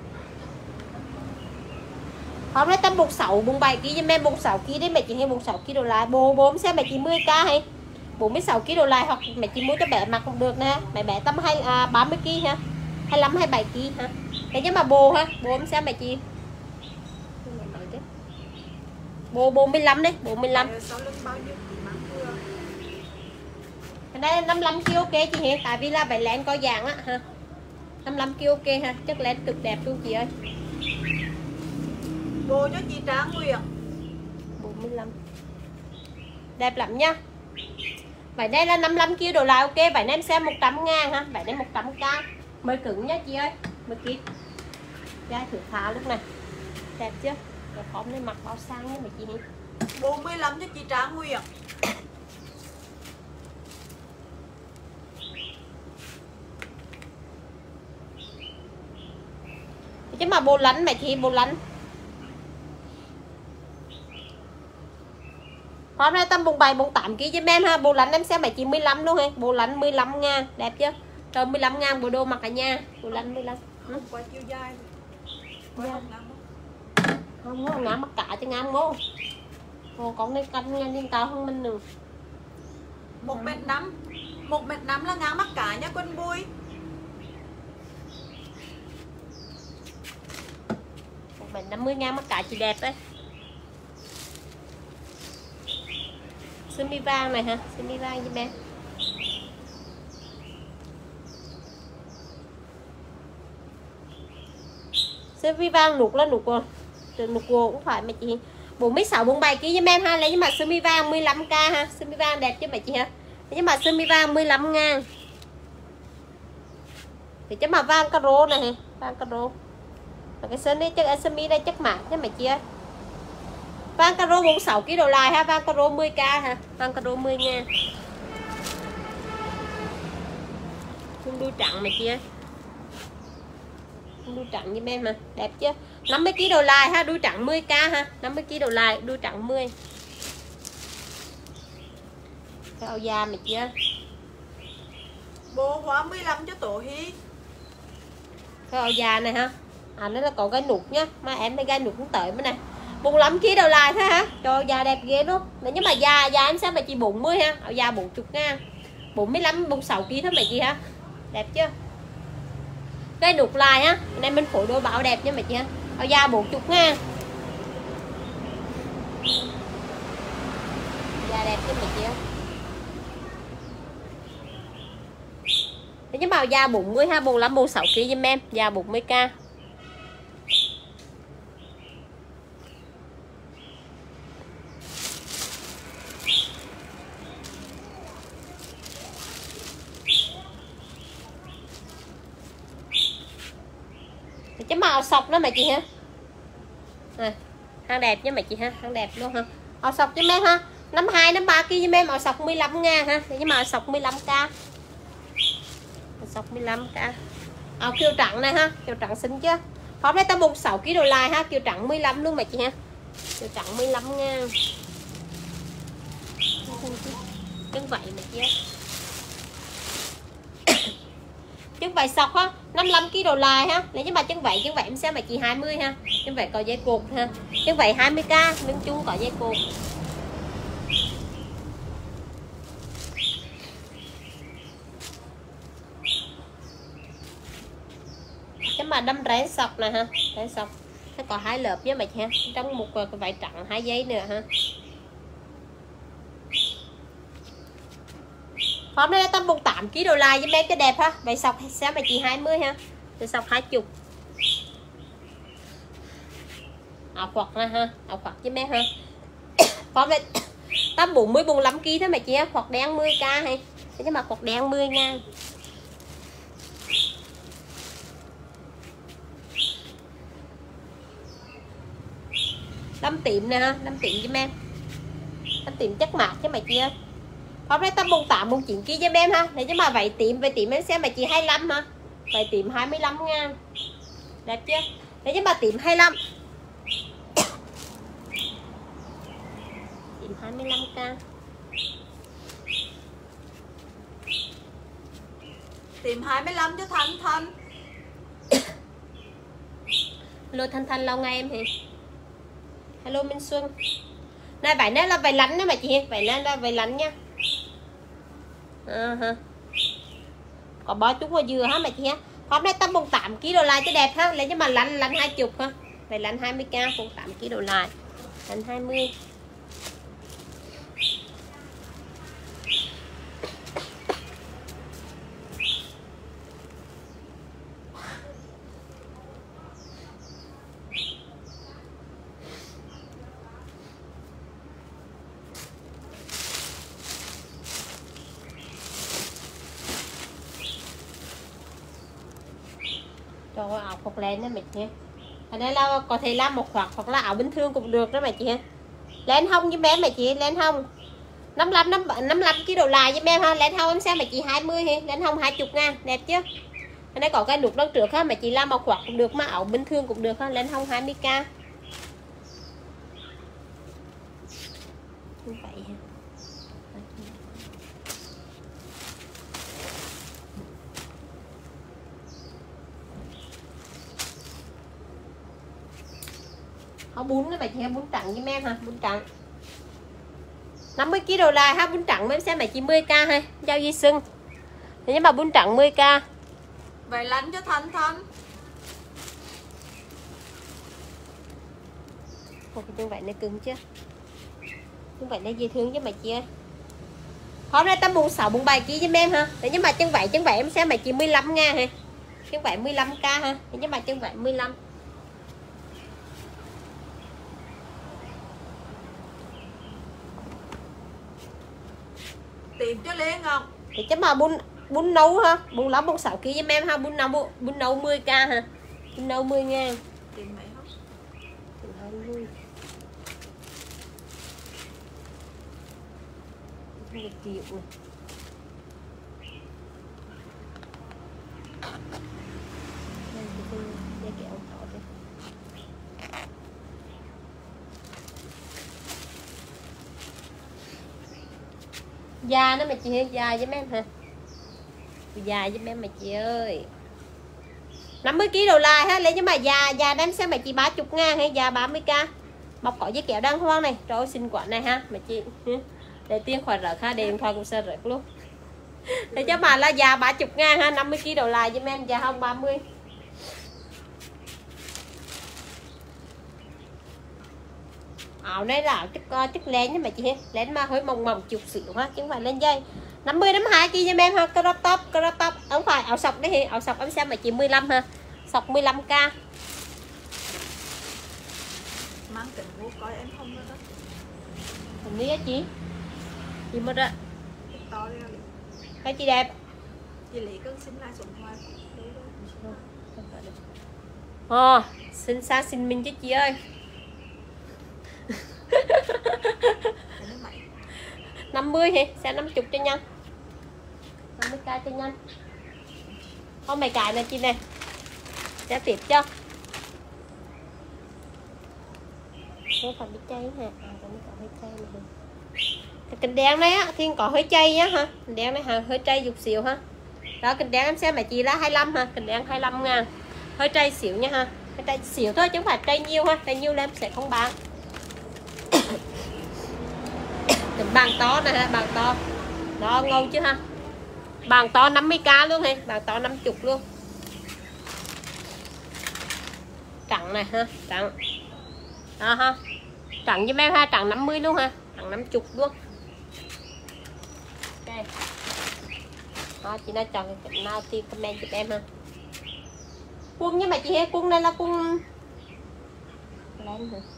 Hôm nay tầm bốn mươi sáu, bốn mươi bảy ký cho em bốn mươi sáu ký đấy mẹ chị hay bốn mươi sáu ký đồ lại. Bồ bồ xem mẹ chị mười k hay bốn mươi sáu ký đồ lại, hoặc mẹ chị mua cho bé mặc cũng được nè. Mẹ bé tầm hai à, ba mươi ký ha. hai mươi lăm hai mươi bảy ký ha. Thế nhưng mà bồ ha, bồ em xem mẹ chị. Bồ bốn mươi lăm đấy, bốn mươi lăm. Cái đây năm mươi lăm ký ok chị hiện, tại vì là phải len có dạng á ha. năm mươi lăm ký ok ha, chất len cực đẹp luôn chị ơi. Bồ cho chị Tráng Nguyệt. bốn mươi lăm. Đẹp lắm nha. Vậy đây là năm mươi lăm ký đồ lại ok, vậy nên em xem một trăm ngàn ha, vậy nên một trăm k. Mới cứng nha chị ơi, mới ký. Dai thử thả lúc này. Đẹp chưa? Rồi phóng lên mặt bao sang nha mày chị đi. bốn mươi lăm cho chị Tráng Nguyệt. Chứ mà bồ lánh mày chị, bồ lánh. Hôm nay tầm bốn mươi bảy bốn mươi tám ký cho em ha, bồ lánh em xem mày chị mười lăm luôn ha, bồ lánh mười lăm ngàn, đẹp chưa? Rồi mười lăm ngàn bộ đồ mặc cả nhà, bồ lánh mười lăm. Không qua chiều dài. Dạ. Không có ngã mắt cả cho ngắm ngô. Ồ con này canh nghe lên cao hơn mình nữa. một mét năm. một mét năm là ngã mắt cả nha Quân Bùi. một mét năm mươi ngàn mắt cả chị đẹp đấy. Sơ mi vàng này ha, sơ mi vàng cho em. Sơ mi vàng nụt là nụt rồi. Nụt rồi cũng phải mà chị. bốn mươi sáu bốn mươi bảy kg giùm em ha. Lấy nhưng mà sơ mi vàng mười lăm k ha. Sơ mi vàng đẹp chứ mấy chị ha. Lấy nhưng mà sơ mi vàng mười lăm ngàn. Thì chứ mà vàng caro này ha. Vàng caro. Và cái sơ này chắc sơ mi đây chắc mảng chứ mấy chị ơi. Vàng caro bốn mươi sáu kg đồ lại ha. Vàng caro mười k ha. Vàng caro mười ngàn. Không đuôi trắng này kia. Đuôi trắng như em mà đẹp chưa. năm mươi kg đồ lại ha. Đuôi trắng mười k ha. năm mươi kg đồ lại. Đuôi trắng mười. Cái áo da này kia. Bộ hóa mười lăm cho tổ hi. Cái áo da này ha. À nó là còn cái nụt nhá. Mà em thấy gai nụt cũng tệ mới này. bốn mươi lăm kg đồ lại thôi hả. Trời da đẹp ghê luôn. Nhưng mà da da em sẽ mà chỉ bốn mươi ha. Áo da bốn mươi ngàn. bốn mươi lăm bốn mươi sáu kg thôi mày chị ha. Đẹp chưa. Cái đục lại á. Nên mình phối đôi bảo đẹp nha mày chị ha. Áo da bốn mươi ngàn. Da đẹp chứ mày chị ha. Nhưng mà áo da bốn mươi ha. bốn mươi lăm bốn mươi sáu kg giùm em. Da bốn mươi k. Cái màu sọc đó mày chị ha. Này, hàng đẹp chứ mày chị ha, hàng đẹp luôn ha. Màu sọc cho em ha. năm mươi hai năm mươi ba kg cho em, màu sọc mười lăm ngàn ha. Cái màu sọc mười lăm k. Màu sọc mười lăm k. Áo kiều trắng này ha, kiều trắng xinh chưa? Hôm nay tao bốn mươi sáu kg đồ lại ha, kiều trắng mười lăm luôn mày chị ha. Kiều trắng mười lăm ngàn. Chân vậy mày chị ha. Chân vải sọc ha, năm mươi lăm kg đồ lại ha. Nếu như mà chân vải chân vải em sẽ mà chị hai mươi ha. Chân vải có dây cột ha. Chân vải hai mươi k, lưng chung có dây cột. Cái mà đâm rén sọc này ha, rén sọc. Nó có hai lớp với mày ha. Trong một cái vải trắng hai giấy nữa ha. Hôm nay tao bốn tám kg đồ lại với em cái đẹp ha. Vậy sọc sẽ mà chị hai mươi ha. Rồi sọc hai mươi. Áo khoác này ha, áo khoác với em ha. Hôm nay tao bốn mươi bốn mươi lăm kg thôi mà chị ha. Khoác đen mười k hay. Thế mà khoác đen mười ngàn. Đâm tím nè ha, đâm tím với em. Đâm tím chắc mát chứ mày chị ơi. Hôm nay tao bốn tám bốn chín kg cho em ha. Thế chứ mà vậy tím vậy tím em xem mà chị hai mươi lăm ha. Vậy tím hai mươi lăm ngàn. Đẹp chưa? Thế chứ mà tím hai mươi lăm. Tím hai mươi lăm k. Tím hai mươi lăm cho Thanh Thanh. Hello Thanh Thanh lâu ngày em thì. Hello Minh Xuân. Này vậy nó là vậy lánh đó mà chị. Vậy nó là vậy lánh nha. À, ha. Có bó chút hoa dừa hả mày chị ha. Hôm nay tao bốn tám kg đồ lại cho đẹp ha. Lấy cho mà lánh lánh hai mươi ha. Vậy lánh hai mươi k, bốn tám kg đồ lại. Lánh hai mươi. Cho áo khoác len đó mày chị. Thành ra là có thể làm một khoác hoặc là áo bình thường cũng được đó mày chị. Len hông với em mày chị, len hông. năm mươi lăm năm mươi lăm kg đồ lại với em ha, len hông em xem mày chị hai mươi ha, len hông hai mươi ngàn, đẹp chưa? Thành ra có cái nút đằng trước ha, mày chị làm một khoác cũng được mà áo bình thường cũng được ha, len hông hai mươi k. Như vậy ha. Áo bún đó mày chị ha, bún trắng với em ha, bún trắng. năm mươi kg đồ lại ha, bún trắng em xem mày chị mười k ha, giao di sưng. Thế nhưng mà bún trắng mười k. Vậy lánh cho Thanh Thanh. Ồ, cái chân vậy nó cứng chưa? Chân vậy nó dễ thương chứ mày chị ơi. Hôm nay tao bốn mươi sáu bốn mươi bảy kg với em ha. Thế nhưng mà chân vậy chân vậy em xem mày chị mười lăm ngàn ha. Chân vậy mười lăm k ha. Thế nhưng mà chân vậy mười lăm. liệm cho Lê Ngọc. Thì chắc mà bún bún nấu ha, bún nấu bún sáu ký với em ha, bún nấu bún nấu mười k ha, bún nấu mười ngàn. Tiền mày không? Tiền hai mươi. Một triệu này. Đây thì tôi để kéo họ đi. Da nó mà chị hay da với em hả? Da với em mà chị ơi. năm mươi ký đồ lai ha, lấy nhưng mà da da đem xem mà chị ba mươi ngàn hay da ba mươi k. Bọc có với kẹo đăng hoang này, trời ơi xinh quá này ha, mà chị để tiền khỏi rớt ha, để điện thoại cũng sẽ rớt luôn. Để cho mà là da ba mươi ngàn ha, năm mươi ký đồ lai với em, da không ba mươi. Áo này là chất chất len nhưng mà chị len mà hơi mỏng mỏng chút xíu ha, chứ không phải lên dây. năm mươi đến hai ký cho em ha, crop top, crop top, không phải áo sọc đấy, áo sọc em xem mà chị mười lăm ha, sọc mười lăm k. Mang kính vô coi em không đó đó. Hình như á chị. Chị mất á. To đi rồi. Cái chị đẹp. Chị Lý cân xin lại xuống ngoài. Ồ, xin xa xin mình chứ chị ơi. năm mươi hả? Sẽ năm mươi cho nhanh. năm mươi k cho nhanh. Không mày cài nè chị nè. Sẽ tiếp cho. Nó còn biết chay hả? À, còn có hơi chay này. Cái kênh đen này á, Thiên có hơi chay nhá ha. Kênh đen này ha, hơi chay dục xíu ha. Đó, kênh đen em xem mà chị là hai mươi lăm ha. Kênh đen hai mươi lăm ngàn. Hơi chay xíu nha ha. Hơi chay xíu thôi chứ không phải chay nhiều ha. Chay nhiều là em sẽ không bán. Bàn to này ha, bàn to. Đó, ngầu chứ ha. Bàn to năm mươi k luôn ha. Bàn to năm mươi luôn. Trắng này ha, trắng. Đó ha. Trắng với em ha, trắng năm mươi luôn ha. Trắng năm mươi luôn. Ok. Đó, chị nào chọn cái cạnh nào thì comment giúp em ha. Quân nhưng mà chị hay quân này là quân lên rồi.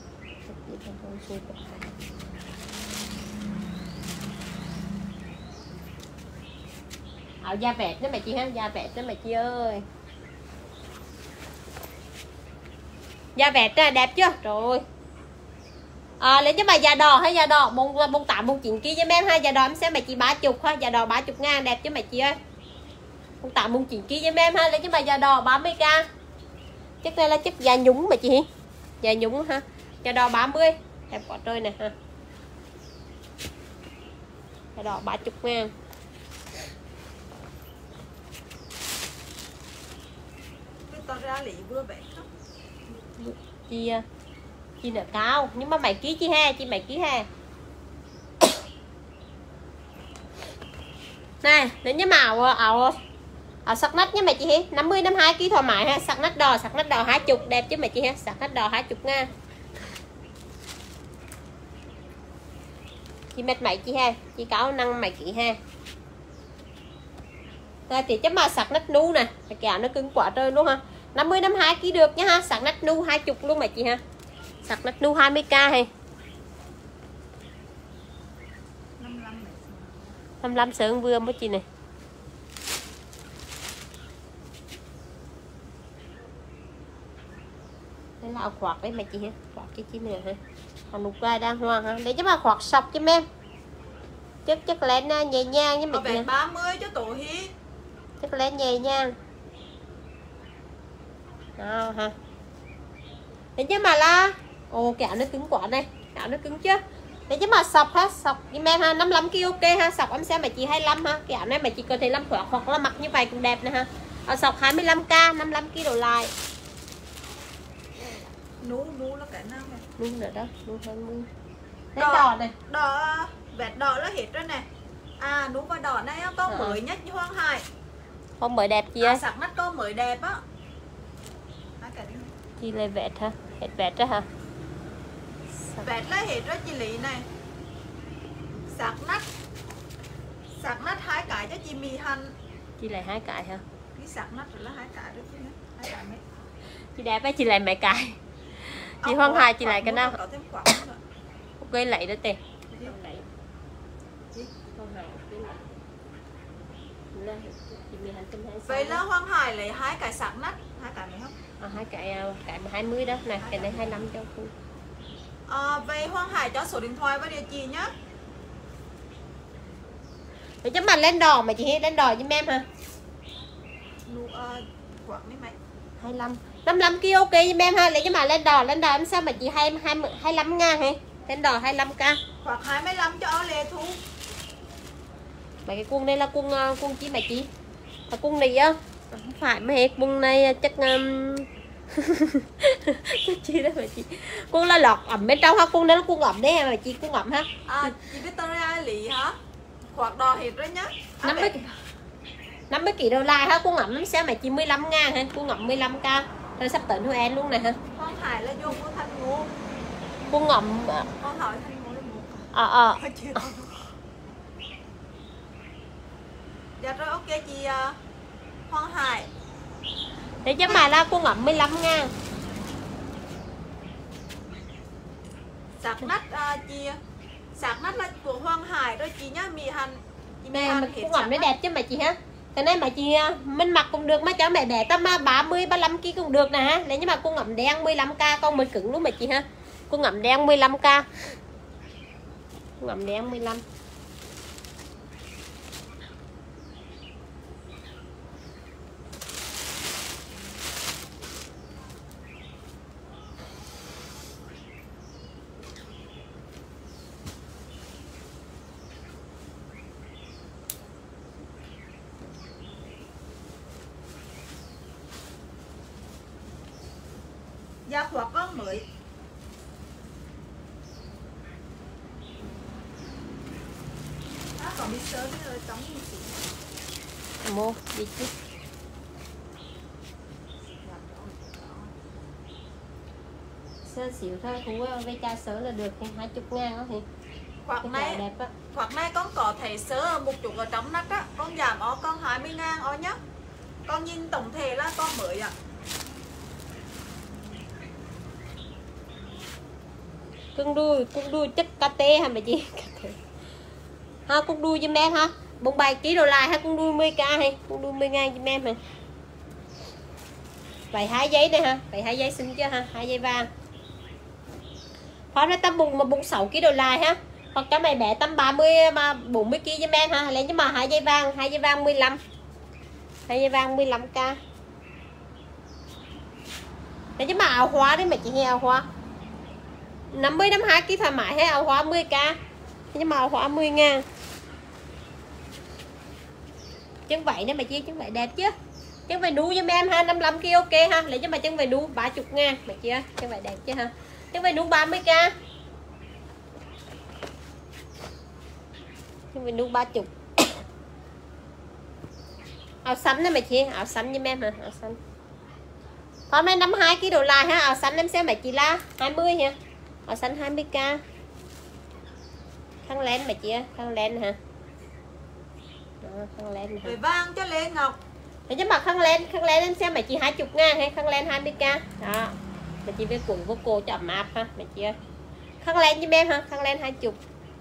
Áo da vẹt đó mẹ chị ha, da vẹt đó mẹ chị ơi. Da vẹt ra đẹp chưa? Rồi. À, lấy cho bà da đỏ hay da đỏ bốn bốn tám bốn chín ký cho em ha, da đỏ em xem mẹ chị ba mươi ha, da đỏ ba mươi ngàn đẹp chứ mẹ chị ơi. bốn tám bốn chín ký cho em ha, lấy cho bà da đỏ ba mươi k. Chất này là chất da nhúng mà chị. Da nhúng ha. Da đỏ ba mươi, đẹp quá trời nè ha. Da đỏ ba mươi ngàn. To ra lì vừa vẹt đó. Chị chị nợ cao nhưng mà bảy ký chị ha, chị bảy ký ha. Này, đến với màu áo áo sắc nách nha mẹ chị hi, năm mươi năm mươi hai ký thoải mái ha, sắc nách đỏ, sắc nách đỏ hai mươi đẹp chứ mẹ chị ha, sắc nách đỏ hai mươi ngàn. Chị mệt mày chị ha, chị cáo năng mày chị ha. Rồi thì chắc mà sạc nách nu nè, cái áo nó cứng quá trời luôn ha. năm mươi năm mươi hai ký được nha ha, sạc nách nu hai mươi luôn mà chị ha. Sạc nách nu hai mươi k hay. năm mươi lăm sướng vừa với chị này. Đây là áo khoác đấy mà chị ha, khoác cái chị nữa ha. Còn nút gai đang hoang ha. Để cho mà khoác sọc cho em. Chất chất lên nhẹ nhàng với mẹ chị. ba mươi cho tổ hi. Chất lên nhẹ nhàng. Đó ha. Để chứ mà là ồ cái áo nó cứng quá này, áo nó cứng chưa? Để chứ mà sọc ha, sọc với em ha, năm mươi lăm ki lô ok ha, sọc em xem mà chị hai mươi lăm ha. Cái áo này mà chị có thể làm khoác hoặc là mặc như vậy cũng đẹp nè ha. Áo sọc hai mươi lăm k, năm mươi lăm ki lô lại. Nú nú là cái nào này? Nú nữa đó, nú hơn nú. Đấy đỏ này. Đỏ vẹt đỏ là hết rồi nè. À nú và đỏ này có à. Mới nhất như Hoàng Hải. Không mới đẹp chị ơi. À, sạc nách có mới đẹp á. Chị lấy vẹt hả? Hết vẹt đó hả? Vẹt là hết rồi chị Lý này. Sạc nách. Sạc nách hai cái cho chị Mì Hành. Chị lấy hai cái hả? Cái sạc nách rồi là hai cái đó chứ nhé. Hai cái mấy. Chị đẹp á, chị lấy mấy cái. Chị Hoàng Hải chị lấy cái nào? Có thêm quả ok lấy đó tiền. Hoàng Hải cái này là chị mười hai trăm hai mươi sáu. Vậy là Hoàng Hải lấy hai cái sạc nát, hai cái này không? À, hai cái cái hai mươi đó này, cái này hai mươi lăm cho cô. À, vậy Hoàng Hải cho số điện thoại và địa chỉ nhá. Để cho mà lên đò mà chị lên đò giúp em ha. Nụ uh, khoảng mấy mấy. hai mươi lăm. năm mươi lăm kia ok giúp em ha, lấy cho mà lên đò, lên đò em sao mà chị hai hai hai mươi lăm ngàn hay. Lên đò hai mươi lăm k. Khoảng hai mươi lăm cho ở Lê Thu. Mấy cái cung đây là cung cung chi mà chị? Là cung này á. Không phải mà hết cung này chắc um... chi đó mà chị. Cung là lọt ẩm bên trong ha, cung đây là cung ẩm đấy mà chị, cung ẩm ha. À, chị Victoria Lý hả? Hoặc đò hết rồi nhá. À, năm mươi năm mươi kg đầu lại ha, cung ẩm xem mà chị mười lăm ngàn ha, cung ẩm mười lăm k. Rồi sắp tới Noel luôn này ha. Hoàng Hải là vô của Thanh Ngô. Cung ẩm Con hỏi Thanh Ngô là một. ờ ờ Dạ rồi ok chị uh, Hoàng Hải. để cho mà là cung ẩm mười lăm ngàn. Sạc nát uh, chị sạc nát là của Hoàng Hải rồi chị nhá, mì hành chị mì Nè hành mà hết cung ẩm nó sạc đẹp chứ mà chị ha. Cái này mà chị mình mặc cũng được, mà cháu mẹ bé tầm ba mươi ba mươi lăm kg cũng được nè ha. Lấy nhưng mà cung ẩm đen mười lăm k, con mới cứng luôn mà chị ha. Cung ẩm đen mười lăm k. Cung ẩm đen mười lăm. Dạ hoặc con mới. Đó, còn đi sớm rồi tống đi chị. Mua đi chứ. Sơ xỉu thôi, thú với cha sớ là được hai mươi ngàn đó thì. Hoặc này đẹp á. Hoặc này con có thể sớ một chút ở trong nách á, con giảm ó con hai mươi ngàn ó nhá. Con nhìn tổng thể là con mới ạ. Cưng đuôi, cưng đuôi chất kt hả mày chị? Ha, cưng đuôi cho em ha. Bông bài ký đồ lại ha, cưng đuôi mười k hay, cưng đuôi mười ngàn cho em này. Vậy hai giấy đây ha, vậy hai giấy xinh chưa ha, hai giấy vàng. Phó nó tầm bụng mà bụng sáu ký đồ lại ha. Hoặc cho mày bé tầm ba mươi mà bốn mươi ký cho em ha, lấy cho mà hai giấy vàng, hai giấy vàng mười lăm. Hai giấy vàng mười lăm k. Lấy cho mà áo hoa đấy mà chị nghe áo hoa. năm mươi năm mươi hai ký thoải mái hay áo hoa mười k. Nhưng mà áo hoa mười ngàn. Chân vải này mà chia chân vải đẹp chứ. Chân vải đu cho em ha, năm mươi lăm ký ok ha. Lấy cho mà chân vải đu ba mươi ngàn mà chia. Chân vải đẹp chứ ha. Chân vải đu ba mươi k. Chân vải đu ba mươi. Áo xanh này mà chia, áo xanh cho em hả, áo xanh. Hôm nay năm mươi hai ký đồ lại ha, áo xanh em xem mà chị là hai mươi nha. Áo xanh hai mươi k. Khăn len mà chị ơi, khăn len hả? Đó, khăn len hả? Rồi vàng cho Lê Ngọc. Để cho mặc khăn len, khăn len em xem mà chị hai mươi ngàn hay khăn len hai mươi k. Đó. Mà chị về quần vô cô cho ẩm áp ha, mà chị ơi. Khăn len cho em ha, khăn len hai mươi.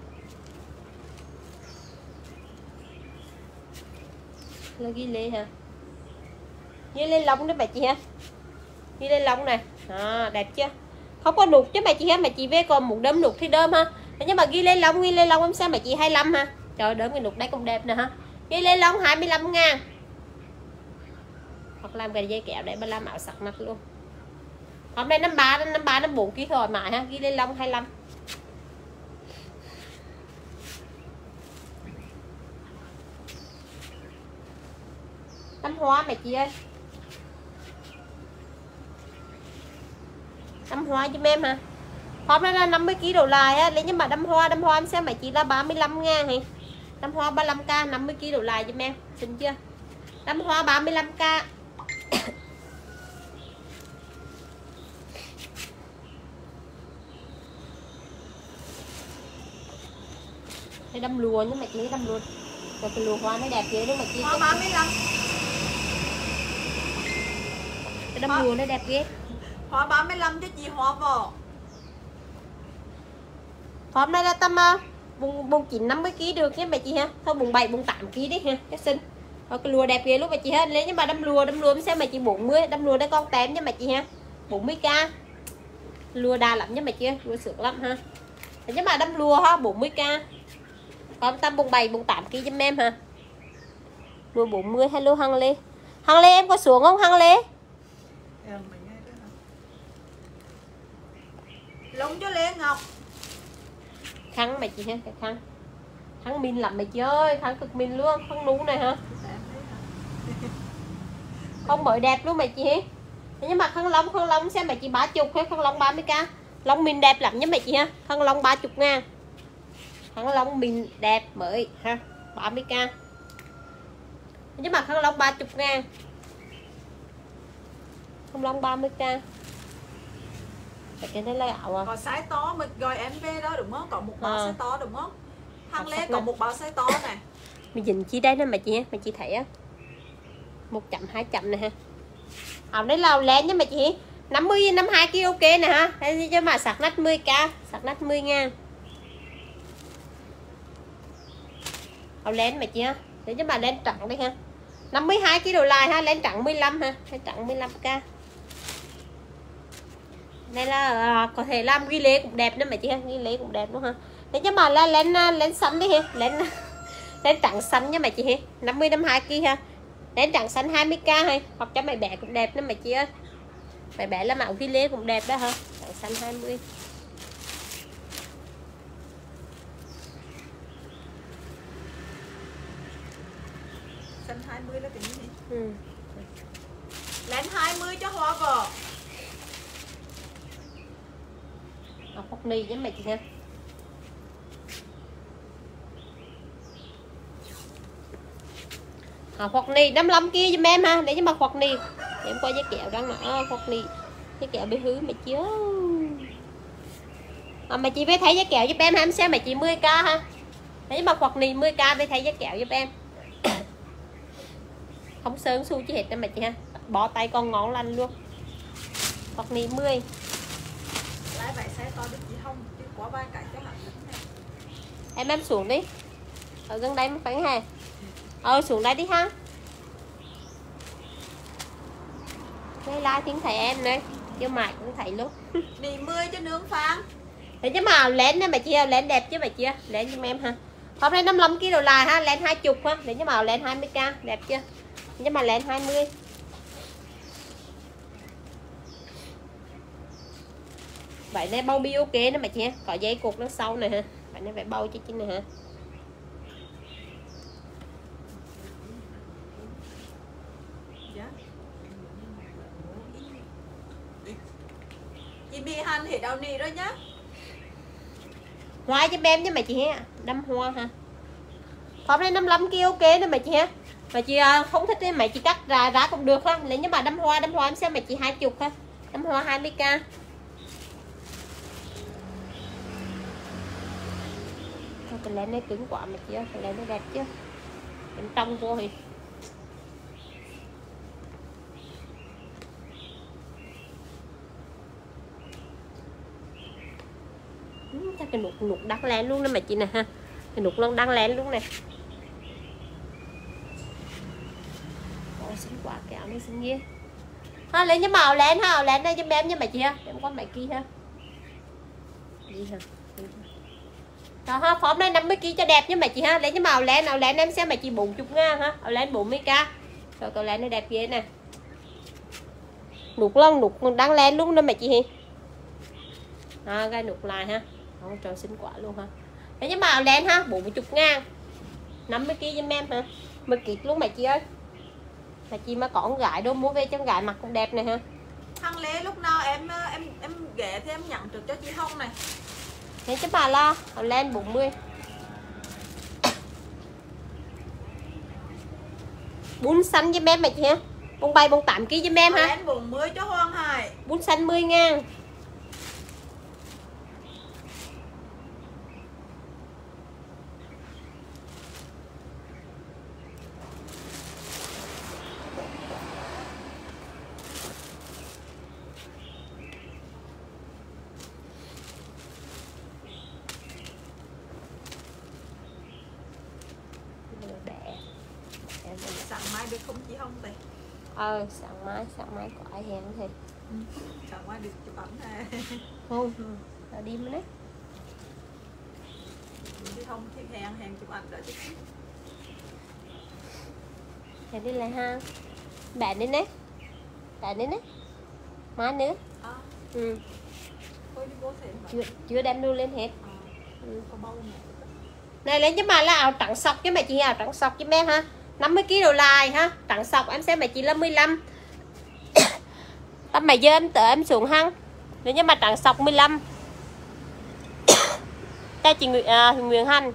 Là ghi lê ha. Ghi lê lông đó bà chị ha. Ghi lê lông này. Đó, đẹp chưa? Không có nụt chứ mà chị ha, mà chị về còn một đơm nụt thì đơm ha. Nhưng mà ghi lê lông, ghi lê lông em sao mà chị hai mươi lăm ha. Trời, đơm cái nụt đây cũng đẹp nè ha. Ghi lê lông hai mươi lăm ngàn. Hoặc làm cái dây kẹo để ba làm áo sặc mặt luôn. Hôm nay năm ba năm ba năm bốn ký thoải mái ha, ghi lê lông hai mươi lăm. Tắm hoa mày chị ơi. Đâm hoa cho em ha. Hôm nay là năm mươi ký đồ lại á, lấy nhưng mà đâm hoa, đâm hoa em xem mà chị là ba mươi lăm ngàn hay. Đâm hoa ba mươi lăm k, năm mươi ký đồ lại cho em, xinh chưa? Đâm hoa ba mươi lăm k. Đây đâm lùa nhưng mà chị đâm luôn. Rồi cái lùa hoa nó đẹp ghê đúng mà chị. Hoa ba mươi lăm. Cái đâm lùa nó đẹp ghê. Hoa ba mươi lăm cho chị hoa vỏ. Hôm nay là tầm bông bông chín năm mươi ki được nhé bà chị ha. Thôi bông bảy bông tám ki đi ha, cái xinh. Rồi cái lùa đẹp ghê lúc bà chị ha. Lấy nhưng mà đâm lùa, đâm lùa xem bà chị bốn mươi, đâm lùa đây con tém nha bà chị ha. bốn mươi k. Lùa đa lắm nha bà chị, lùa sướng lắm ha. Nhưng mà đâm lùa ha, bốn mươi k. Còn tầm bông bảy bông tám ki cho em ha. Lùa bốn mươi. Hello Hằng Lê. Hằng Lê em có xuống không Hằng Lê? Lông cho Lê Ngọc. Khăn mày chị ha, cái khăn. Khăn min lắm mày chị ơi, khăn cực min luôn, khăn nú này hả? Không mới đẹp luôn mày chị. Nhưng mà khăn lông, khăn lông xem mày chị ba chục hay khăn lông ba mươi k. Lông min đẹp lắm nhé mày chị ha. Khăn lông ba mươi ngàn. Khăn lông min đẹp mới ha, ba mươi k. Nhưng mà khăn lông ba mươi ngàn. Khăn lông ba mươi k. Cái này là ảo à. Có size to mình gọi em về đó đúng không? Có một bao À. size to đúng không? Hằng Lê Thật có lắm. một bao size to này. Mình nhìn chi đây nè mày chị, mày chị thấy á. Một chậm hai chậm này ha. Ảo đấy là lén nha mày chị. năm mươi năm mươi hai ki ok nè ha. Đây cho mà sạc nách mười k, sạc nách mười ngàn. Ảo lén mày chị ha. Để cho mà lên trắng đi ha. năm mươi hai ki đổ lại ha, lên trắng mười lăm ha, lên trắng mười lăm k. Đây là à, có thể làm ghi lê cũng đẹp nữa mày chị ha, ghi lê cũng đẹp luôn ha. Để cho mà là lên lên xanh đi ha, lên lên trắng xanh nha mày chị ha. năm mươi năm mươi hai ki ha. Lên trắng xanh hai mươi k hay hoặc cho mày bé cũng đẹp nữa mày chị ơi. Mày bé là mạo ghi lê cũng đẹp đó ha. Trắng xanh hai mươi. Xanh hai mươi là cái gì? Ừ. Lên hai mươi cho hoa cỏ. Học học ni với mày chị ha. Học hoặc ni năm mươi lăm kia giùm em ha, để cho mặc hoặc ni. Để em coi giấy kẹo đang là hoặc ni. Giấy kẹo bị hư mày chứ. À, mày chị phải thấy giấy kẹo giúp em ha, em xem mày chị mười k ha. Để cho mặc hoặc ni mười k phải thấy giấy kẹo giúp em. Không sơn xu chứ hết cho mày chị ha. Bỏ tay con ngón lanh luôn. Hoặc ni mười. Lái vậy size to được chị không? Chứ quá ba cái cho hẳn này. Em em xuống đi. Ở gần đây mới phải hè. Ờ xuống đây đi ha. Đây like tiếng thầy em đây. Chứ mày cũng thấy lúc. Nì mười cho nướng Phan. Để chứ mà lén nè mày chia, lén đẹp chứ mày chia. Lén cho em ha. Hôm nay năm mươi lăm ki đô lại ha, lén hai mươi ha. Để chứ mà lén hai mươi k, đẹp chưa? Để chứ mà lén hai mươi. Vậy này bao bi ok nè mày chia. Có dây cột đằng sau này ha. Vậy này phải bao cho chính này ha. Chị bị hành thì đào nì rồi nhá. Hoa cho em với mày chị ha. Đâm hoa ha. Hôm nay năm mươi lăm kia ok nè mày chị ha. Mày chị không thích thì mày chị cắt ra ra cũng được ha. Lấy nhưng mà đâm hoa đâm hoa em xem mày chị hai mươi ha. Đâm hoa hai mươi k. Cái lén này cứng quá mày chị ơi, cái lén nó đẹp chứ. Bên trong vô thì chắc cái nút nút đăng lén luôn nè mày chị nè ha. Cái nút lon đăng lén luôn nè. Ôi xinh quá, cái áo này xinh ghê. Ha lấy cái màu lén ha, áo lén đây cho em nha mày chị ha. Em con mày kia ha. Đi ha. Đó ha, form này năm mươi ki cho đẹp nha mày chị ha. Lấy cái màu lén, áo lén em xem mày chị bốn mươi ngàn ha. Áo lén bốn mươi k. Rồi cái lén này đẹp ghê nè. Nút lon nút đăng lén luôn nè mày chị hi. À, gai nút lại ha. Không, trời xinh quá luôn ha. Đấy nhưng mà áo len ha, bốn mươi ngàn. năm mươi ki giùm em ha. mười ki luôn mày chị ơi. Mà chị mà có con gái đâu mua về cho con gái mặc cũng đẹp này ha. Hằng Lê lúc nào em em em ghé thì em nhận được cho chị Hồng này. Thế chứ bà lo, áo len bốn mươi. Bún xanh giùm em mày chị ha. Bông bay bông tám ki giùm em ha. Len bốn mươi cho Hoàng Hải. Bún xanh mười ngàn. không vậy? Ờ, sáng mai, sáng mai có ai hẹn thì Ừ. Sáng mai được chụp ảnh này. không, là đi mới đấy. Chứ không thì hẹn hẹn chụp ảnh rồi chứ. Hẹn đi lại ha. Bạn đến đấy. Bạn đến đấy. Mai nữa. À, Ừ. thôi đi vô thêm mà. Chưa, chưa đem đưa lên hết. À, Ừ. có bao nhiêu? Này lấy cho mà là áo trắng sọc chứ mẹ chị áo trắng sọc cho em ha. năm mươi ki lô lại ha. Trắng sọc em xem mẹ chị là mười lăm. Tầm mày giờ em tới em xuống hăng. Nếu như mà trắng sọc mười lăm. Đây chị Nguyễn, à, Nguyễn Hành.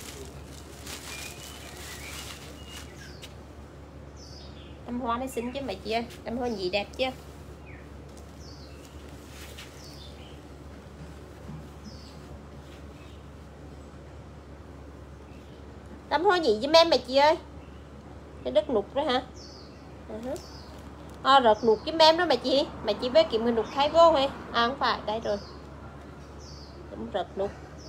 Em hoa này xinh chứ mẹ chị ơi. Em hoa nhị đẹp chứ. Tấm hoa nhị với em mẹ chị ơi. Cái đất nục đó hả? Uh-huh. À, rợt nục với em đó mẹ chị. Mẹ chị với kiếm người nục thay vô hay? À không phải, đây rồi. Đúng rợt nục.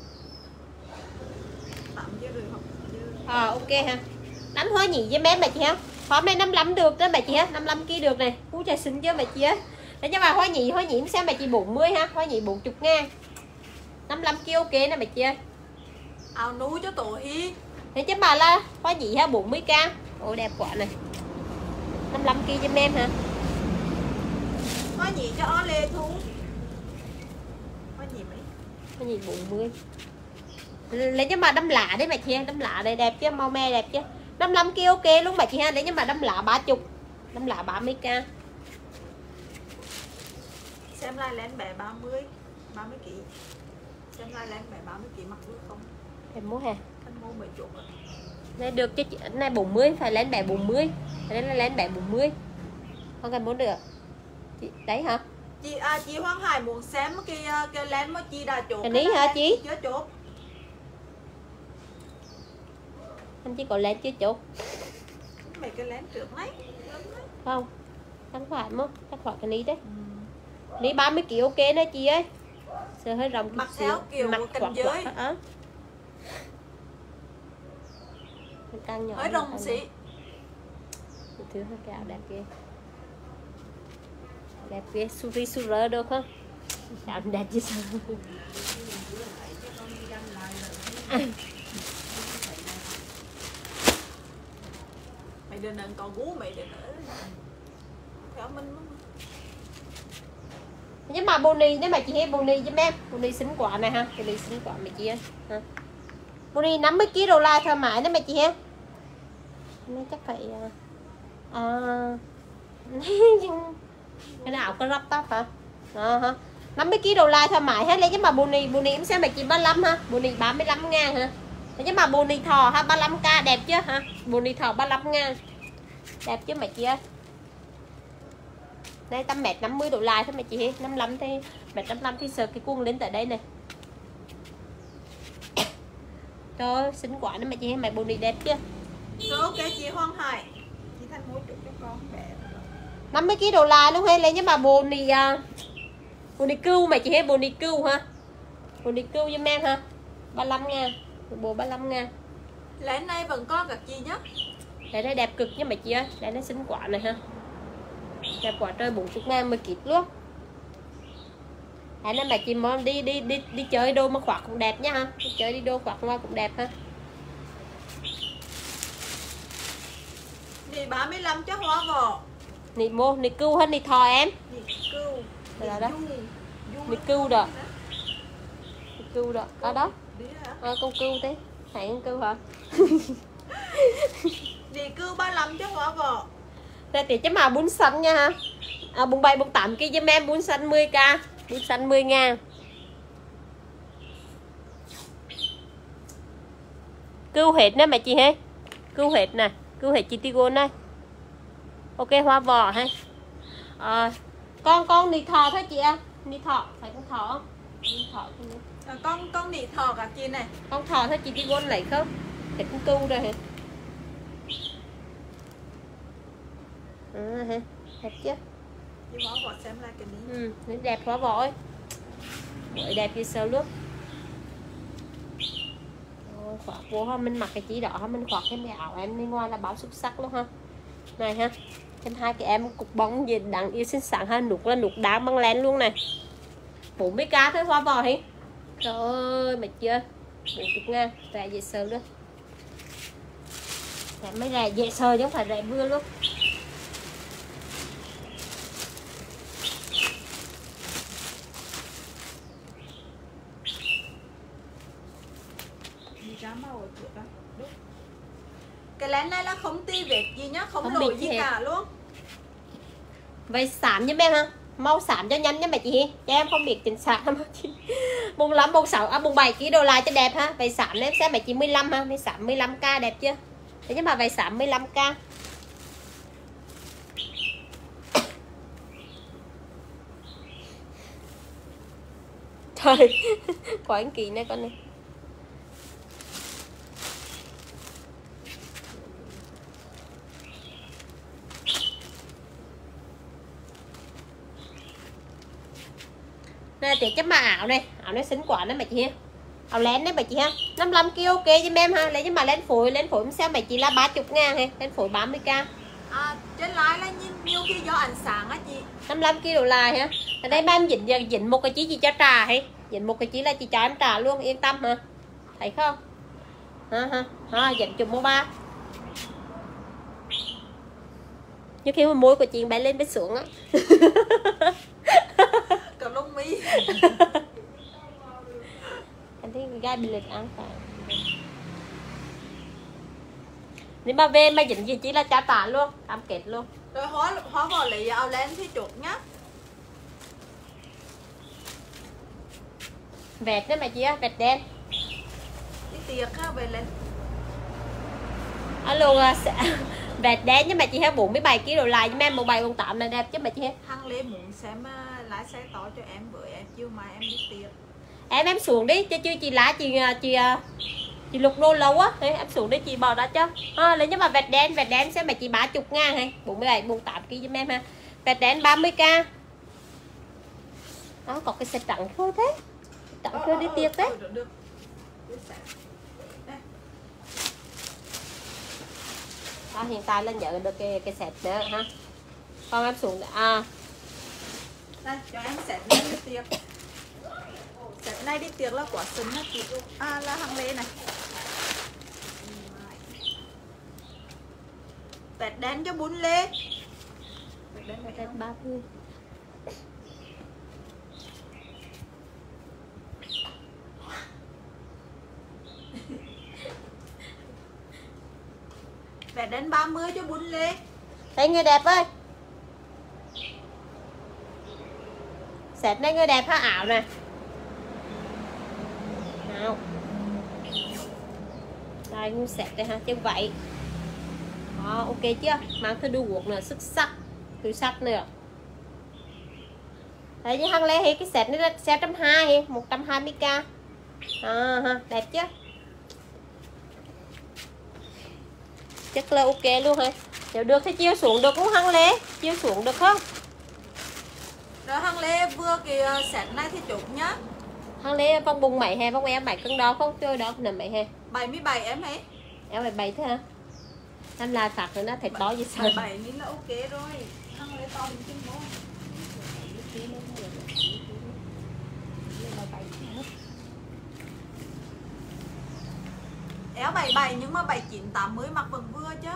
Tạm chứ được không? À ok ha. Nắm hoa nhị với em mẹ chị ha. Hoa này năm mươi lăm được đó mẹ chị ha. năm mươi lăm ki được này. Cú trời xinh chứ mẹ chị á. Để cho bà hoa nhị, hoa nhị xem mẹ chị bốn mươi ha. Hoa nhị bốn mươi ngàn. năm mươi lăm ki ok nè mẹ chị ơi. Áo nú cho tổ hi. Thế chứ bà là hoa nhị ha bốn mươi k. Ôi đẹp quá này. năm mươi lăm ki cho em ha. Hoa nhị cho ó lê thu. Hoa nhị mấy? Hoa nhị bốn mươi. Lấy cho bà đâm lạ đấy mẹ chị ha. Đâm lạ đây đẹp chứ, màu me đẹp chứ. năm mươi lăm ki ok luôn mẹ chị ha. Lấy cho bà đâm lạ ba mươi. Đâm lạ ba mươi k. Xem lại lên bé ba mươi. ba mươi ký. Xem lại lên bé ba mươi ký mặc được không? Em mua ha. Thân mua mấy chục rồi. Này được chứ chị, này bốn mươi phải lên bé bốn mươi. Đây là lên bé bốn mươi. Không cần muốn được. Chị đấy hả? Chị à chị Hoàng Hải muốn xem cái cái lén mà chị đã chốt. Cái ní hả chị? Chưa chốt. Anh chỉ có lên chưa chốt. Mấy cái lén trước này. Không. Không phải không? Chắc phải cái ní đấy. Ừ. Ní ba mươi ki ok đó chị ơi. Sợ hơi rộng chút Mặc xíu. theo kiểu cánh giới. Ờ. Càng nhỏ Hơi rộng xí. Thứ hơi cái áo đẹp kia. Đẹp kia, suri sura được không? Áo đẹp chứ sao? Mày đừng nâng có gú mày đừng nữa. Kéo mình Nhưng mà boni nếu mà chị hay boni với em, boni xinh quả này ha, boni xinh quả mày chị ơi. Ha. Boni năm mươi ki lô lại thoải mái đấy mày chị ha. Nên chắc phải à, cái nào có rắp tóc hả? Đó hả? năm mươi ki lô lại thoải mái hết lấy chứ mà boni, boni em xem mày chị ba mươi lăm ha, boni ba mươi lăm ngàn ha. Chứ mà boni thò ha ba mươi lăm k đẹp chứ ha. Boni thò ba mươi lăm ngàn. Đẹp chứ mày chị ơi. Đây tầm mét năm mươi độ lại thôi mẹ chị. năm mươi lăm thì mét năm mươi lăm thì sợ cái cuông lên tới đây này. Trời ơi, xinh quá nữa mẹ chị. Mày bồn đi đẹp chưa? rồi ok chị Hoàng Hải. Chị Thanh mua chụp cho con bé. năm mươi ki lô lại luôn hay lên nhưng mà bồn đi uh, bồn đi cưu mẹ chị hay bồn đi cưu ha. Bồn đi cưu giùm em ha. ba mươi lăm ngàn. Bộ ba mươi lăm ngàn. Lén này vẫn có cả chị nhá. Đây đây đẹp cực nha mẹ chị ơi. Đây nó xinh quá này ha. Đẹp quả trời bốn mươi ngàn mới kịp luôn. Đây nên mẹ chị muốn đi đi đi đi chơi đồ mà khoác cũng đẹp nha ha. Đi chơi đi đồ khoác ngoài cũng đẹp ha. Nì ba mươi lăm cho hoa vỏ. Nị mô, nị cưu hay nị thò em? Nì cưu. Đây là đó. Du. Nị cưu đó. Nị cưu đó. Ở đó. Đi hả? À, con cưu thế. Hãy con cưu hả? Nì cưu ba mươi lăm cho hoa vỏ. Đây thì chứ mà bún xanh nha ha. À, bún bảy, bún tám kia cho em bún xanh mười k. Bún xanh mười ngàn. Cưu hết nè mẹ chị hết. Cưu hết nè. Cưu hết chị Tigon đây. Ok hoa vỏ hay. À, con con nị thò thôi chị ạ. Nị thọ, phải con thọ không? Nị thọ không? À, con con nị thò cả chị này. Con thò thôi chị Tigon lấy không? Để con cưu rồi hả? À, hả? Đẹp chứ? Chị hoa vỏ xem lại cái ní. Ừ, nó đẹp quá vội. Vội đẹp như sao lúc. Khoác vô ha, mình mặc cái chỉ đỏ ha, mình khoác cái áo em bên ngoài là báo xuất sắc luôn ha. Này ha, thêm hai cái em cục bóng gì đáng yêu xinh xắn ha, nút là nút đá băng len luôn này. bốn mươi k thôi hoa bò hí. Trời ơi mà chưa bốn mươi ngàn rẻ dễ sợ luôn. Rẻ mới rẻ dễ sợ chứ không phải rẻ vừa luôn. Cái len này là không ti vết gì nhá, không, không lỗi gì hết cả luôn. Vậy xám giúp em ha, mau xám cho nhanh nha mẹ chị, cho em không biết chính xác mà chị. bốn mươi lăm, bốn mươi sáu, à bốn mươi bảy ký đồ lại cho đẹp ha. Vậy xám em xem mẹ chị mười lăm ha, mười xám mười lăm k đẹp chưa? Thế nhưng mà vậy xám mười lăm k. Trời, có anh kỳ này con này. Này thì chắc mà ảo này, ảo này xinh quá đấy mày chị ha. Ảo lén đấy mày chị ha. năm mươi lăm ki lô ok cho em ha, lấy cho mà lên phổi, lên phổi xem mày chị là ba mươi ngàn hay, lên phổi ba mươi k. À, trên lái là nhìn nhiều khi do ánh sáng á chị. năm mươi lăm ki lô lại ha. Ở đây em dính dính một cái chí chị cho trà hay, dính một cái chí là chị cho em trà luôn, yên tâm ha. Thấy không? Ha ha. Ha dính chùm mô ba. Như khi mà môi của chị bay lên bay xuống á. Cầm lông mi. Anh thấy gai bị lịch ăn phải. Nếu mà về mà dính gì chỉ là trả trả luôn, cam kết luôn. Rồi hóa hóa vào lấy áo len thì chuột nhá. Vẹt đấy mày chị á, vẹt đen. Đi tiệc ha về lên. Alo vẹt đen nhưng mà chị ha, bốn mươi bảy ký đồ lại với em một bảy bốn tám là đẹp chứ mà chị ha. Hằng Lê muốn xem lái xe to cho em bởi em chiều mai em đi tiệc. Em em xuống đi cho chưa chị lá chị chị chị lục đô lâu á, thế em xuống đi chị bỏ ra cho. À, lấy nhưng mà vẹt đen, vẹt đen xem mà chị ba mươi ngàn hay, bốn mươi bảy bốn mươi tám ký cho em ha. Vẹt đen ba mươi k. Đó có cái xe trắng thôi thế. Trắng thôi đi tiệc đấy. À, hiện tại là nhớ được cái cái set nữa ha. Con em xuống à. Đây cho em set này đi tiệc. Set này đi tiệc là quả xứng á chị. À là Hằng Lê này. Vẹt đen cho bún lê. Vẹt đen vẹt ba mươi. Vẹt đen ba mươi cho bún lê. Đây người đẹp ơi. Set này người đẹp ha, ảo nè. Nào. Đây nguyên set đây ha, chứ vậy. Đó, ok chưa? Mang thứ đu guộc nữa, xuất sắc. Thứ sắc nữa. Đấy như Hằng Lê thì cái set này là xe một trăm hai mươi, một trăm hai mươi k. À, ha, đẹp chưa? Chắc là ok luôn hả? Nếu được thì chiêu xuống được không Hằng Lê? Chiêu xuống được không? Rồi Hằng Lê vừa cái set này thì chụp nhá. Hằng Lê vòng bùng mấy hè, vòng em bảy cân đó không? Chơi đó nằm mấy hè? bảy mươi bảy em ấy. Em bảy bảy thế hả? Em lại phạt rồi nó thật đó gì sao? bảy mươi bảy nên là ok rồi. Hằng Lê to đến chân môi. Éo bảy mươi bảy nhưng mà bảy mươi chín tám mươi mặc vẫn vừa chứ.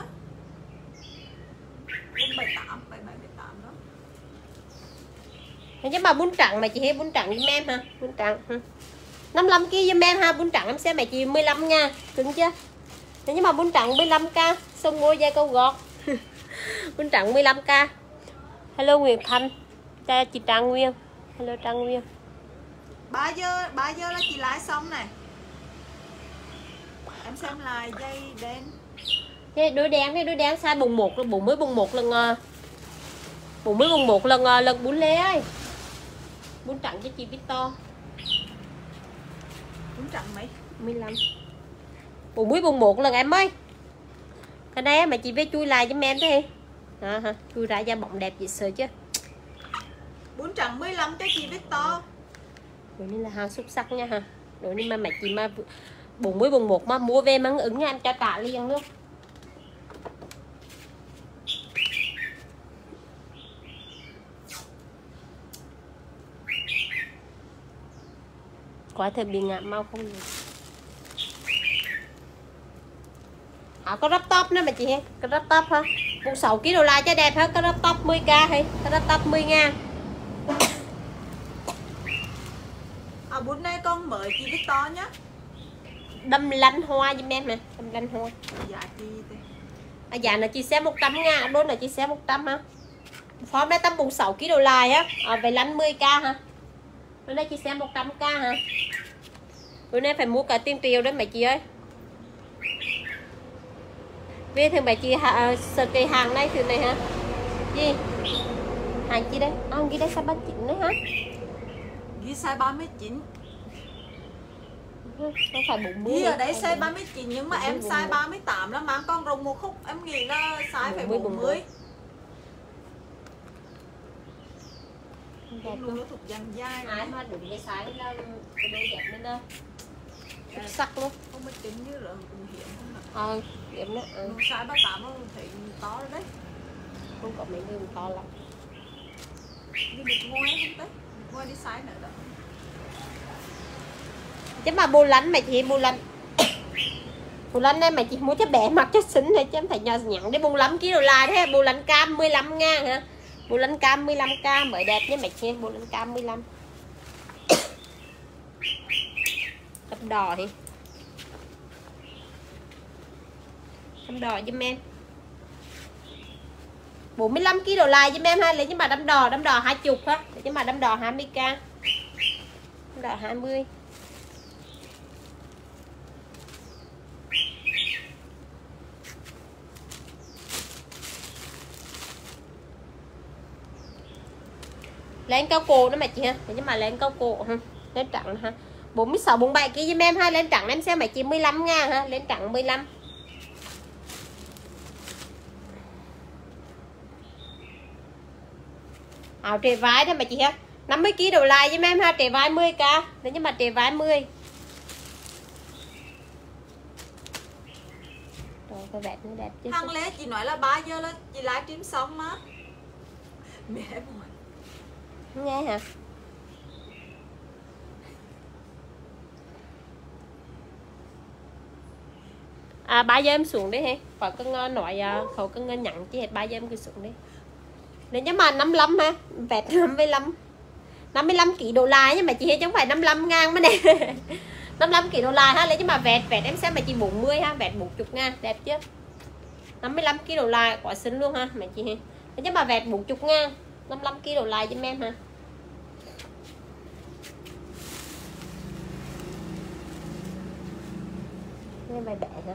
Lên bảy mươi tám, bảy mươi bảy, bảy mươi tám đó. Thế chứ mà bún trắng mà chị hay bún trắng với em ha, bún trắng ha. năm mươi lăm ki lô gam em ha, bún trắng em xem mẹ chị mười lăm nha, cứng chưa? Thế nhưng mà bún trắng mười lăm k, sông ngôi dây câu gọt. Bún trắng mười lăm k. Hello Nguyễn Thanh, cha chị Trang Nguyên. Hello Trang Nguyên. ba giờ, ba giờ là chị lái xong này. Em xem lại dây đen. Cái đuôi đen, cái đuôi đen size bùng một, bùng mới bùng một lần bùng mới bùng một lần lần bún lê ơi. Bún trắng cho chị Victor. Bún trắng mấy? mười lăm. Bùng mới bùng một lần em ơi. Cái đây mà chị về chui lại cho em thế. Đó hả? Chui ra da bọng đẹp gì sợ chứ. Bún trắng mười lăm cho chị Victor. Rồi nên là hàng xuất sắc nha ha. Rồi nhưng mà mẹ chị mà bùng mới bùng một mà mua về mang ứng nha, em cho trả liền luôn. Quả thật bị ngạm mau không được. À, có crop top nữa mà chị ha, có crop top hả? Một sáu ký đô la cho đẹp hả? Có crop top mười k hay? Có crop top mười ngàn. À bữa nay con mời chị Victor nhá. Đâm lanh hoa giùm em nè, đâm lanh hoa. Dạ chị thì. À, dạ là chị sẽ một trăm ngàn, đôi là chị sẽ một trăm ha. Form đây tầm bốn sáu ký đô la á, à, về lanh mười k ha. Bữa nay chị sẽ một trăm k hả? Bữa nay phải mua cả tiền triệu đấy mày chị ơi. Vì thường bà chị hạ, sợ cây hàng này thường này hả? Gì? Hàng chi đây? À, ghi đây sao bán chín đấy hả? Ghi size ba mươi chín. Không phải bốn mươi. Ghi ở đấy size ba mươi chín nhưng mà em size ba mươi tám là mang con rồng một khúc. Em nghĩ là size phải bốn mươi. Đẹp luôn, nó thuộc dàn dai. Ai mà đúng cái size là cái đôi đẹp lên đây. Sắc luôn. Không biết tính như là cùng hiện không ạ. Ờ, đẹp nữa. Ừ. Size ba mươi tám nó thấy to rồi đấy. Không có mấy đường to lắm. Đi được ngoài không tới. Ngoài đi size nữa đó. Chứ mà bù lánh mày chị bù lánh. Bù lánh này mày chỉ muốn cho bé mặc cho xinh thôi chứ em phải nhỏ nhặn để bù lắm ký đô la thế. Bù lánh cam mười lăm ngàn hả? Bù lánh cam mười lăm k mới đẹp nhé mày chị. Bù lánh cam mười lăm. Đâm đỏ thì đâm đỏ giùm em bốn mươi lăm ký đô la giùm em ha. Lấy chứ mà đâm đỏ, đâm đỏ hai mươi ha. Lấy chứ mà đâm đỏ hai mươi k. Đâm đỏ hai mươi. Lên cao cổ nữa mà chị ha. Lấy chứ mà lên cao cổ ha. Lên trắng ha. bốn mươi sáu bốn mươi bảy ký giùm em ha. Lên trắng em xem mày chỉ mười lăm ngàn ha. Lên trắng mười lăm. Áo trề vái đó mà chị ha. năm mươi ký đổ lại giùm em ha. Trề vái mười k. Nếu như mà trề vái mười. Rồi cái vẹt nó đẹp chứ. Thằng lẽ chị nói là ba giờ là chị livestream xong mà. Mẹ buồn. Nghe hả? À ba giờ em xuống đi he. Khỏi cân nói khẩu cân nhận chứ hết ba giờ em cứ xuống đi. Nếu như mà năm mươi lăm ha, vẹt năm mươi lăm. năm mươi lăm ký đô la nhưng mà chị hết chứ không phải năm mươi lăm ngàn mà nè. năm mươi lăm ký đô la ha, lấy chứ mà vẹt vẹt em xem mà chị bốn mươi ha, vẹt bốn mươi ngàn đẹp chứ. năm mươi lăm ký đô la quả xinh luôn ha, mà chị hết. Lấy chứ mà vẹt bốn mươi ngàn, năm mươi lăm ký đô la giùm em ha. Nghe bài bẻ hả?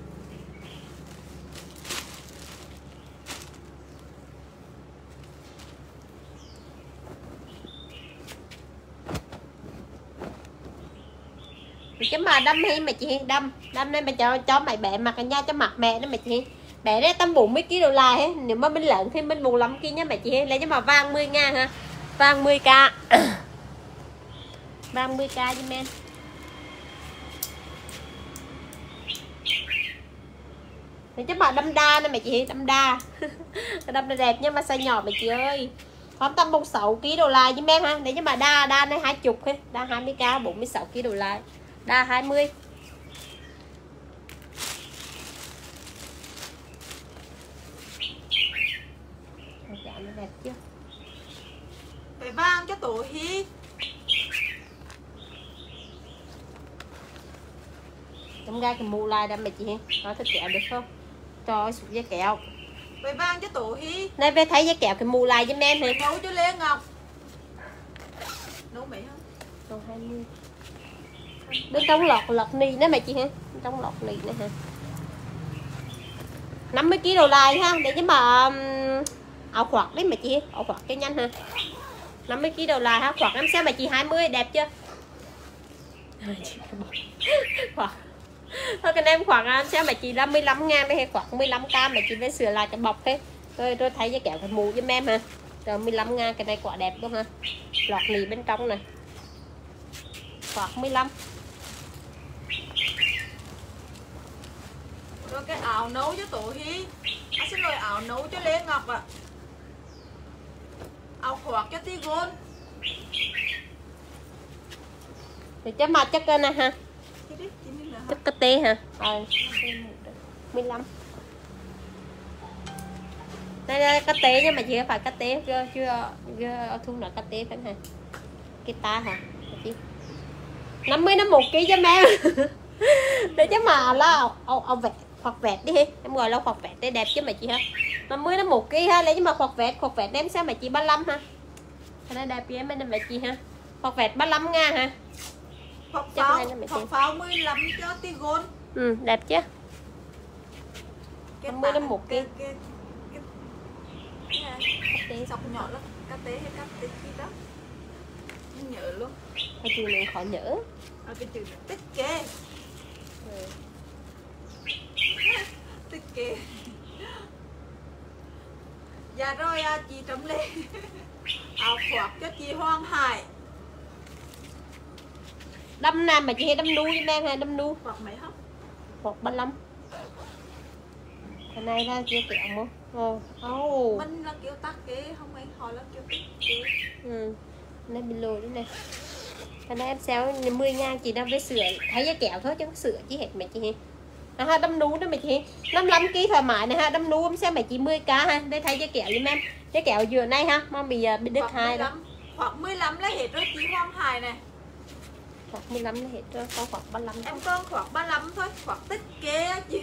Chứ mà đâm hay mà chị đâm đâm nên mà cho cho mày bẻ mặt nha cho mặt mẹ đó mà chị bẻ đấy tầm bốn mươi ký đô la hết. Nếu mà mình lợn thì mình bốn mươi lăm ký nhá mày chị lấy. Nhưng mà vàng mười ngàn ha, vàng mười k. Vàng mười k giùm em. Thì chứ mà đâm đa nè mày chị, đâm đa. Đâm đẹp nhưng mà size nhỏ mày chị ơi. Khoảng tầm bốn mươi sáu ký đô la giùm em ha. Để chứ mà đa đa này hai mươi hết, đa hai mươi k bốn mươi sáu ký đô la. Đa hai mươi. Dạ nó đẹp chưa? Phải vàng cho tổ hi. Trong ra cái mũ lại đâm mày chị có thích kẹo được không? Cho sụp dây kẹo. Phải vàng cho tổ hi. Này về thấy dây kẹo cái mũ lại giùm em thì nấu cho Lê Ngọc. Nấu mấy không? Còn hai mươi. Bên trong lọt lọt nì nữa mày chị ha. Bên trong lọt nì nữa ha. năm mươi ký đô la ha. Để chứ mà um, áo khoác đấy mày chị, áo khoác cho nhanh ha. năm mươi ký đô la ha, khoác em xem mày chị hai mươi đẹp chưa? Khoác. Thôi cái em khoảng em xem mày chị là mười lăm ngàn đây, khoảng mười lăm k mà chị phải sửa lại cái bọc hết. Rồi rồi thấy cái kẹo cái mũ cho em ha. Rồi mười lăm ngàn cái này quả đẹp luôn ha. Lọt nì bên trong này. Khoảng mười lăm. Rồi cái áo nấu cho tổ hi. À, xin lỗi, áo nấu cho Lê Ngọc ạ. À. Áo khoác cho Tigon. Thì chắc mà chắc nè ha. Chắc cái tê hả? Ờ. mười lăm. Đây đây cái tê nhưng mà chỉ phải cái tê chưa chưa chưa thu nữa cái tê phải hả? Kita hả? năm mươi năm một ký cho em. Để chứ mà là ông ông vẹt hoặc vẹt đi em gọi là hoặc vẹt để đẹp chứ mà chị ha. năm mươi năm một ký ha, lấy chứ mà hoặc vẹt hoặc vẹt em sao mà chị ba mươi lăm ha. Cái này đẹp với em em vậy chị ha. Hoặc vẹt ba mươi lăm ngàn ha. Hoặc pháo, hoặc pháo mười lăm cho Tigon. Ừ, đẹp chứ. năm mươi năm một ký. Cái sọc nhỏ lắm, cắt tế hay cắt tế kia đó. Không nhớ luôn. Cái chữ này khỏi nhớ. À, cái chữ tích kê. Ừ. Tích kê. Dạ rồi à, chị Trâm Lê. Áo khoác cho chị Hoàng Hải. Đâm nam mà chị hay đâm nu với em hay đâm nu. Hoặc mấy hóc? Hoặc ba mươi lăm. Cái này là chưa kẹo không? Ồ. Oh. Mình là kiểu tắc kế, không anh hỏi là kiểu tích kế. Ừ. Này bị lùi đấy này. Cái này em xéo mười ngàn chị đang với sửa. Thấy cái kẹo thôi chứ không sửa chứ hết mày chị. À, ha, đâm nú đó mày chị. năm mươi lăm ký thoải mái này ha, đâm nú em xem mày chị mươi k ha. Đây thấy cái kẹo giùm em. Cái kẹo vừa này ha, mong bị bị đứt hai đó. Khoảng mười lăm là hết rồi chị Hoàng Hải này. Khoảng mười lăm là hết rồi, còn khoảng ba mươi lăm. Em con khoảng ba mươi lăm thôi, khoảng tích kế á chị.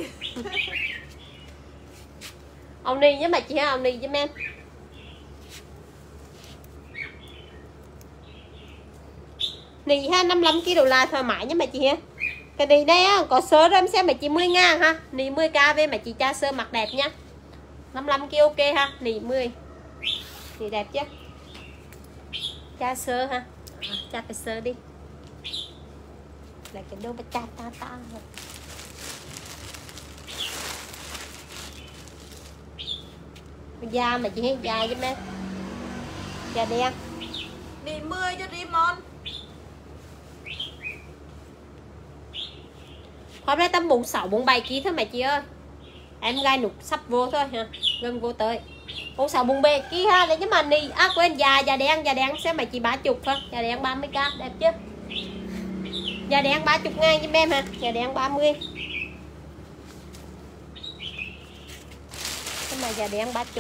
Ông đi với mày chị ha, ông đi với em. Nì ha, năm mươi lăm ki lô là thoải mái với mày chị ha. Cái này đây á, có sơ rồi em xem mày chị mười ngàn ha. Nì mười k về mày chị cha sơ mặt đẹp nha. năm mươi lăm kia ok ha, nì mười. Nì đẹp chứ. Cha sơ ha. À, cha phải sơ đi. Là cái đôi cha ta ta rồi. Da mà chị thấy da giúp em. Da đen. Nì mười cho Rimon. Hôm nay tầm bốn sáu bốn bảy ký thôi mày chị ơi. Em gai nục sắp vô thôi ha, gần vô tới. bốn sáu bốn bảy ký ha, để chứ mà nì à quên da da đen, da đen xem mày chị ba mươi thôi, da đen ba mươi k đẹp chứ. Da đen ba mươi ngàn cho em ha, da đen ba mươi. Cái này da đen ba mươi.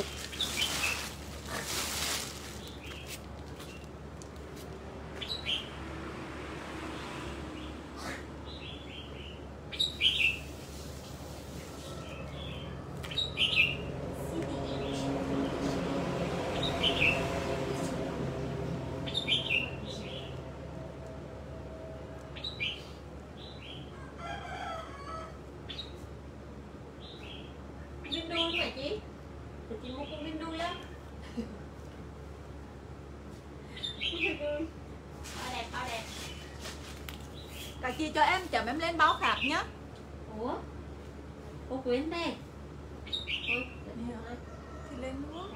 Cả chị cho em chấm em lên báo khác nhá. Ủa? Cô Quyến đây. Ôi, thì lên luôn.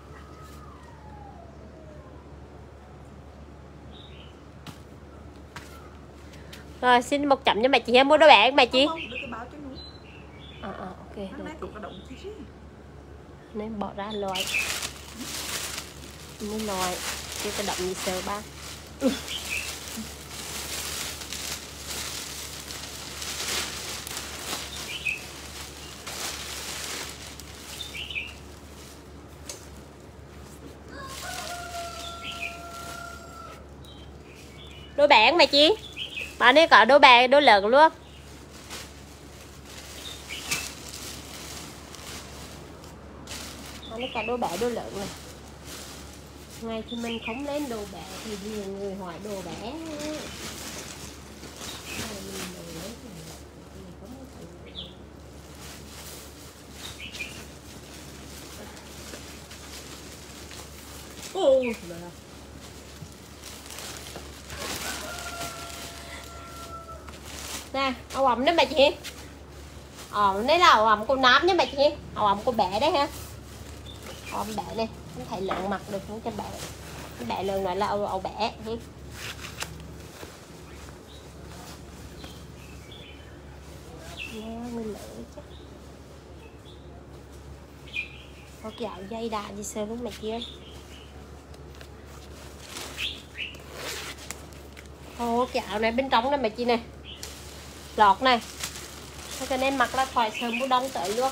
Rồi xin một chậm cho mày chị em mua đôi bạn mày chị. Không, không, cái báo cho nó. À, à ok. Hôm nay cũng có động gì chứ. Nên bỏ ra loại. Nên loại. Chứ cái động gì sờ ba. Ừ. Đôi bạn mày chị. Bạn ấy có đôi bạn đôi lợn luôn. Bạn ấy có đôi bẻ đôi lợn này. Ngay khi mình không lên đồ bẻ thì nhiều người hỏi đồ bẻ. Ôi nè, áo ẩm đấy mày chị. Ờ, đấy là áo ẩm cô nám nhé mày chị. Áo ẩm cô bẻ đấy ha. Áo ẩm bẻ này, không thấy lợn mặc được không cho bẻ. Bẻ lợn này là áo, áo bẻ. Nè, nguyên lỡ chứ. Có cái áo dây đà gì sơ với mày chị ơi. Ồ, cái áo này bên trong này mấy chị này, lọt này, cho nên mặc là thoải sớm mùa đông tới luôn.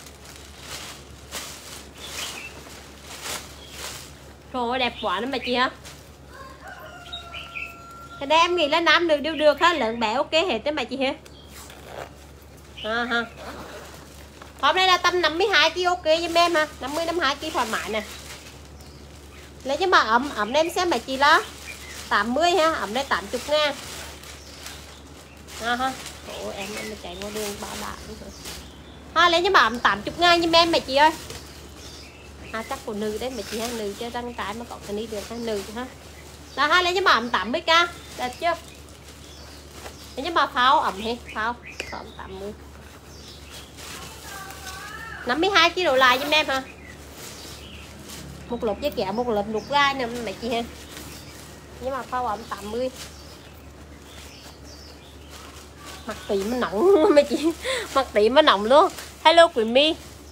Trời ơi, đẹp quá đó mấy chị hả? Cái đây em nghĩ là nam được đều được ha, lớn bé ok hết đấy mấy chị hả? À, ha. Hôm nay là tầm năm mươi hai ki lô gam ok cho em ha, năm mươi năm mươi hai ki lô gam thoải mái nè. Lấy chứ mà ẩm ẩm em xem mấy chị là tám mươi ha, ẩm đây tám mươi ngàn. À ha. Ủa em em chạy qua đường ba đạn rồi. Ha lấy chứ mà ẩm tám mươi ngàn cho em mấy chị ơi. À chắc của nữ đấy mấy chị ha, nữ cho răng cái mà có cái ní được ha, nữ ha. Là hai lấy chứ mà ẩm tám mươi k, đẹp chưa? Lấy chứ mà phao ẩm hết, phao ẩm tám mươi. năm mươi hai ki lô gam lại cho em ha. Một lục với kẹo, một lục lục ra nè mấy chị ha. Nhưng mà phao ẩm tám mươi. Mặt tí mà nóng mấy chị, mặt tí mà nóng luôn. Hello Quỳnh My.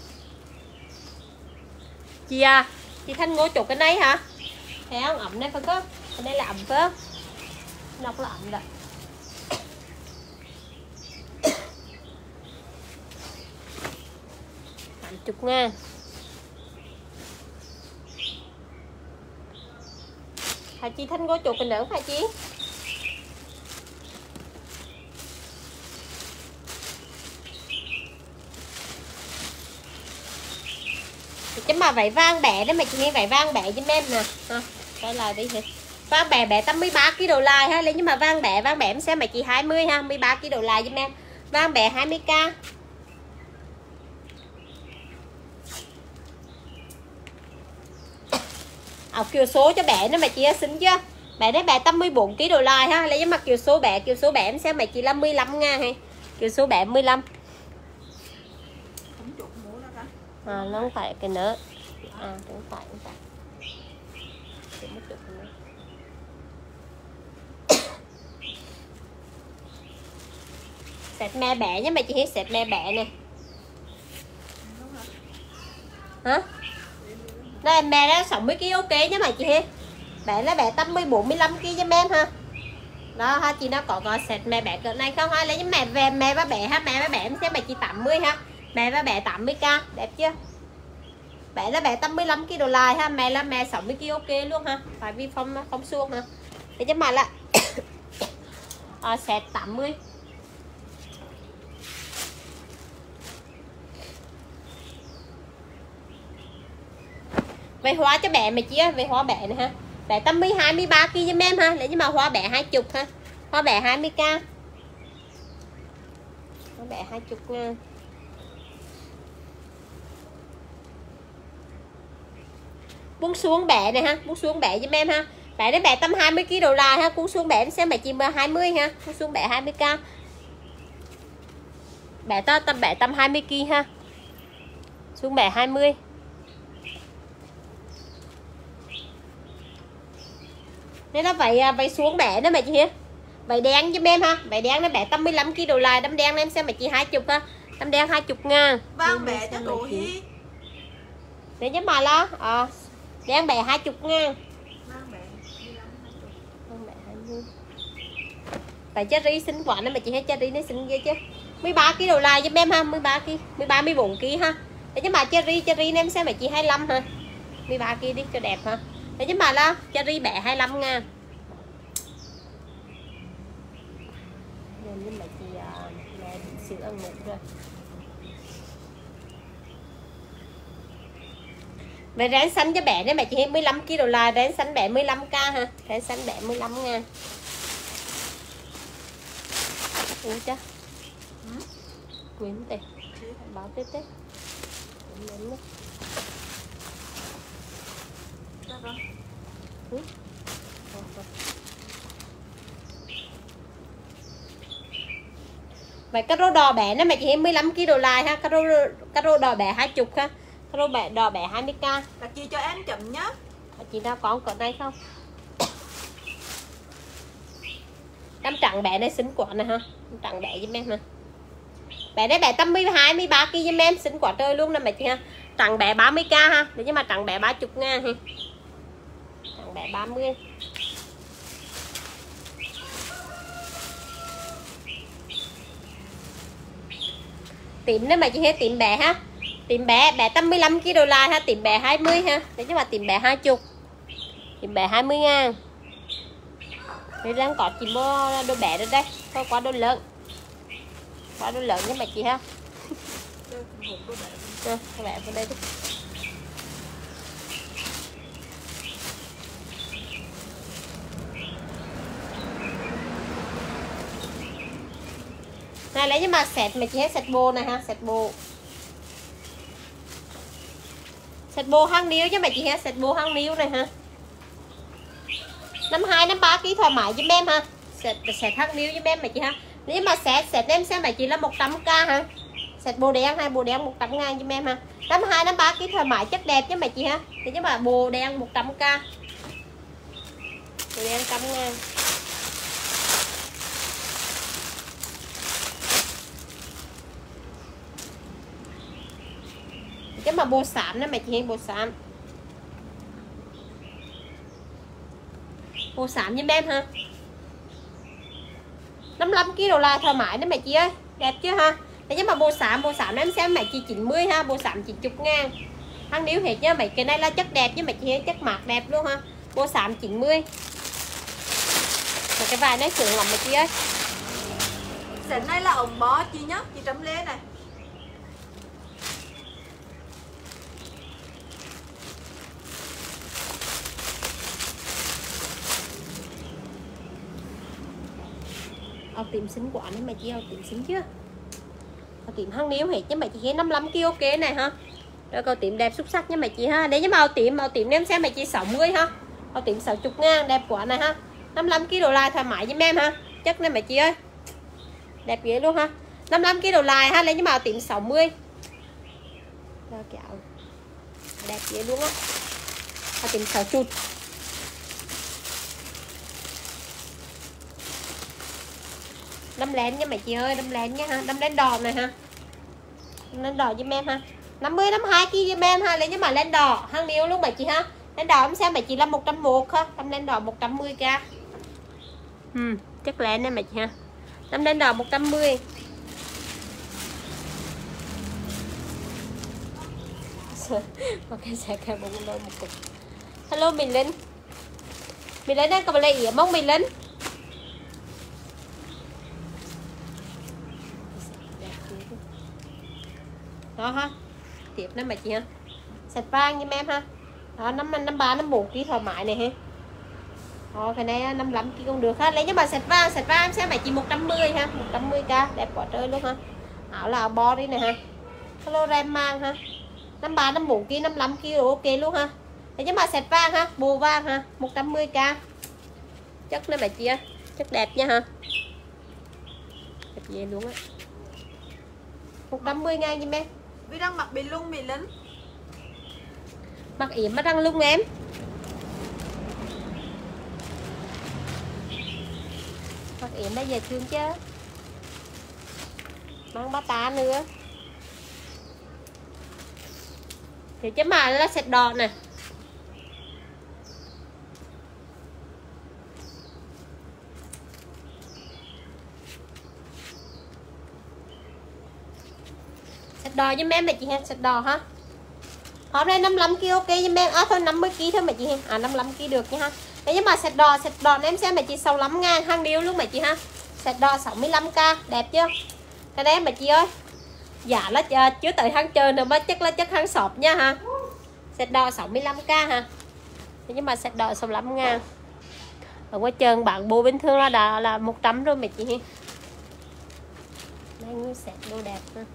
Chị à, chị Thanh Ngô chụp cái này hả? Thấy không? Ẩm đây phải không? Cái đây là ẩm phải không? Nóc là ẩm rồi. tám mươi ngàn. Hả chị Thanh Ngô chụp cái nữa phải chị? Chứ mà váy vàng bẻ đấy mà chị nghe váy vàng bẻ cho em nè. À, đây là đi thì vàng bẻ bẻ tám mươi ba ki lô gam lại ha, lấy nhưng mà vàng bẻ vàng bẻ em xem mà chị hai mươi ha, mười ba ki lô gam lại cho em. Vàng bẻ hai mươi k. Áo kiểu số cho bẻ nó mà chị xinh chưa? Bẻ đấy bẻ tám mươi tư ki lô gam lại ha, lấy nhưng mà kiểu số bẻ kiểu số bẻ em xem mà chị là mười lăm ngàn hay. Kiểu số bẻ mười lăm. À, nó không phải cái nữa. À, không phải, không phải. Sẹt me bẻ nhé, mày chị thấy sẹt me bẻ nè. Hả? Đây me đó sáu mươi ki lô gam ok nhé mày chị thấy. Bẻ nó bẻ tám mươi bốn mươi lăm ki lô gam cho em ha. Đó ha, chị nó có có sẹt me bẻ cỡ này không ha, lấy những mẹ về me và bẻ ha, me và bẻ em xem mày chị tám mươi ha. Me và bẻ tám mươi k, đẹp chưa? Bẻ là bẻ tám mươi lăm ki lô gam ha, mẹ là mẹ sáu mươi ki lô gam ok luôn ha, tại vì phong phong suông ha. Thế chứ mà là à, set tám mươi. Về hóa cho bẻ mày chia về hóa bẻ này ha. Bẻ tám mươi hai mươi ba ki lô gam cho em ha, lấy nhưng mà hóa bẻ hai mươi ha. Hóa bẻ hai mươi k. Hóa bẻ hai mươi ngàn. Buông xuống bẻ này ha, buông xuống bẻ cho em ha. Bẻ đấy bẻ tầm hai mươi ki lô gam ha, cuốn xuống bẻ em xem mẹ chị hai mươi ha, cuốn xuống bẻ hai mươi k. Bẻ to tầm bẻ tầm hai mươi ki lô gam ha. Xuống bẻ hai mươi. Nên nó vậy vậy xuống bẻ đó mẹ chị ha. Vậy đen cho em ha, vậy đen nó bẻ tầm mười lăm ki lô gam, đâm đen em xem mẹ chị hai mươi ha. Đâm đen hai mươi ngàn. Vàng bẻ cho đủ hi. Để chứ mà lo, ờ đen bẻ hai mươi ngàn. Tại cherry xinh quá nên mà chị thấy cherry nó xinh ghê chứ. mười ba ki lô gam cho em ha, mười ba ki lô gam, mười ba mười bốn ki lô gam ha. Để chứ mà cherry cherry em xem mà chị hai mươi lăm ha. mười ba ki lô gam đi cho đẹp ha. Để chứ mà lo, cherry bẻ hai mươi lăm ngàn. Nhưng mà chị mẹ bị sữa ăn ngủ rồi. Về rán xanh cho bẻ đấy mẹ chị thấy mười lăm ki lô gam, rán xanh bẻ mười lăm k ha. Rán xanh bẻ mười lăm ngàn. Ủa chứ ừ? Quyến tê báo tiếp tiếp ừ? Vậy cái rô đỏ bẻ nó mẹ chị thấy mười lăm ki lô gam ha, cái rô cái rô đỏ bẻ hai mươi ha, cái rô bẻ đỏ bẻ hai mươi k. Là chị cho em chậm nhá. Chị nào có cỡ này không? Em trắng bẻ này xinh quá nè ha, trắng bẻ giúp em ha. Bẻ đấy bẻ tầm mười hai mười ba ki lô gam em, xinh quá trời luôn nè mẹ chị ha. Trắng bẻ ba mươi k ha, để nhưng mà trắng bẻ ba mươi ngàn ha. Trắng bẻ ba mươi. Tím nếu mà chị hết tím bé ha. Tím bé bé tám mươi lăm ki lô lại ha, tím bé hai mươi ha. Đấy chứ mà tím bé hai mươi. Tím bé hai mươi ngàn. Đây đang có chị mua đồ bé được đây, thôi qua đồ lớn. Qua đồ lớn với bà chị ha. Nè, các bạn vào đây đi. Này lấy nhưng mà set mà chị hết set bô này ha, set bô. Set bô hang níu chứ mà chị hết set bô hang níu này ha. năm hai năm ba ký thoải mái giúp em ha. Set set hang níu giúp em mà chị ha. Nếu mà set set em sẽ mà chị là một trăm k ha. Set bồ đen hay bồ đen một trăm ngàn giúp em ha. năm hai năm ba ký thoải mái chất đẹp chứ mà chị ha. Thì chứ mà bồ đen một trăm k. Bồ đen một trăm ngàn. Chứ mà bồ xám đó mà chị bồ xám. Bồ xám giúp em ha. năm mươi lăm ki lô là thoải mái đó mẹ chị ơi. Đẹp chưa ha. Thế nhưng mà bồ xám, bồ xám em xem mẹ chị chín mươi ha. Bồ xám chín mươi ngàn. Hăng níu hết nha. Mấy cái này là chất đẹp chứ mẹ chị chất mạc đẹp luôn ha. Bồ xám chín mươi. Và cái vải này sướng lắm mẹ chị ơi. Set này là ống bó chị nhá. Chị trấm lên này. Áo tím xinh quá nên mày chị áo tím xinh chưa? Áo tím hăng níu hết chứ mày chị năm mươi lăm ki lô ok này ha. Rồi áo tím đẹp xuất sắc nha mày chị ha. Đấy nhưng mà áo tím, áo tím em xem mày chị sáu mươi ha. Áo tím sáu mươi ngàn đẹp quá này ha. năm mươi lăm ki lô lại thoải mái với em ha. Chất này mày chị ơi. Đẹp ghê luôn ha. năm mươi lăm ki lô lại ha, lấy nhưng mà áo tím sáu mươi. Rồi cái áo đẹp ghê luôn á. Áo tím sáu mươi. Đâm lén nha mày chị ơi, đâm lén nha ha, đâm lén đỏ này ha. Đâm lén đỏ giúp em ha. năm mươi năm mươi hai ki lô gam ha, lấy nhưng mà lên đỏ hang níu luôn mày chị ha. Lên đỏ em xem mày chị là một trăm một ha, đâm lên đỏ một trăm mười k. Ừ, chất lén nè mày chị ha. Đâm lên đỏ một trăm mười. Ok sẽ cả bông đôi một cục. Hello mình Linh. Mình Linh đang cầm lấy yểm không mình Linh? Đó ha. Tiếp nữa mà chị ha. Sạch vàng như em ha. Đó năm năm ba năm bốn ký thoải mái này ha. Đó cái này năm mươi lăm ký cũng được ha. Lấy cho bà sạch vàng, sạch vàng xem mày chị một trăm mười ha, một trăm mười k đẹp quá trời luôn ha. Áo là áo bo đi này ha. Hello Ram mang ha. năm ba năm bốn ký năm mươi lăm ký ok luôn ha. Lấy cho bà sạch vàng ha, bồ vàng ha, một trăm mười k. Chất này mày chị ơi, chất đẹp nha ha. Đẹp gì luôn á. một trăm mười ngàn gì em. Vì đang mặc bị lung bị lính. Mặc yểm mà đang lung em. Mặc yểm bây giờ thương chứ. Mang ba tá nữa. Thì chứ mà là sạch đỏ nè. Sạch đỏ cho em mày chị ha, sạch đỏ ha. Hôm nay năm mươi lăm ki lô ok cho em. À thôi năm mươi ki lô thôi mày chị ha. À năm mươi lăm ki lô được nha ha. Đấy nhưng mà sạch đỏ, sạch đỏ em xem mày chị sáu mươi lăm ngàn hang điêu luôn mày chị ha. Sạch đỏ sáu mươi lăm k, đẹp chưa? Cái đấy mày chị ơi. Dạ là chưa tới hàng chờ nữa mà chắc là chắc hàng sọp nha ha. Sạch đỏ sáu mươi lăm k ha. Đấy nhưng mà sạch đỏ sáu mươi lăm ngàn. Ở ngoài trường bạn bố bình thường là đã là một trăm rồi mày chị ha. Đây như sạch đồ đẹp ha.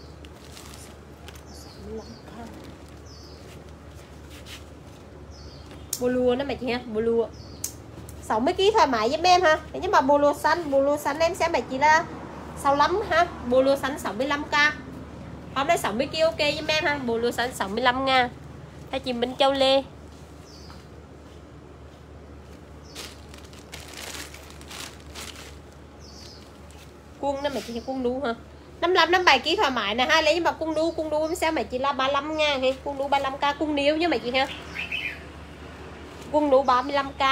Bồ lùa đó mày chị ha, bồ lùa sáu mươi ki lô thoải mái giúp em ha. Thế nhưng mà bồ lùa xanh, bồ lùa xanh em xem mày chị là sáu mươi lăm ha. Bồ lùa xanh sáu mươi lăm k. Hôm nay sáu mươi ki lô ok giúp em ha. Bồ lùa xanh sáu mươi lăm ngàn. Hay chị Minh Châu Lê. Quân đó mày chị quân đu ha. năm mươi lăm năm mươi bảy ki lô thoải mái này ha. Lấy nhưng mà cung đu cung đu em xem mày chị là ba mươi lăm ngàn hay cung đu ba mươi lăm k cung níu nha mày chị ha. Cung đu ba mươi lăm k.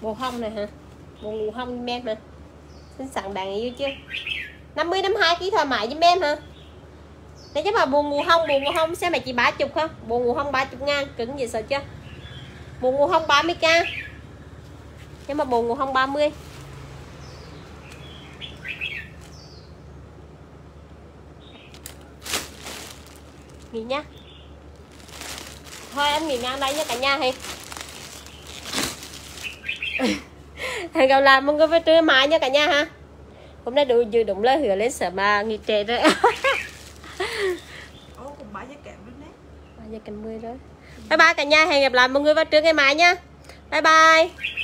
Bộ hông này hả? Bộ ngủ hông em hả? Xin sẵn bạn yêu chưa? năm mươi năm mươi hai ký thoải mái giùm em hả? Đấy chứ mà bộ ngủ hông, bộ ngủ hông xem mày chỉ ba mươi không? Bộ ngủ hông ba mươi ngàn, cứng gì sợ chưa? Bộ ngủ hông ba mươi k. Nhưng mà bộ ngủ hông ba mươi. Nghỉ nhá. Thôi em nghỉ ngang đây nha cả nhà thì. Hẹn gặp lại mọi người vào trưa mai nha cả nhà ha. Hôm nay đủ dư đúng lời hứa lên sở mà nghỉ trễ rồi. Ồ, cũng ba giờ kém luôn đấy. ba giờ kém mười rồi. Bye bye cả nhà, hẹn gặp lại mọi người vào trưa ngày mai nha. Bye bye.